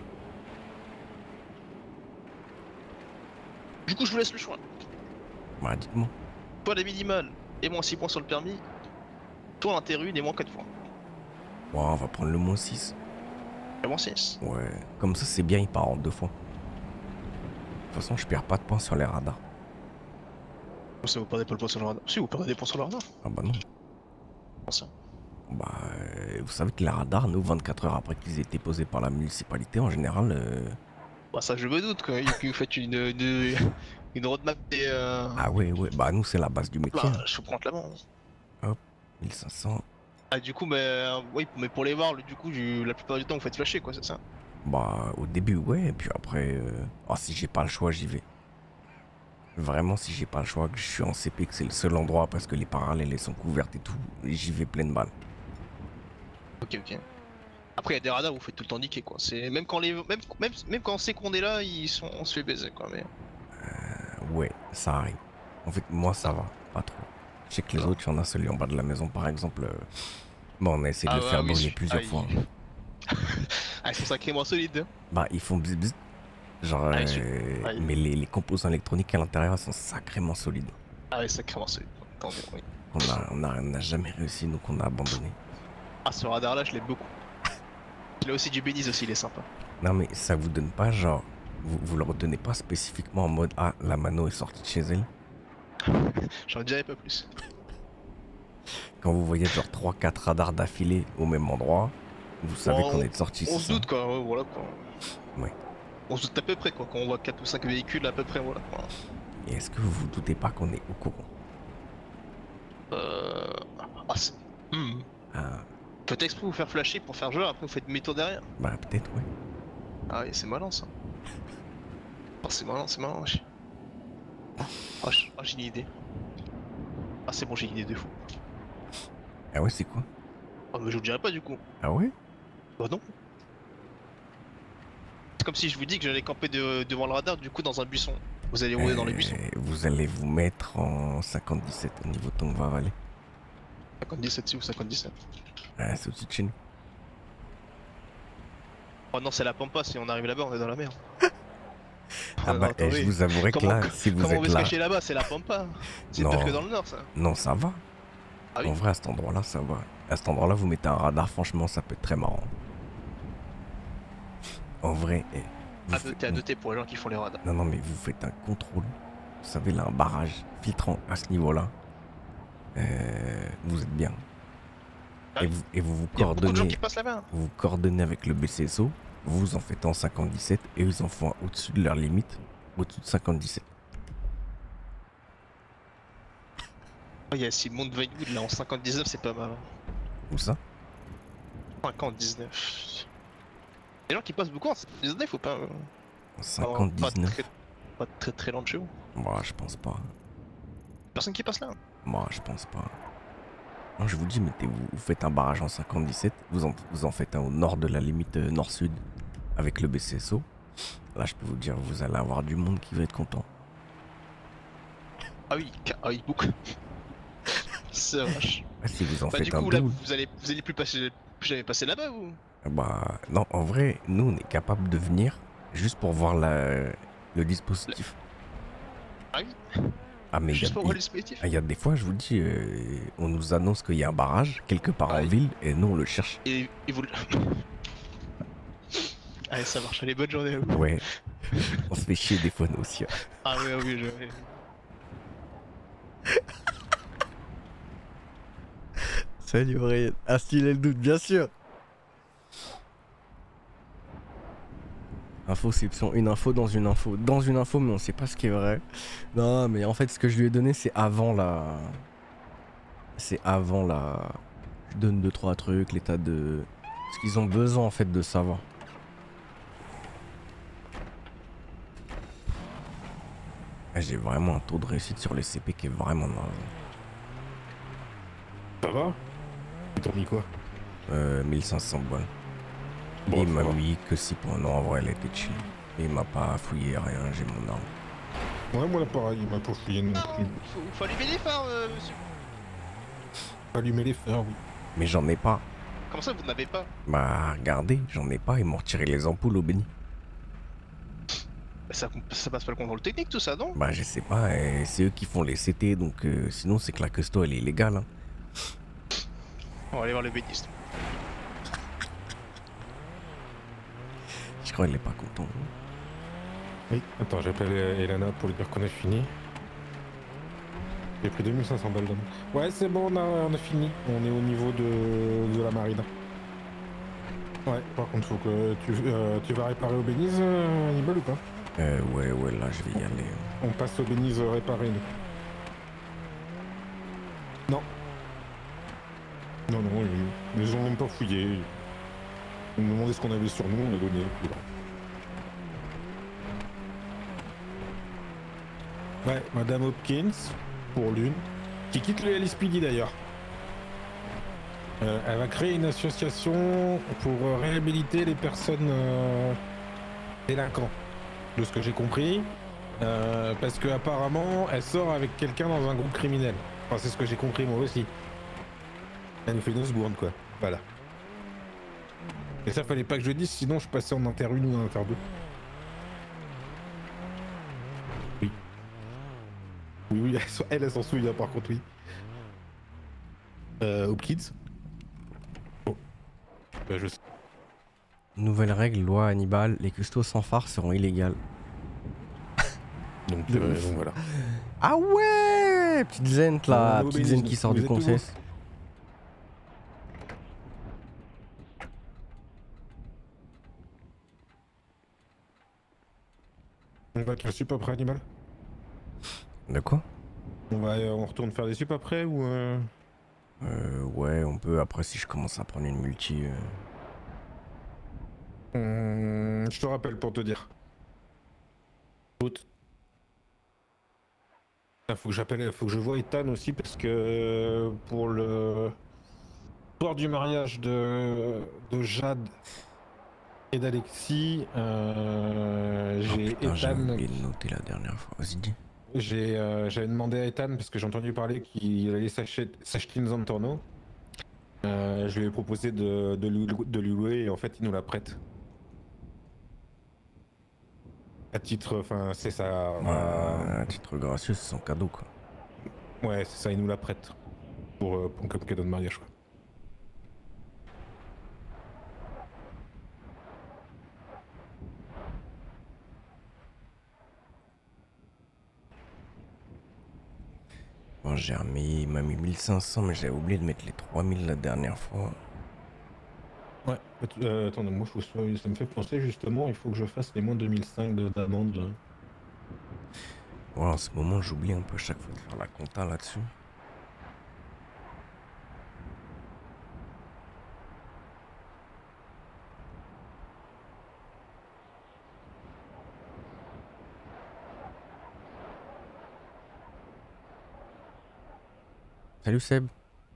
S10: Du coup je vous laisse le choix.
S2: Bah dites-moi.
S10: Toi les minimales et moins 6 points sur le permis. Toi l'interrune et moins 4 points.
S2: Ouais on va prendre le moins 6.
S10: Le moins 6?
S2: Ouais, comme ça c'est bien il part en 2 fois. De toute façon je perds pas de points sur les radars.
S10: Ça vous perdez pas le point sur le radar? Si vous perdez des points sur le radar.
S2: Ah bah non.
S10: Comment ça?
S2: Bah vous savez que les radars, nous 24 heures après qu'ils aient été posés par la municipalité en général...
S10: Bah ça je me doute quoi, que vous faites une roadmap et
S2: Ah ouais, bah nous c'est la base du métier.
S10: Bah, je vous prends la main.
S2: Hop, 1500.
S10: Ah du coup oui mais pour les voir du coup la plupart du temps vous faites flasher quoi, c'est ça?
S2: Bah au début ouais, et puis après... si j'ai pas le choix j'y vais. Vraiment si j'ai pas le choix, que je suis en CP, que c'est le seul endroit parce que les parallèles elles sont couvertes et tout, j'y vais pleine balle.
S10: Ok. Après il y a des radars où vous faites tout le temps niquer quoi, c'est même quand même quand on sait qu'on est là, on se fait baiser quoi mais...
S2: Ouais, ça arrive. En fait moi ça va, pas trop. Je sais que les autres, il y en a celui en bas de la maison par exemple. Bon on a essayé de le faire brûler plusieurs fois.
S10: Ah ils sont sacrément solides. Hein.
S2: Bah ils font bzz bzz. Genre mais les composants électroniques à l'intérieur sont sacrément solides.
S10: Ah ouais sacrément solides. Oui.
S2: On n'a jamais réussi donc on a abandonné.
S10: Ah ce radar là je l'aime beaucoup. Il a aussi du bénis aussi, il est sympa.
S2: Non mais ça vous donne pas genre... Vous le retenez pas spécifiquement en mode ah la mano est sortie de chez elle.
S10: J'en dirais pas plus.
S2: Quand vous voyez genre 3-4 radars d'affilée au même endroit, vous savez qu'on est sorti.
S10: On se doute quoi, ouais, voilà quoi.
S2: Ouais.
S10: On se doute à peu près quoi, quand on voit 4 ou 5 véhicules à peu près voilà.
S2: Et est-ce que vous vous doutez pas qu'on est au courant?
S10: Peut-être exprès vous faire flasher pour faire genre, après vous faites demi-tour derrière.
S2: Bah peut-être ouais.
S10: Ah oui c'est malin ça. Oh c'est malin wesh. Oh j'ai une idée. Ah c'est bon j'ai une idée de fou.
S2: Ah ouais c'est quoi?
S10: Oh mais je vous dirai pas du coup.
S2: Ah ouais?
S10: Bah non. C'est comme si je vous dis que j'allais camper devant le radar du coup dans un buisson. Vous allez rouler dans les buissons.
S2: Vous allez vous mettre en 57 au niveau de ton va aller.
S10: 57 ou 57?
S2: Ah c'est au-dessus de chez nous.
S10: Oh non c'est la pampa, si on arrive là-bas on est dans la merde.
S2: Ah bah je vous avouerai que là si vous êtes là...
S10: Comment on veut se cacher là-bas, c'est la pampa. C'est pire que dans le nord ça.
S2: Non ça va.
S10: Ah oui.
S2: En vrai à cet endroit là ça va. À cet endroit là vous mettez un radar franchement ça peut être très marrant. en vrai,
S10: À noter pour les gens qui font les raids.
S2: non, mais vous faites un contrôle. Vous savez, là, un barrage filtrant à ce niveau-là. Vous êtes bien.
S10: Ouais.
S2: Et vous vous
S10: Il y a beaucoup de gens
S2: coordonnez.
S10: qui passent là-bas.
S2: Vous vous coordonnez avec le BCSO. Vous en faites en 57 et eux en font un au-dessus de leur limite. Au-dessus de 57.
S10: Il y a Simon de Vinewood là en 59, c'est pas mal.
S2: Où ça?
S10: 59. Les gens qui passent beaucoup en 59, faut pas.
S2: En 59.
S10: Pas très loin de chez vous.
S2: Moi, je pense pas.
S10: Personne qui passe là.
S2: Moi, je pense pas. Non, je vous dis, vous faites un barrage en 57, vous en faites un au nord de la limite nord-sud avec le BCSO. Là, je peux vous dire, vous allez avoir du monde qui va être content.
S10: Ah oui, beaucoup. C'est vache.
S2: Si vous en faites
S10: du coup,
S2: un
S10: là,
S2: double.
S10: vous allez plus jamais passer là-bas ou?
S2: Bah, non, en vrai, nous, on est capable de venir juste pour voir le dispositif.
S10: Ah oui.
S2: Ah, mais
S10: juste pour voir le dispositif.
S2: il y a des fois, je vous dis, on nous annonce qu'il y a un barrage quelque part en ville et nous, on le cherche.
S10: Et vous le... Allez, ça marche, allez, bonne journée à vous.
S2: Ouais. On se fait chier des fois, nous aussi.
S10: Ah oui, je...
S2: Salut Aurélien. Ah, style le doute, bien sûr. Infoception, une info dans une info. Dans une info, mais on sait pas ce qui est vrai. Non, mais en fait, ce que je lui ai donné, c'est avant la... C'est avant la... Je donne 2-3 trucs, l'état de... Ce qu'ils ont besoin, en fait, de savoir. J'ai vraiment un taux de réussite sur les CP qui est vraiment naze.
S1: Ça va? T'as mis quoi?
S2: 1500 balles.
S1: Bon,
S2: Il m'a
S1: ça va.
S2: mis que 6 points. Non, en vrai, elle était chill. Il m'a pas fouillé rien, j'ai mon arme.
S1: Ouais, moi là pareil, il m'a pas fouillé non plus.
S10: Faut allumer les phares, monsieur.
S1: Allumer les phares, oui.
S2: Mais j'en ai pas.
S10: Comment ça, vous n'avez pas?
S2: Bah, regardez, j'en ai pas. Ils m'ont retiré les ampoules au béni.
S10: Ça passe pas le contrôle technique, tout ça, non?
S2: Bah, je sais pas. C'est eux qui font les CT, donc sinon, c'est que la custo, elle est illégale. Hein.
S10: On va aller voir le béniste.
S2: Je crois qu'elle est pas contente.
S1: Oui, attends, j'appelle Elana pour lui dire qu'on a fini. J'ai pris 2500 balles d'homme. Ouais, c'est bon, on a fini. On est au niveau de la marine. Ouais, par contre, faut que tu vas réparer au Béniz, Hannibal, ou pas?
S2: Ouais, là, je vais y aller.
S1: On passe au Béniz réparer, nous. Non. Non, ils nous ont même pas fouillé. Ils nous demandaient ce qu'on avait sur nous, on a donné. Puis voilà. Ouais, Madame Hopkins, pour l'une, qui quitte le LSPD d'ailleurs. Elle va créer une association pour réhabiliter les personnes délinquants, de ce que j'ai compris. Parce que apparemment, elle sort avec quelqu'un dans un groupe criminel. Enfin, c'est ce que j'ai compris moi aussi. Elle nous fait une Osbourne, quoi. Voilà. Et ça, fallait pas que je le dise, sinon je passais en inter 1 ou en inter 2. Oui. Oui, elle s'en souvient par contre, oui. Hopkins. Oh. Bah, je sais.
S2: Nouvelle règle, loi Hannibal, les custos sans phare seront illégales.
S1: Donc voilà.
S2: Ah ouais, petite zen là, petite zen qui sort du conseil.
S1: On va être sup après, Hannibal?
S2: De quoi?
S1: On retourne faire des sup après ou
S2: Ouais, on peut. Après, si je commence à prendre une multi.
S1: Je te rappelle pour te dire. Faut que je voie Ethan aussi parce que pour le soir du mariage de Jade et d'Alexis, j'ai
S2: Putain, j'ai
S1: Ethan.
S2: oublié de noter la dernière fois. Vas-y, dis.
S1: J'avais demandé à Ethan parce que j'ai entendu parler qu'il allait s'acheter une Zantorno. Je lui ai proposé de lui louer et en fait il nous la prête. À titre, enfin c'est ça.
S2: À titre gracieux, c'est son cadeau quoi.
S1: Ouais, c'est ça, il nous la prête pour comme cadeau de mariage quoi.
S2: Putain, il m'a mis 1500, mais j'avais oublié de mettre les 3000 la dernière fois.
S1: Ouais, attendez, moi ça me fait penser justement, il faut que je fasse les moins 2005 d'amende. Là.
S2: Ouais, en ce moment, j'oublie un peu à chaque fois de faire la compta là-dessus. Salut Seb.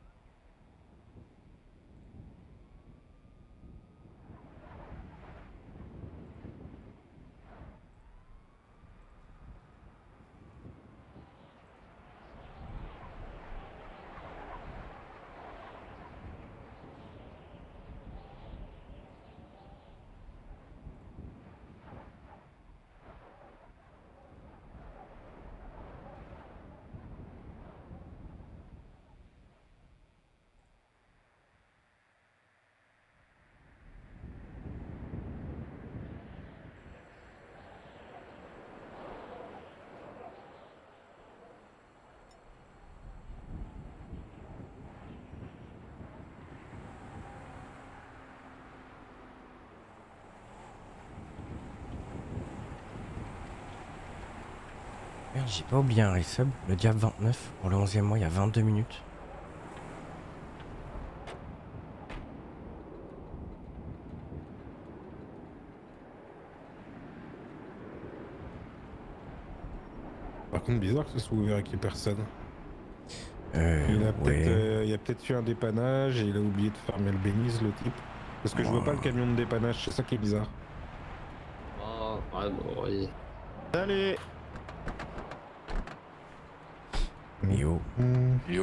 S2: Merde, j'ai pas oublié un resub, le Diable 29, pour le 11e mois, il y a 22 minutes.
S1: Par contre, bizarre que ce soit ouvert avec les personnes. Il
S2: Ouais.
S1: y a peut-être eu un dépannage et il a oublié de fermer le bénise, le type. Parce que je vois pas le camion de dépannage, c'est ça qui est bizarre.
S12: Oh, ouais, bon, oui.
S1: Allez.
S2: Yo.
S12: Yo.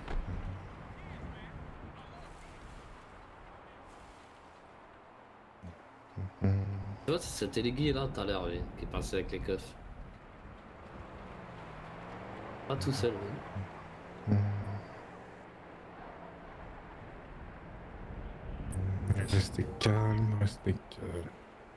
S12: Tu vois, c'était les guilles là tout à l'heure, qui passaient avec les keufs. Pas tout seul, oui.
S1: Restez calme, restez calme.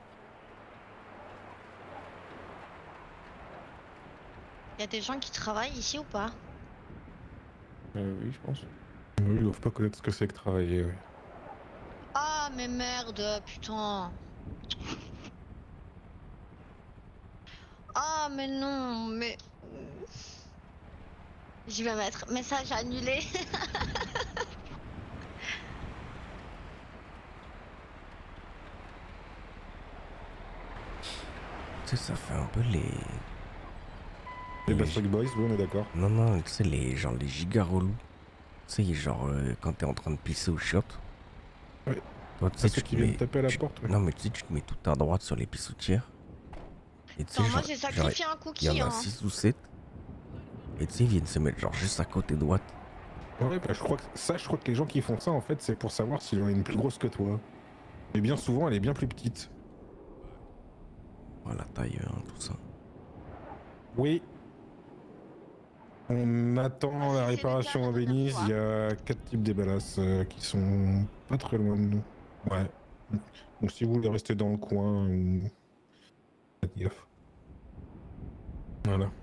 S13: Il y a des gens qui travaillent ici ou pas?
S1: Oui, je pense. Oui, ils doivent pas connaître ce que c'est que travailler, oui.
S13: Ah, mais merde, putain. Ah, mais non, mais... Je vais mettre message annulé.
S2: Tu sais, ça fait un peu les...
S1: Les Backstreet Boys, oui, on est d'accord.
S2: Non, non, tu sais, les giga relous. Tu sais, genre, quand t'es en train de pisser au shot.
S1: Ouais.
S2: Toi, tu sais,
S1: ceux qui viennent taper à la porte, ouais.
S2: Non, mais tu sais, tu te mets tout à droite sur les pissotières. Et tu sais,
S13: Non, moi
S2: genre,
S13: j'ai sacrifié un
S2: il
S13: cookie,
S2: y en a
S13: hein.
S2: 6 ou 7. Et tu sais, ils viennent se mettre genre juste à côté droite.
S1: Ouais, bah, je crois que les gens qui font ça, en fait, c'est pour savoir s'il y en a une plus grosse que toi. Mais bien souvent, elle est bien plus petite.
S2: Voilà, taille, tout ça.
S1: Oui. On attend la réparation à Venise, il y a 4 types d'ébalas qui sont pas très loin de nous. Ouais. Donc si vous voulez rester dans le coin, faites gaffe. Voilà.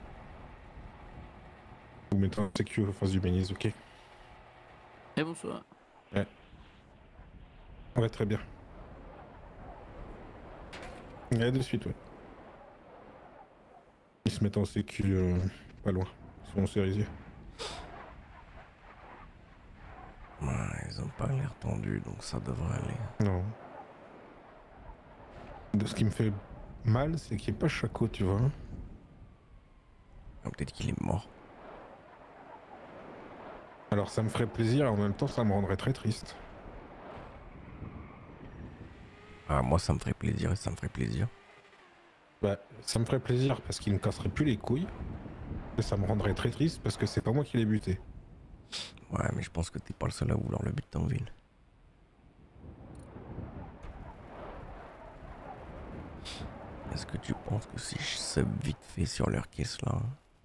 S1: Vous mettez un sécu en face du Venise, ok?
S4: Et bonsoir.
S1: Ouais. Ouais, très bien. Ouais, de suite, ouais. Ils se mettent en sécu pas loin. Ils sont en cerisier.
S2: Ouais, ils ont pas l'air tendus, donc ça devrait aller.
S1: Non. De ce qui me fait mal, c'est qu'il n'y ait pas Chaco, tu vois.
S2: Ah, peut-être qu'il est mort.
S1: Alors ça me ferait plaisir, et en même temps ça me rendrait très triste.
S2: Ah, moi ça me ferait plaisir et ça me ferait plaisir.
S1: Bah, ça me ferait plaisir parce qu'il me casserait plus les couilles. Et ça me rendrait très triste parce que c'est pas moi qui l'ai buté.
S2: Ouais, mais je pense que t'es pas le seul à vouloir le buter en ville. Est-ce que tu penses que si je sub vite fait sur leur caisse là...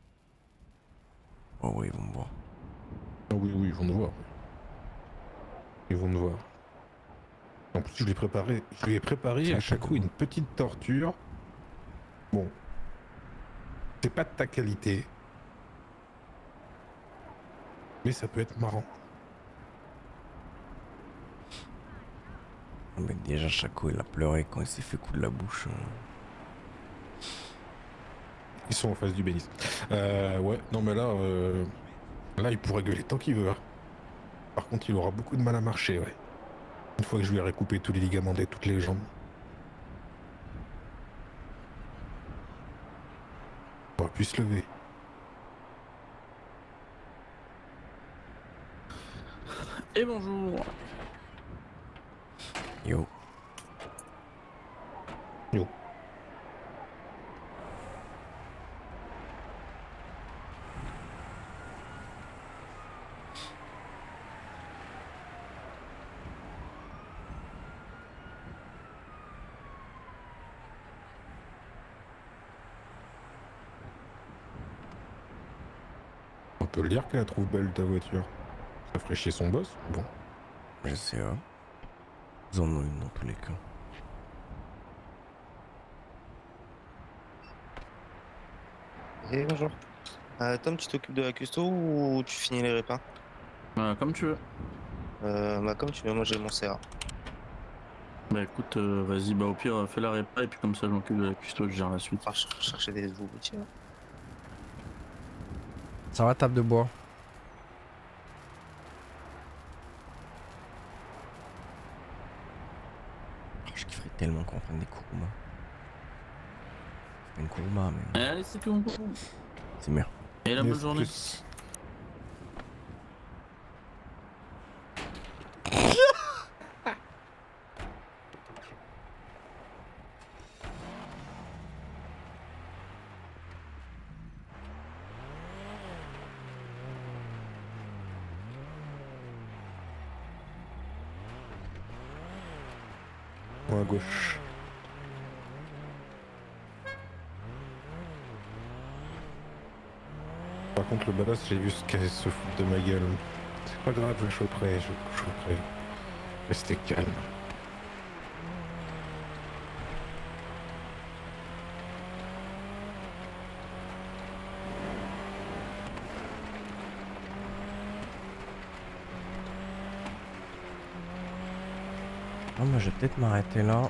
S2: Oh oui, ils vont me voir.
S1: Ah oui, oui, ils vont nous voir. Ils vont nous voir. En plus, je lui ai préparé à chaque coup une petite torture. Bon. C'est pas de ta qualité. Mais ça peut être marrant.
S2: Mais déjà, Chaco, il a pleuré quand il s'est fait coup de la bouche.
S1: Ils sont en face du Bénis. Ouais, non mais là, là il pourrait gueuler tant qu'il veut. Hein. Par contre, il aura beaucoup de mal à marcher, ouais. Une fois que je lui ai recoupé tous les ligaments de toutes les jambes. On va plus se lever.
S14: Et bonjour.
S2: Yo.
S1: Yo. On peut le dire qu'elle la trouve belle ta voiture. Ça ferait chier son boss. Bon.
S2: Je sais, hein. Ils en ont une dans tous les cas.
S8: Et bonjour. Tom, tu t'occupes de la custo ou tu finis les répins?
S14: Comme tu veux.
S8: Bah comme tu veux, moi j'ai mon CA.
S14: Bah écoute, vas-y, bah au pire, fais la répa et puis comme ça je m'occupe de la custo, je gère la suite.
S8: Enfin, chercher des nouveaux outils.
S2: Ça va, table de bois? Oh, je kifferais tellement qu'on prenne des Kuruma. C'est pas une Kuruma, mais...
S14: Allez, c'est tout.
S2: C'est bien.
S14: Et la bonne journée.
S1: À gauche. Par contre, le badass, j'ai vu ce qu'elle se fout de ma gueule. C'est pas grave, je choperai, je choperai. Restez calme.
S2: Oh, moi, je vais peut-être m'arrêter là.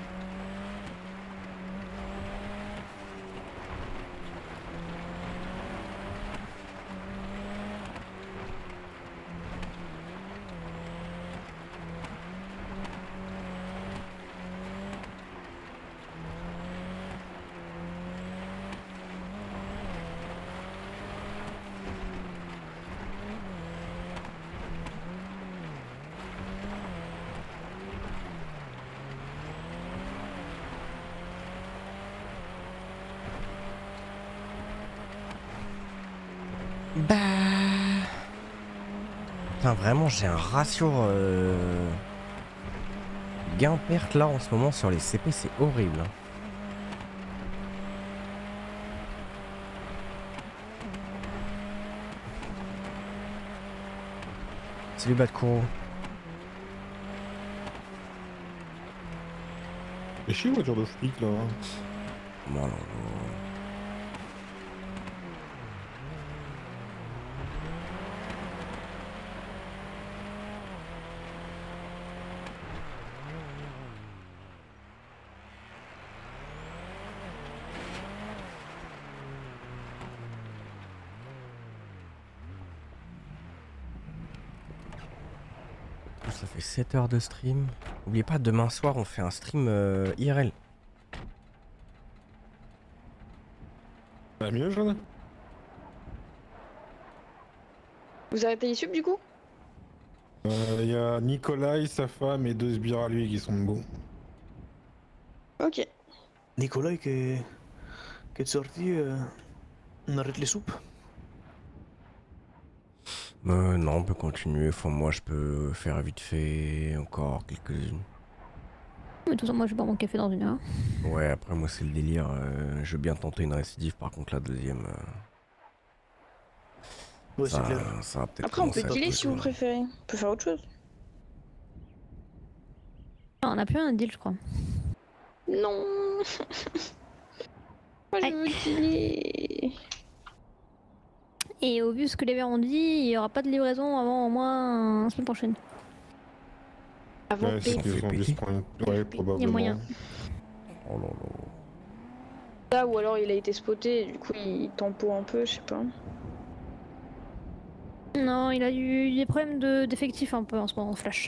S2: Bah... Putain, vraiment, j'ai un ratio gain-perte là en ce moment sur les CP, c'est horrible. Hein. Salut Badkouro.
S1: Mais chier, voiture de flic là.
S2: Bon, alors, ça fait 7 heures de stream. N'oubliez pas, demain soir, on fait un stream IRL.
S1: Ça va mieux, Jeanne?
S5: Vous arrêtez les subs du coup?
S1: Il y a Nicolas, sa femme et 2 sbires à lui qui sont debout.
S5: Ok.
S6: Nicolas qui est sorti, on arrête les soupes.
S2: Non, on peut continuer. Enfin, moi, je peux faire vite fait encore quelques-unes.
S7: Mais de toute façon, moi je vais boire mon café dans une heure.
S2: Ouais, après, moi, c'est le délire. Je veux bien tenter une récidive. Par contre, la deuxième.
S6: Ouais, c'est clair.
S2: Ça va peut-être.
S5: Après, on peut dealer si vous préférez. On peut faire autre chose.
S7: Non, on a plus un deal, je crois.
S5: Non. Moi, je veux dealer.
S7: Et au vu de ce que les verts ont dit, il n'y aura pas de livraison avant au moins la semaine prochaine.
S5: Avant
S1: Ouais, c'est qu'ils ont dû se prendre. Ouais, probablement.
S7: moyen.
S2: Oh là là.
S5: Ça, ou alors il a été spoté, et du coup il tempo un peu, je sais pas.
S7: Non, il a eu des problèmes d'effectifs un peu en ce moment, Flash.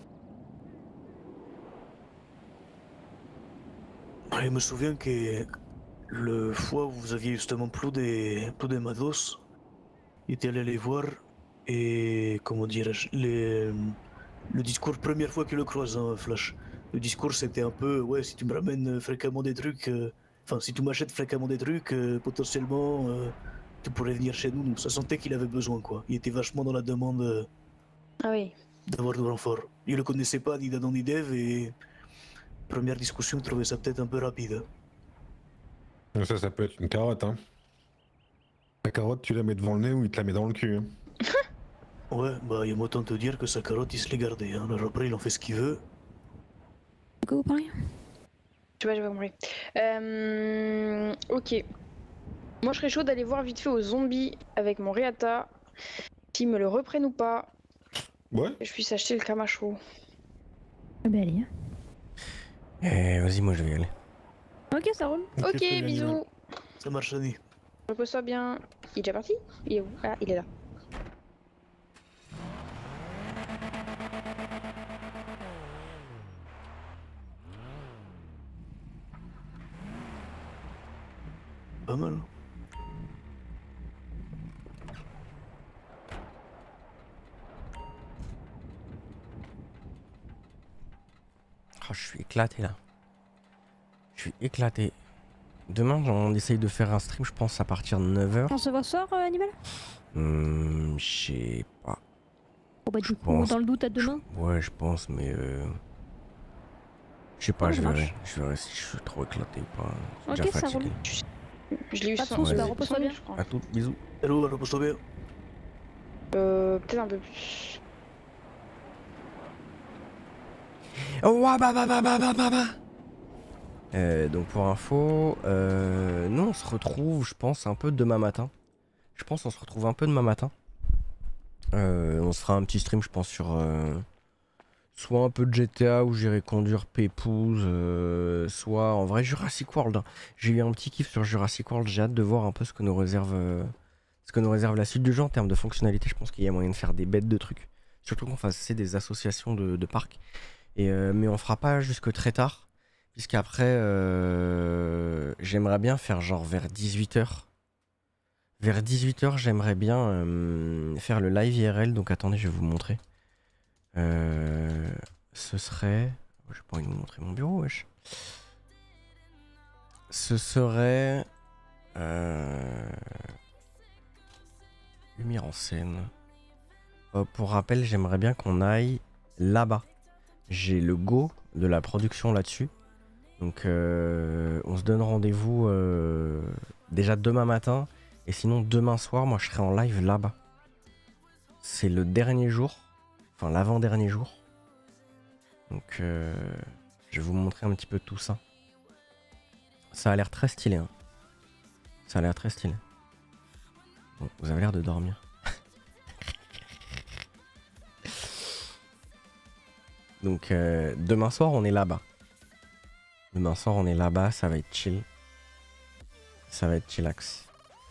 S6: Je me souviens que le fois où vous aviez justement plus des Mados, il était allé les voir et comment dirais-je, le discours première fois qu'il le croise, hein, Flash. Le discours c'était un peu ouais, si tu me ramènes fréquemment des trucs, enfin si tu m'achètes fréquemment des trucs, potentiellement tu pourrais venir chez nous. Donc ça sentait qu'il avait besoin quoi. Il était vachement dans la demande
S5: Ah oui.
S6: d'avoir du renfort. Il le connaissait pas ni d'Adam ni d'Eve et première discussion, je trouvais ça peut-être un peu rapide.
S1: Ça peut être une carotte, hein. La carotte, tu la mets devant le nez ou il te la met dans le cul. Hein.
S6: Ouais, bah il y a autant te dire que sa carotte il se l'est gardée. Hein. Alors après il en fait ce qu'il veut.
S7: De quoi vous parlez?
S5: Tu vois, j'ai pas compris. Ok. Moi je serais chaud d'aller voir vite fait aux zombies avec mon Reata. S'ils me le reprennent ou pas.
S1: Ouais.
S5: Et je puisse acheter le Camacho.
S7: Ah bah allez.
S2: Vas-y, moi je vais y aller.
S7: Ok, ça roule.
S5: Ok, bisous.
S6: Ça marche, Annie.
S5: Repose-toi bien. Il est déjà parti? Il est où? Ah, il est là.
S6: Pas mal.
S2: Oh, je suis éclaté là. Je suis éclaté. Demain, on essaye de faire un stream, je pense, à partir de 9h.
S7: On se voit ce soir, Hannibal?
S2: Je sais pas.
S7: Bon bah du coup, dans le doute à demain.
S2: Ouais, je pense, mais je sais pas,
S7: Ouais,
S2: je
S7: ça
S2: verrai.
S7: marche.
S2: Je verrai si je suis trop éclaté ou pas. Je suis
S7: Ok,
S2: déjà
S7: ça
S2: fatigué.
S7: roule.
S5: Je l'ai eu
S7: Pas de
S5: sans
S7: soucis, bah repose-toi bien.
S5: je crois.
S2: À toutes, bisous.
S6: Hello, repose-toi bien.
S5: Peut-être un peu plus.
S2: Oh, donc pour info, nous on se retrouve, je pense, un peu demain matin. Je pense on se retrouve un peu demain matin. On se fera un petit stream, je pense, sur soit un peu de GTA où j'irai conduire Pépouze, soit en vrai Jurassic World. Hein. J'ai eu un petit kiff sur Jurassic World, j'ai hâte de voir un peu ce que nous réserve la suite du jeu en termes de fonctionnalité. Je pense qu'il y a moyen de faire des bêtes de trucs, surtout qu'on fasse des associations de parcs. Et mais on fera pas jusque très tard, puisqu'après j'aimerais bien faire genre vers 18h. Vers 18h, j'aimerais bien faire le live IRL, donc attendez, je vais vous montrer. Ce serait... J'ai pas envie de vous montrer mon bureau, wesh. Ce serait... Lumière en scène. Pour rappel, j'aimerais bien qu'on aille là-bas. J'ai le go de la production là-dessus. Donc on se donne rendez-vous déjà demain matin. Et sinon demain soir, moi je serai en live là-bas. C'est le dernier jour. Enfin l'avant-dernier jour. Donc je vais vous montrer un petit peu tout ça. Ça a l'air très stylé. Hein. Ça a l'air très stylé. Bon, vous avez l'air de dormir. Donc demain soir on est là-bas. Demain soir on est là-bas, ça va être chill. Ça va être chillax.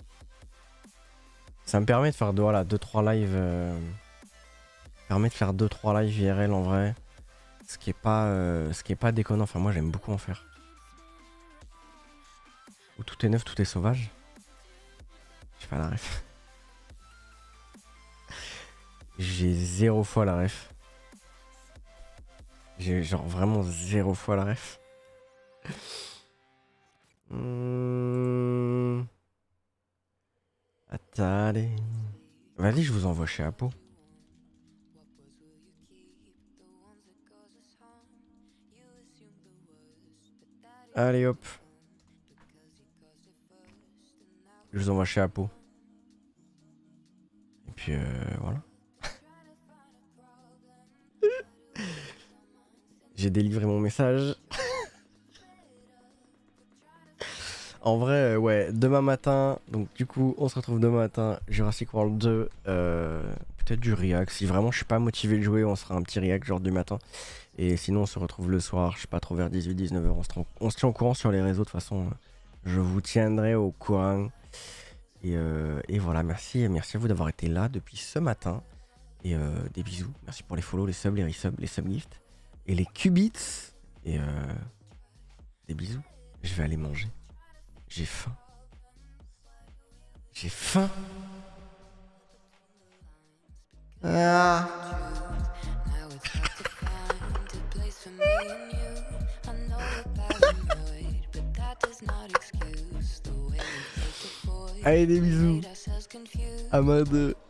S2: Ça me permet de faire 2-3 lives. Permet de faire 2-3 lives IRL en vrai. Ce qui est pas déconnant. Enfin moi j'aime beaucoup en faire. Où tout est neuf, tout est sauvage. J'ai pas la ref. J'ai 0 fois la ref. J'ai genre vraiment 0 fois la ref. Attendez. Vas-y, je vous envoie chez Apo. Allez hop. Je vous envoie chez Apo. Et puis voilà. J'ai délivré mon message. En vrai, ouais, demain matin, donc du coup, on se retrouve demain matin, Jurassic World 2, peut-être du react. Si vraiment je suis pas motivé de jouer, on se fera un petit react genre du matin. Et sinon, on se retrouve le soir, je sais pas trop, vers 18-19h. On se tient au courant sur les réseaux, de toute façon, je vous tiendrai au courant. Et voilà, merci à vous d'avoir été là depuis ce matin. Et des bisous, merci pour les follow, les subs, les resubs, les subgifts et les qubits. Et des bisous, je vais aller manger. J'ai faim. J'ai faim. Ah. Allez, des bisous. À mode.